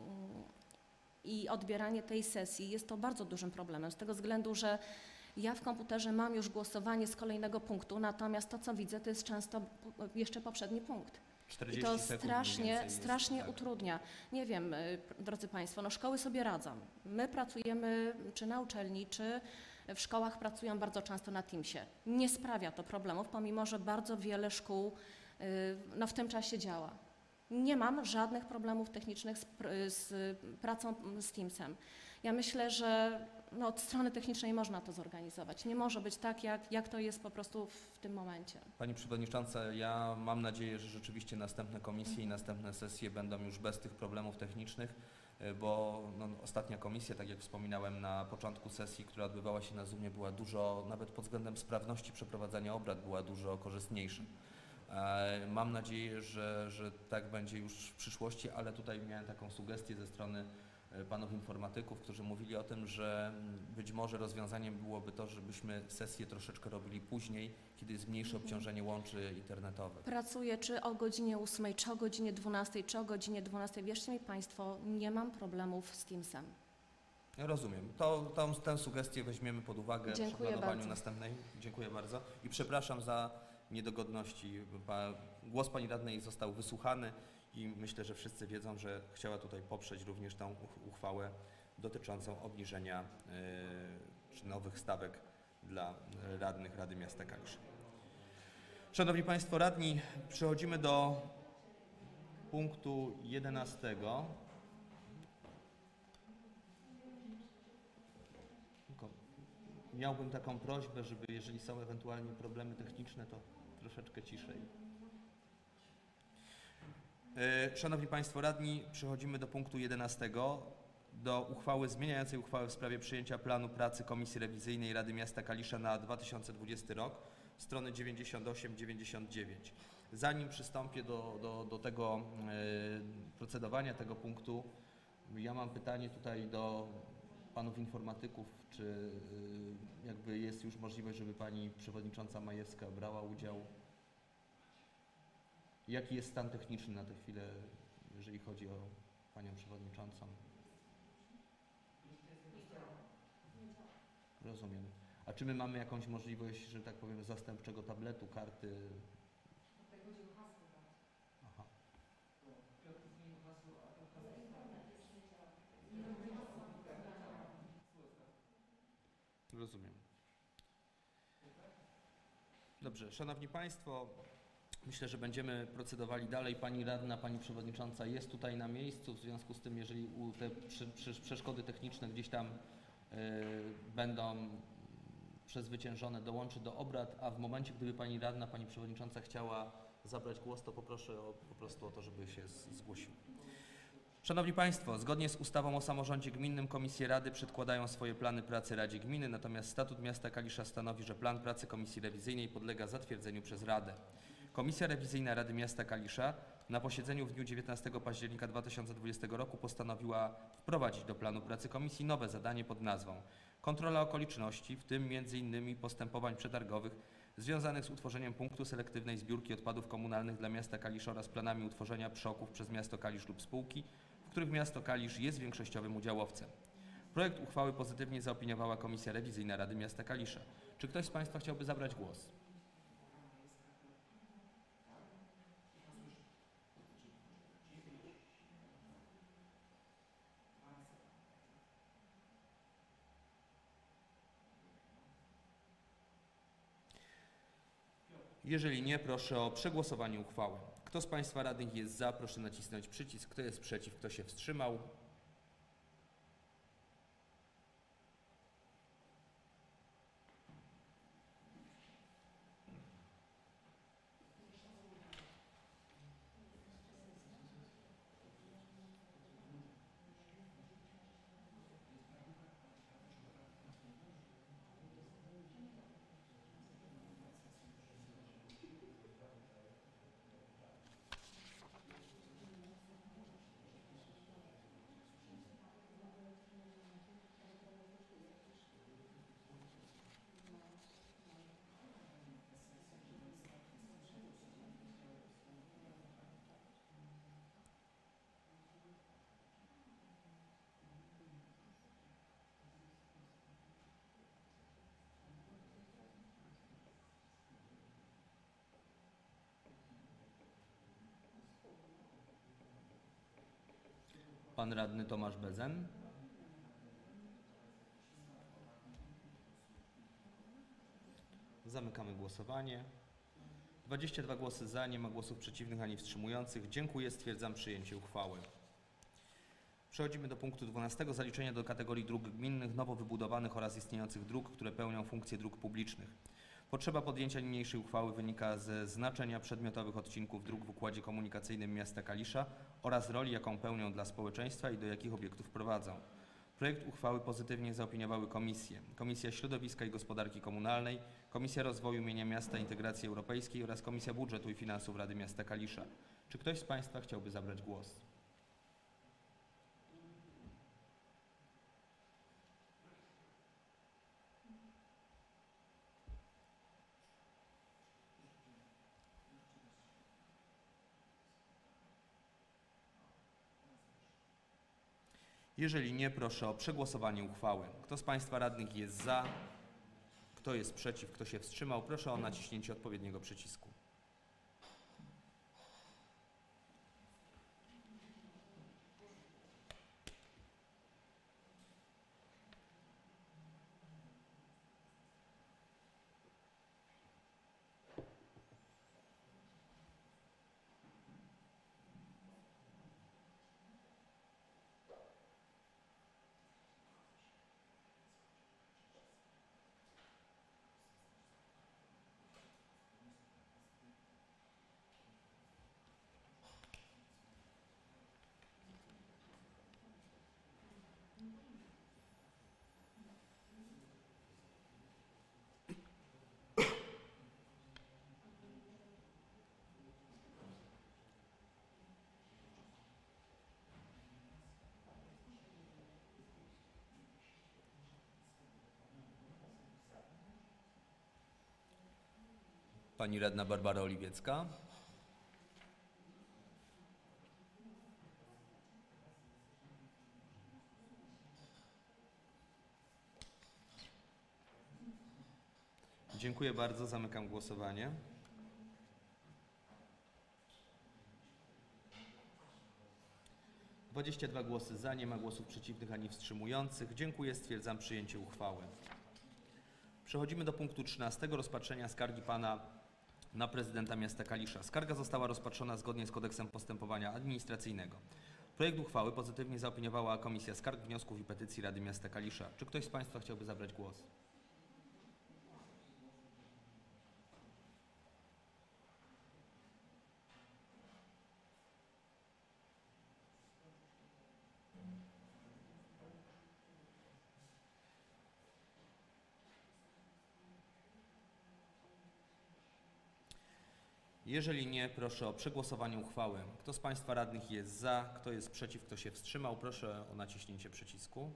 i odbieranie tej sesji, jest to bardzo dużym problemem z tego względu, że ja w komputerze mam już głosowanie z kolejnego punktu, natomiast to co widzę to jest często p- jeszcze poprzedni punkt. I czterdzieści to sekund mniej strasznie, więcej jest, strasznie tak. utrudnia. Nie wiem, y, drodzy Państwo, no szkoły sobie radzą. My pracujemy czy na uczelni, czy w szkołach pracują bardzo często na Teamsie. Nie sprawia to problemów, pomimo że bardzo wiele szkół y, no, w tym czasie działa. Nie mam żadnych problemów technicznych z, pr- z pracą z Teamsem. Ja myślę, że no, od strony technicznej można to zorganizować. Nie może być tak, jak, jak to jest po prostu w tym momencie. Pani Przewodnicząca, ja mam nadzieję, że rzeczywiście następne komisje i następne sesje będą już bez tych problemów technicznych, y, bo no, ostatnia komisja, tak jak wspominałem na początku sesji, która odbywała się na Zoomie, była dużo, nawet pod względem sprawności przeprowadzania obrad, była dużo korzystniejsza. E, Mam nadzieję, że, że tak będzie już w przyszłości, ale tutaj miałem taką sugestię ze strony e, panów informatyków, którzy mówili o tym, że mm, być może rozwiązaniem byłoby to, żebyśmy sesję troszeczkę robili później, kiedy jest mniejsze obciążenie łączy internetowych. Pracuję czy o godzinie ósmej, czy o godzinie dwunastej, czy o godzinie dwunastej. Wierzcie mi Państwo, nie mam problemów z Teamsem. Ja rozumiem. To, tą, tę sugestię weźmiemy pod uwagę przy Dziękuję planowaniu bardzo. następnej. Dziękuję bardzo. I przepraszam za niedogodności. Pa, głos pani radnej został wysłuchany i myślę, że wszyscy wiedzą, że chciała tutaj poprzeć również tą uch- uchwałę dotyczącą obniżenia y, czy nowych stawek dla y, radnych Rady Miasta Kalisza. Szanowni Państwo radni, przechodzimy do punktu jedenastego. Tylko miałbym taką prośbę, żeby jeżeli są ewentualnie problemy techniczne, to troszeczkę ciszej. E, Szanowni Państwo radni, przechodzimy do punktu jedenastego, do uchwały zmieniającej uchwałę w sprawie przyjęcia planu pracy Komisji Rewizyjnej Rady Miasta Kalisza na dwa tysiące dwudziesty rok, strony dziewięćdziesiąt osiem dziewięćdziesiąt dziewięć. Zanim przystąpię do, do, do tego e, procedowania tego punktu, ja mam pytanie tutaj do panów informatyków, czy y, jakby jest już możliwość, żeby pani przewodnicząca Majewska brała udział? Jaki jest stan techniczny na tę chwilę, jeżeli chodzi o panią przewodniczącą? Rozumiem. A czy my mamy jakąś możliwość, że tak powiem, zastępczego tabletu, karty? Aha. Rozumiem. Dobrze, Szanowni Państwo, myślę, że będziemy procedowali dalej. Pani radna, pani przewodnicząca jest tutaj na miejscu, w związku z tym, jeżeli u te prze, prze, przeszkody techniczne gdzieś tam będą przezwyciężone, dołączy do obrad, a w momencie, gdyby Pani Radna, Pani Przewodnicząca chciała zabrać głos, to poproszę o, po prostu o to, żeby się zgłosił. Szanowni Państwo, zgodnie z ustawą o samorządzie gminnym komisje rady przedkładają swoje plany pracy Radzie Gminy, natomiast statut miasta Kalisza stanowi, że plan pracy komisji rewizyjnej podlega zatwierdzeniu przez Radę. Komisja rewizyjna Rady Miasta Kalisza na posiedzeniu w dniu dziewiętnastego października dwa tysiące dwudziestego roku postanowiła wprowadzić do planu pracy komisji nowe zadanie pod nazwą kontrola okoliczności, w tym między innymi postępowań przetargowych związanych z utworzeniem punktu selektywnej zbiórki odpadów komunalnych dla miasta Kalisza oraz planami utworzenia przoków przez miasto Kalisz lub spółki, w których miasto Kalisz jest większościowym udziałowcem. Projekt uchwały pozytywnie zaopiniowała Komisja Rewizyjna Rady Miasta Kalisza. Czy ktoś z Państwa chciałby zabrać głos? Jeżeli nie, proszę o przegłosowanie uchwały. Kto z Państwa radnych jest za, proszę nacisnąć przycisk. Kto jest przeciw, kto się wstrzymał? Pan radny Tomasz Bezen. Zamykamy głosowanie. dwadzieścia dwa głosy za, nie ma głosów przeciwnych ani wstrzymujących. Dziękuję, stwierdzam przyjęcie uchwały. Przechodzimy do punktu dwunastego. Zaliczenia do kategorii dróg gminnych, nowo wybudowanych oraz istniejących dróg, które pełnią funkcje dróg publicznych. Potrzeba podjęcia niniejszej uchwały wynika ze znaczenia przedmiotowych odcinków dróg w układzie komunikacyjnym miasta Kalisza oraz roli, jaką pełnią dla społeczeństwa i do jakich obiektów prowadzą. Projekt uchwały pozytywnie zaopiniowały komisje: Komisja Środowiska i Gospodarki Komunalnej, Komisja Rozwoju Mienia Miasta i Integracji Europejskiej oraz Komisja Budżetu i Finansów Rady Miasta Kalisza. Czy ktoś z Państwa chciałby zabrać głos? Jeżeli nie, proszę o przegłosowanie uchwały. Kto z Państwa radnych jest za? Kto jest przeciw? Kto się wstrzymał? Proszę o naciśnięcie odpowiedniego przycisku. Pani radna Barbara Oliwiecka. Dziękuję bardzo. Zamykam głosowanie. dwadzieścia dwa głosy za, nie ma głosów przeciwnych ani wstrzymujących. Dziękuję, stwierdzam przyjęcie uchwały. Przechodzimy do punktu trzynastego. Rozpatrzenia skargi pana na prezydenta miasta Kalisza. Skarga została rozpatrzona zgodnie z Kodeksem Postępowania Administracyjnego. Projekt uchwały pozytywnie zaopiniowała Komisja Skarg, Wniosków i Petycji Rady Miasta Kalisza. Czy ktoś z Państwa chciałby zabrać głos? Jeżeli nie, proszę o przegłosowanie uchwały. Kto z Państwa radnych jest za, kto jest przeciw, kto się wstrzymał, proszę o naciśnięcie przycisku.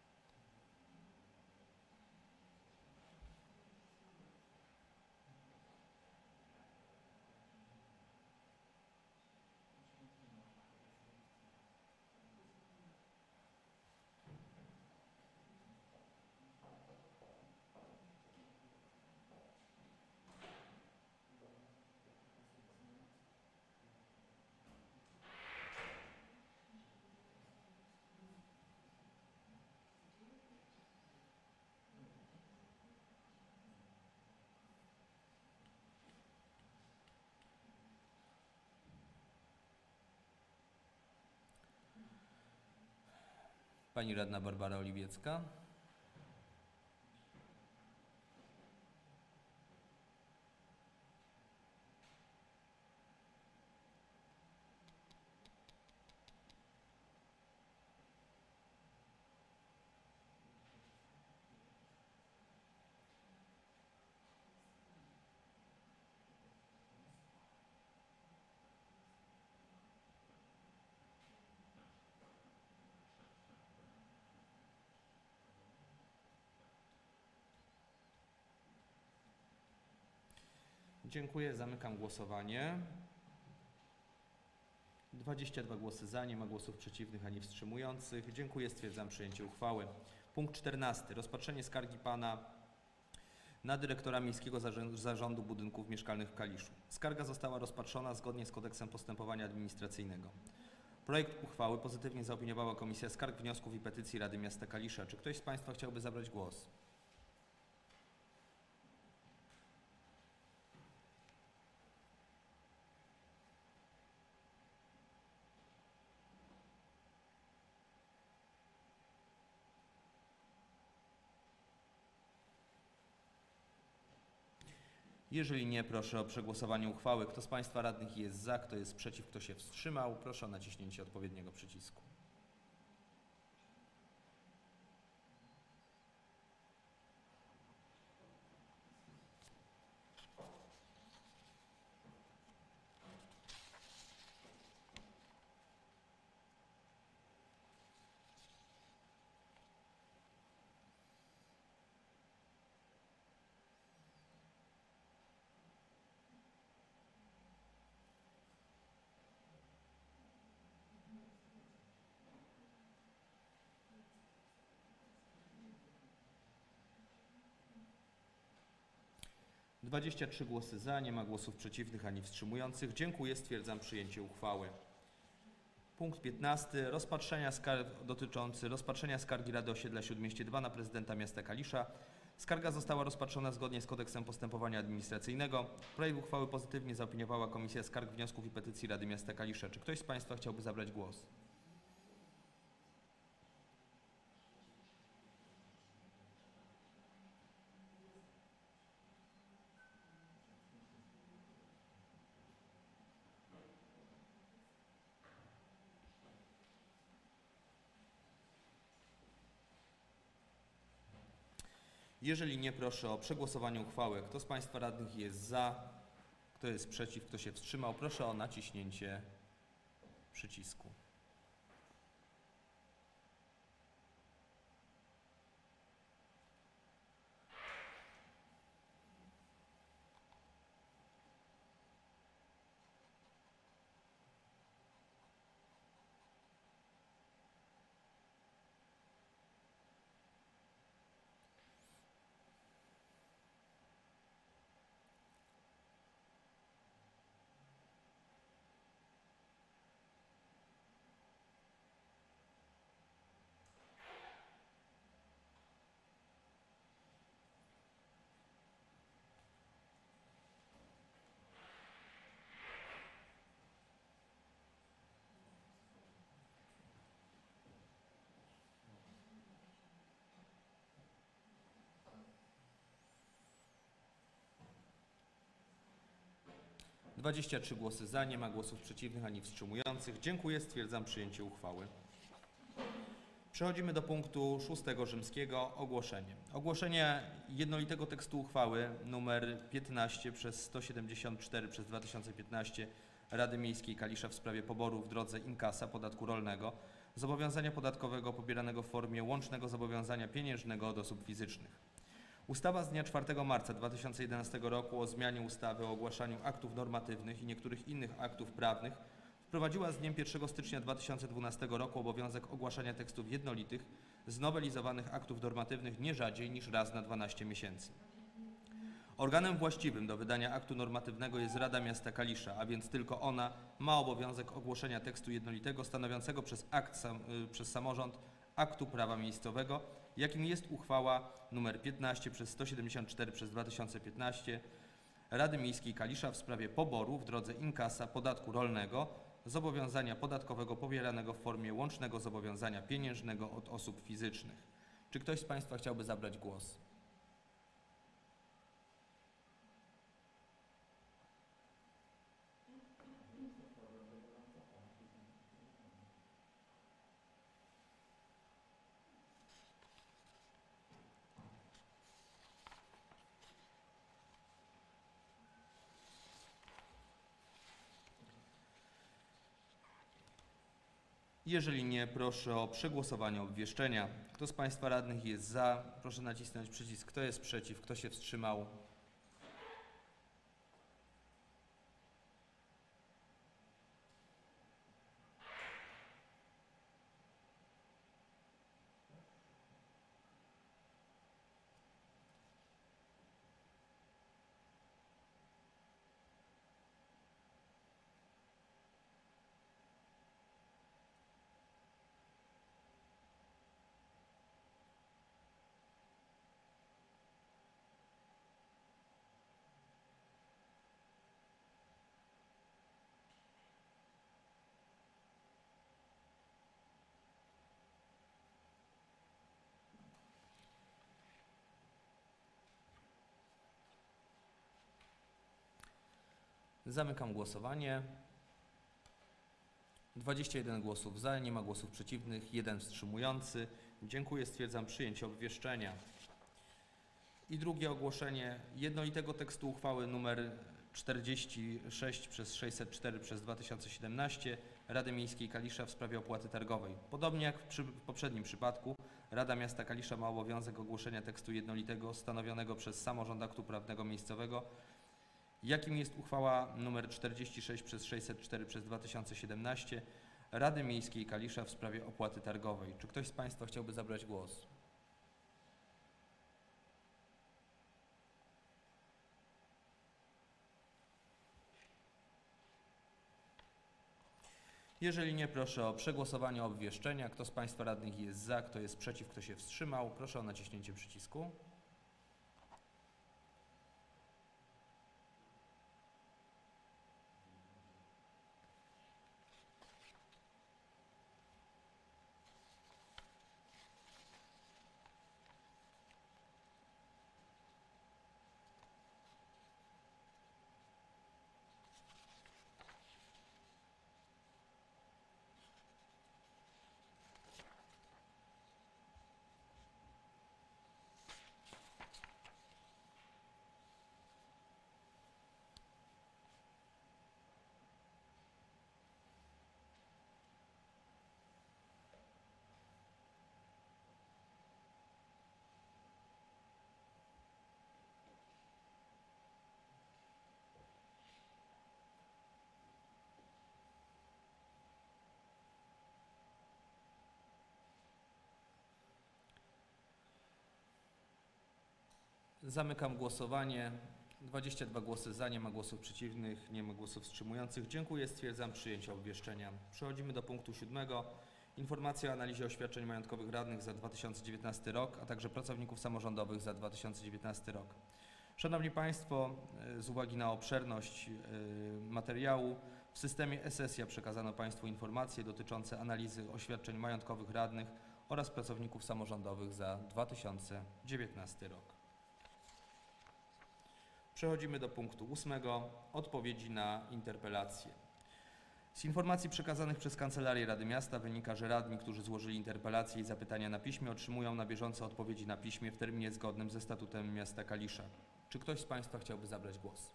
Pani radna Barbara Oliwiecka. Dziękuję. Zamykam głosowanie. dwadzieścia dwa głosy za, nie ma głosów przeciwnych ani wstrzymujących. Dziękuję. Stwierdzam przyjęcie uchwały. Punkt czternasty. Rozpatrzenie skargi pana na dyrektora Miejskiego Zarządu Budynków Mieszkalnych w Kaliszu. Skarga została rozpatrzona zgodnie z Kodeksem Postępowania Administracyjnego. Projekt uchwały pozytywnie zaopiniowała Komisja Skarg, Wniosków i Petycji Rady Miasta Kalisza. Czy ktoś z Państwa chciałby zabrać głos? Jeżeli nie, proszę o przegłosowanie uchwały. Kto z Państwa radnych jest za, kto jest przeciw, kto się wstrzymał, proszę o naciśnięcie odpowiedniego przycisku. dwadzieścia trzy głosy za, nie ma głosów przeciwnych ani wstrzymujących. Dziękuję. Stwierdzam przyjęcie uchwały. Punkt piętnasty. Rozpatrzenia skarg dotyczący rozpatrzenia skargi Rady Osiedla Śródmieście dwa na prezydenta miasta Kalisza. Skarga została rozpatrzona zgodnie z Kodeksem Postępowania Administracyjnego. Projekt uchwały pozytywnie zaopiniowała Komisja Skarg, Wniosków i Petycji Rady Miasta Kalisza. Czy ktoś z Państwa chciałby zabrać głos? Jeżeli nie, proszę o przegłosowanie uchwały. Kto z Państwa radnych jest za, kto jest przeciw, kto się wstrzymał, proszę o naciśnięcie przycisku. dwadzieścia trzy głosy za, nie ma głosów przeciwnych ani wstrzymujących. Dziękuję, stwierdzam przyjęcie uchwały. Przechodzimy do punktu szóstego rzymskiego, ogłoszenie. Ogłoszenie jednolitego tekstu uchwały nr piętnaście przez sto siedemdziesiąt cztery przez dwa tysiące piętnaście Rady Miejskiej Kalisza w sprawie poboru w drodze inkasa podatku rolnego, zobowiązania podatkowego pobieranego w formie łącznego zobowiązania pieniężnego od osób fizycznych. Ustawa z dnia czwartego marca dwa tysiące jedenastego roku o zmianie ustawy o ogłaszaniu aktów normatywnych i niektórych innych aktów prawnych wprowadziła z dniem pierwszego stycznia dwa tysiące dwunastego roku obowiązek ogłaszania tekstów jednolitych znowelizowanych aktów normatywnych nie rzadziej niż raz na dwanaście miesięcy. Organem właściwym do wydania aktu normatywnego jest Rada Miasta Kalisza, a więc tylko ona ma obowiązek ogłoszenia tekstu jednolitego stanowiącego przez, akt sam, y, przez samorząd aktu prawa miejscowego, jakim jest uchwała nr piętnaście przez sto siedemdziesiąt cztery przez dwa tysiące piętnaście Rady Miejskiej Kalisza w sprawie poboru w drodze inkasa podatku rolnego, zobowiązania podatkowego pobieranego w formie łącznego zobowiązania pieniężnego od osób fizycznych. Czy ktoś z Państwa chciałby zabrać głos? Jeżeli nie, proszę o przegłosowanie obwieszczenia. Kto z Państwa radnych jest za? Proszę nacisnąć przycisk. Kto jest przeciw? Kto się wstrzymał? Zamykam głosowanie. dwadzieścia jeden głosów za, nie ma głosów przeciwnych, jeden wstrzymujący. Dziękuję, stwierdzam przyjęcie obwieszczenia. I drugie ogłoszenie jednolitego tekstu uchwały nr czterdzieści sześć przez sześćset cztery przez dwa tysiące siedemnaście Rady Miejskiej Kalisza w sprawie opłaty targowej. Podobnie jak w, przy, w poprzednim przypadku, Rada Miasta Kalisza ma obowiązek ogłoszenia tekstu jednolitego stanowionego przez samorząd aktu prawnego miejscowego, jakim jest uchwała nr czterdzieści sześć przez sześćset cztery przez dwa tysiące siedemnaście Rady Miejskiej Kalisza w sprawie opłaty targowej. Czy ktoś z Państwa chciałby zabrać głos? Jeżeli nie, proszę o przegłosowanie obwieszczenia. Kto z Państwa radnych jest za, kto jest przeciw, kto się wstrzymał? Proszę o naciśnięcie przycisku. Zamykam głosowanie. dwadzieścia dwa głosy za, nie ma głosów przeciwnych, nie ma głosów wstrzymujących. Dziękuję, stwierdzam przyjęcie obwieszczenia. Przechodzimy do punktu siódmego. Informacja o analizie oświadczeń majątkowych radnych za dwa tysiące dziewiętnasty rok, a także pracowników samorządowych za dwa tysiące dziewiętnasty rok. Szanowni Państwo, z uwagi na obszerność materiału, w systemie e-sesja przekazano Państwu informacje dotyczące analizy oświadczeń majątkowych radnych oraz pracowników samorządowych za dwa tysiące dziewiętnasty rok. Przechodzimy do punktu ósmego. Odpowiedzi na interpelacje. Z informacji przekazanych przez Kancelarię Rady Miasta wynika, że radni, którzy złożyli interpelacje i zapytania na piśmie, otrzymują na bieżąco odpowiedzi na piśmie w terminie zgodnym ze statutem miasta Kalisza. Czy ktoś z Państwa chciałby zabrać głos?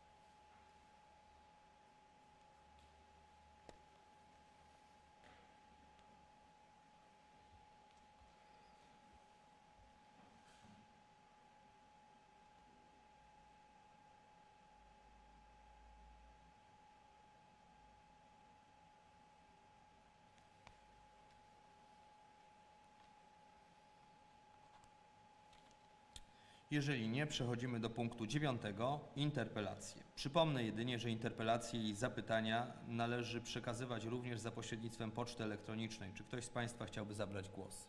Jeżeli nie, przechodzimy do punktu dziewiątego. Interpelacje. Przypomnę jedynie, że interpelacje i zapytania należy przekazywać również za pośrednictwem poczty elektronicznej. Czy ktoś z Państwa chciałby zabrać głos?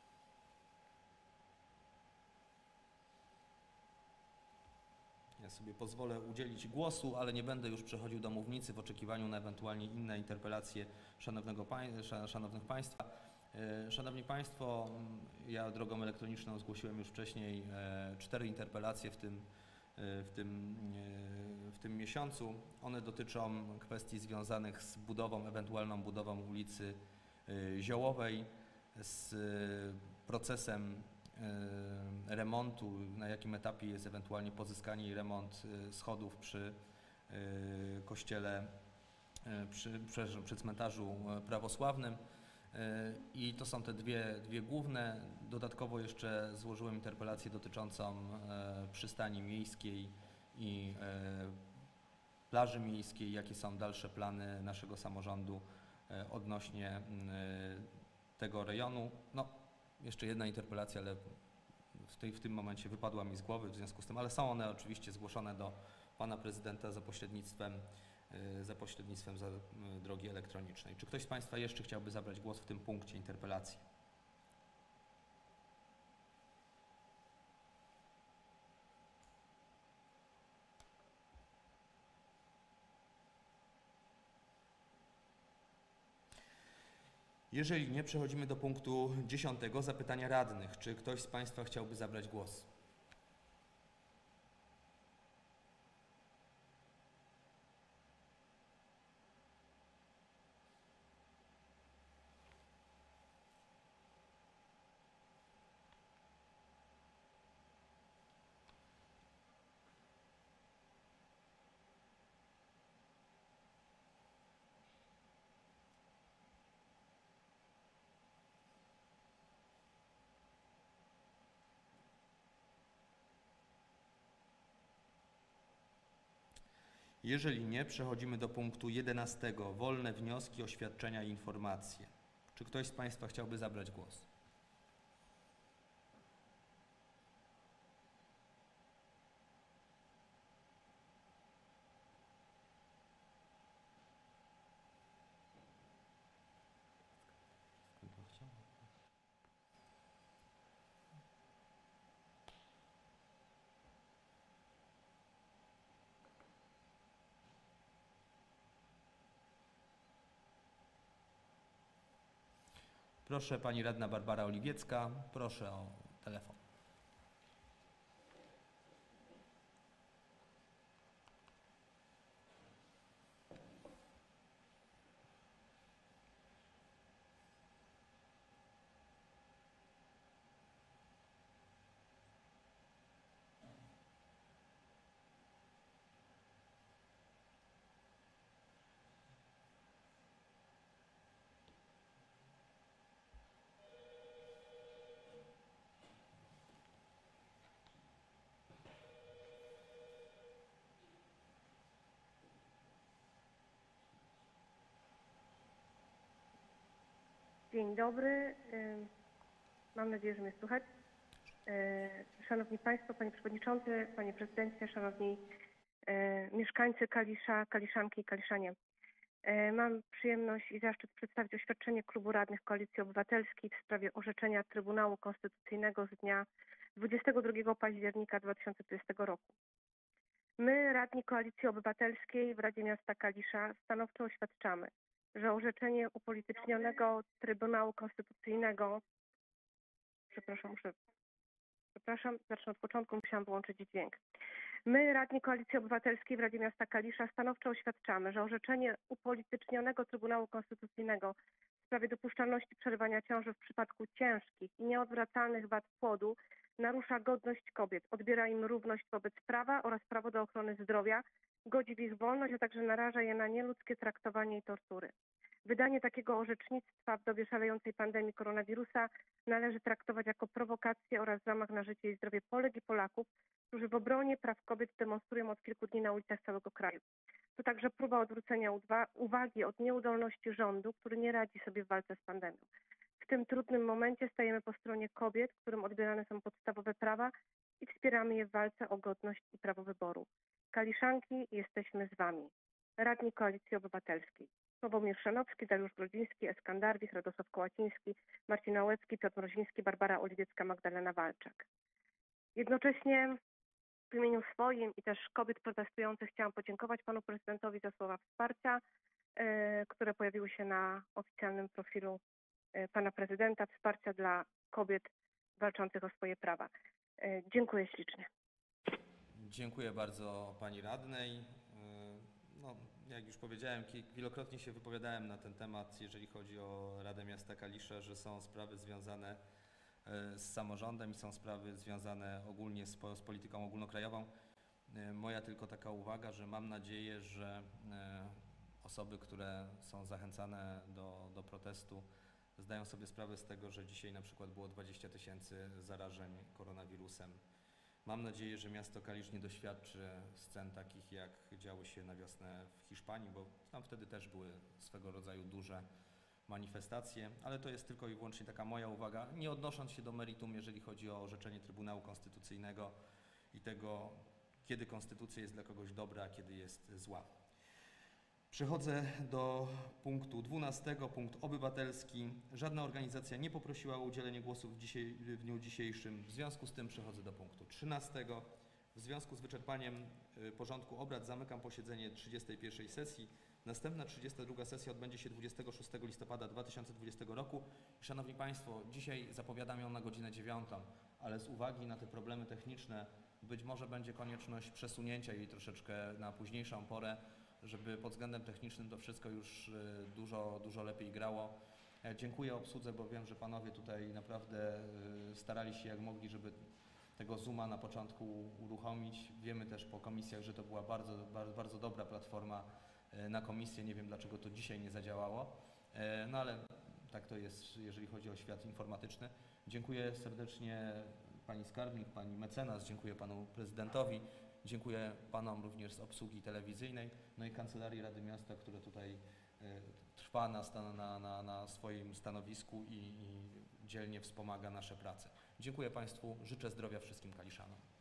Ja sobie pozwolę udzielić głosu, ale nie będę już przechodził do mównicy w oczekiwaniu na ewentualnie inne interpelacje szanownego pań, szanownych Państwa. Szanowni Państwo, ja drogą elektroniczną zgłosiłem już wcześniej cztery interpelacje w tym, w tym, w tym miesiącu. One dotyczą kwestii związanych z budową, ewentualną budową ulicy Ziołowej, z procesem remontu, na jakim etapie jest ewentualnie pozyskanie i remont schodów przy kościele, przy, przy, przy cmentarzu prawosławnym. I to są te dwie, dwie główne. Dodatkowo jeszcze złożyłem interpelację dotyczącą przystani miejskiej i plaży miejskiej. Jakie są dalsze plany naszego samorządu odnośnie tego rejonu. No, jeszcze jedna interpelacja, ale w, tej, w tym momencie wypadła mi z głowy w związku z tym, ale są one oczywiście zgłoszone do Pana Prezydenta za pośrednictwem za pośrednictwem za drogi elektronicznej. Czy ktoś z Państwa jeszcze chciałby zabrać głos w tym punkcie interpelacji? Jeżeli nie, przechodzimy do punktu dziesiątego. Zapytania radnych. Czy ktoś z Państwa chciałby zabrać głos? Jeżeli nie, przechodzimy do punktu jedenastego. Wolne wnioski, oświadczenia i informacje. Czy ktoś z Państwa chciałby zabrać głos? Proszę, Pani Radna Barbara Oliwiecka, proszę o telefon. Dzień dobry. Mam nadzieję, że mnie słychać. Szanowni Państwo, Panie Przewodniczący, Panie Prezydencie, Szanowni mieszkańcy Kalisza, Kaliszanki i Kaliszanie. Mam przyjemność i zaszczyt przedstawić oświadczenie Klubu Radnych Koalicji Obywatelskiej w sprawie orzeczenia Trybunału Konstytucyjnego z dnia dwudziestego drugiego października dwa tysiące dwudziestego roku. My, radni Koalicji Obywatelskiej w Radzie Miasta Kalisza, stanowczo oświadczamy, że orzeczenie upolitycznionego Trybunału Konstytucyjnego, przepraszam, muszę, przepraszam, zacznę od początku, musiałam wyłączyć dźwięk. My, radni Koalicji Obywatelskiej w Radzie Miasta Kalisza, stanowczo oświadczamy, że orzeczenie upolitycznionego Trybunału Konstytucyjnego w sprawie dopuszczalności przerywania ciąży w przypadku ciężkich i nieodwracalnych wad płodu narusza godność kobiet, odbiera im równość wobec prawa oraz prawo do ochrony zdrowia, godzi w ich wolność, a także naraża je na nieludzkie traktowanie i tortury. Wydanie takiego orzecznictwa w dobie szalejącej pandemii koronawirusa należy traktować jako prowokację oraz zamach na życie i zdrowie Polek i Polaków, którzy w obronie praw kobiet demonstrują od kilku dni na ulicach całego kraju. To także próba odwrócenia uwagi od nieudolności rządu, który nie radzi sobie w walce z pandemią. W tym trudnym momencie stajemy po stronie kobiet, którym odbierane są podstawowe prawa i wspieramy je w walce o godność i prawo wyboru. Kaliszanki, jesteśmy z Wami. Radni Koalicji Obywatelskiej. Sławomir Szanowski, Dariusz Grodziński, Eskan Darwich, Radosław Kołaciński, Marcin Nałecki, Piotr Mroziński, Barbara Oliwiecka, Magdalena Walczak. Jednocześnie w imieniu swoim i też kobiet protestujących chciałam podziękować panu prezydentowi za słowa wsparcia, e, które pojawiły się na oficjalnym profilu e, pana prezydenta, wsparcia dla kobiet walczących o swoje prawa. E, dziękuję ślicznie. Dziękuję bardzo pani radnej. No, jak już powiedziałem, wielokrotnie się wypowiadałem na ten temat, jeżeli chodzi o Radę Miasta Kalisza, że są sprawy związane z samorządem i są sprawy związane ogólnie z, z polityką ogólnokrajową. Moja tylko taka uwaga, że mam nadzieję, że osoby, które są zachęcane do, do protestu, zdają sobie sprawę z tego, że dzisiaj na przykład było dwadzieścia tysięcy zarażeń koronawirusem. Mam nadzieję, że miasto Kalisz nie doświadczy scen takich, jak działy się na wiosnę w Hiszpanii, bo tam wtedy też były swego rodzaju duże manifestacje, ale to jest tylko i wyłącznie taka moja uwaga, nie odnosząc się do meritum, jeżeli chodzi o orzeczenie Trybunału Konstytucyjnego i tego, kiedy konstytucja jest dla kogoś dobra, a kiedy jest zła. Przechodzę do punktu dwunastego, punkt obywatelski. Żadna organizacja nie poprosiła o udzielenie głosu w, dzisiaj, w dniu dzisiejszym. W związku z tym przechodzę do punktu trzynastego. W związku z wyczerpaniem porządku obrad zamykam posiedzenie trzydziestej pierwszej sesji. Następna trzydziesta druga sesja odbędzie się dwudziestego szóstego listopada dwa tysiące dwudziestego roku. Szanowni Państwo, dzisiaj zapowiadam ją na godzinę dziewiątą, ale z uwagi na te problemy techniczne być może będzie konieczność przesunięcia jej troszeczkę na późniejszą porę, żeby pod względem technicznym to wszystko już dużo, dużo lepiej grało. Dziękuję obsłudze, bo wiem, że panowie tutaj naprawdę starali się jak mogli, żeby tego Zooma na początku uruchomić. Wiemy też po komisjach, że to była bardzo, bardzo, bardzo dobra platforma na komisję. Nie wiem, dlaczego to dzisiaj nie zadziałało, no ale tak to jest, jeżeli chodzi o świat informatyczny. Dziękuję serdecznie pani skarbnik, pani mecenas, dziękuję panu prezydentowi. Dziękuję panom również z obsługi telewizyjnej, no i Kancelarii Rady Miasta, która tutaj trwa na, na, na, na swoim stanowisku i, i dzielnie wspomaga nasze prace. Dziękuję Państwu, życzę zdrowia wszystkim Kaliszanom.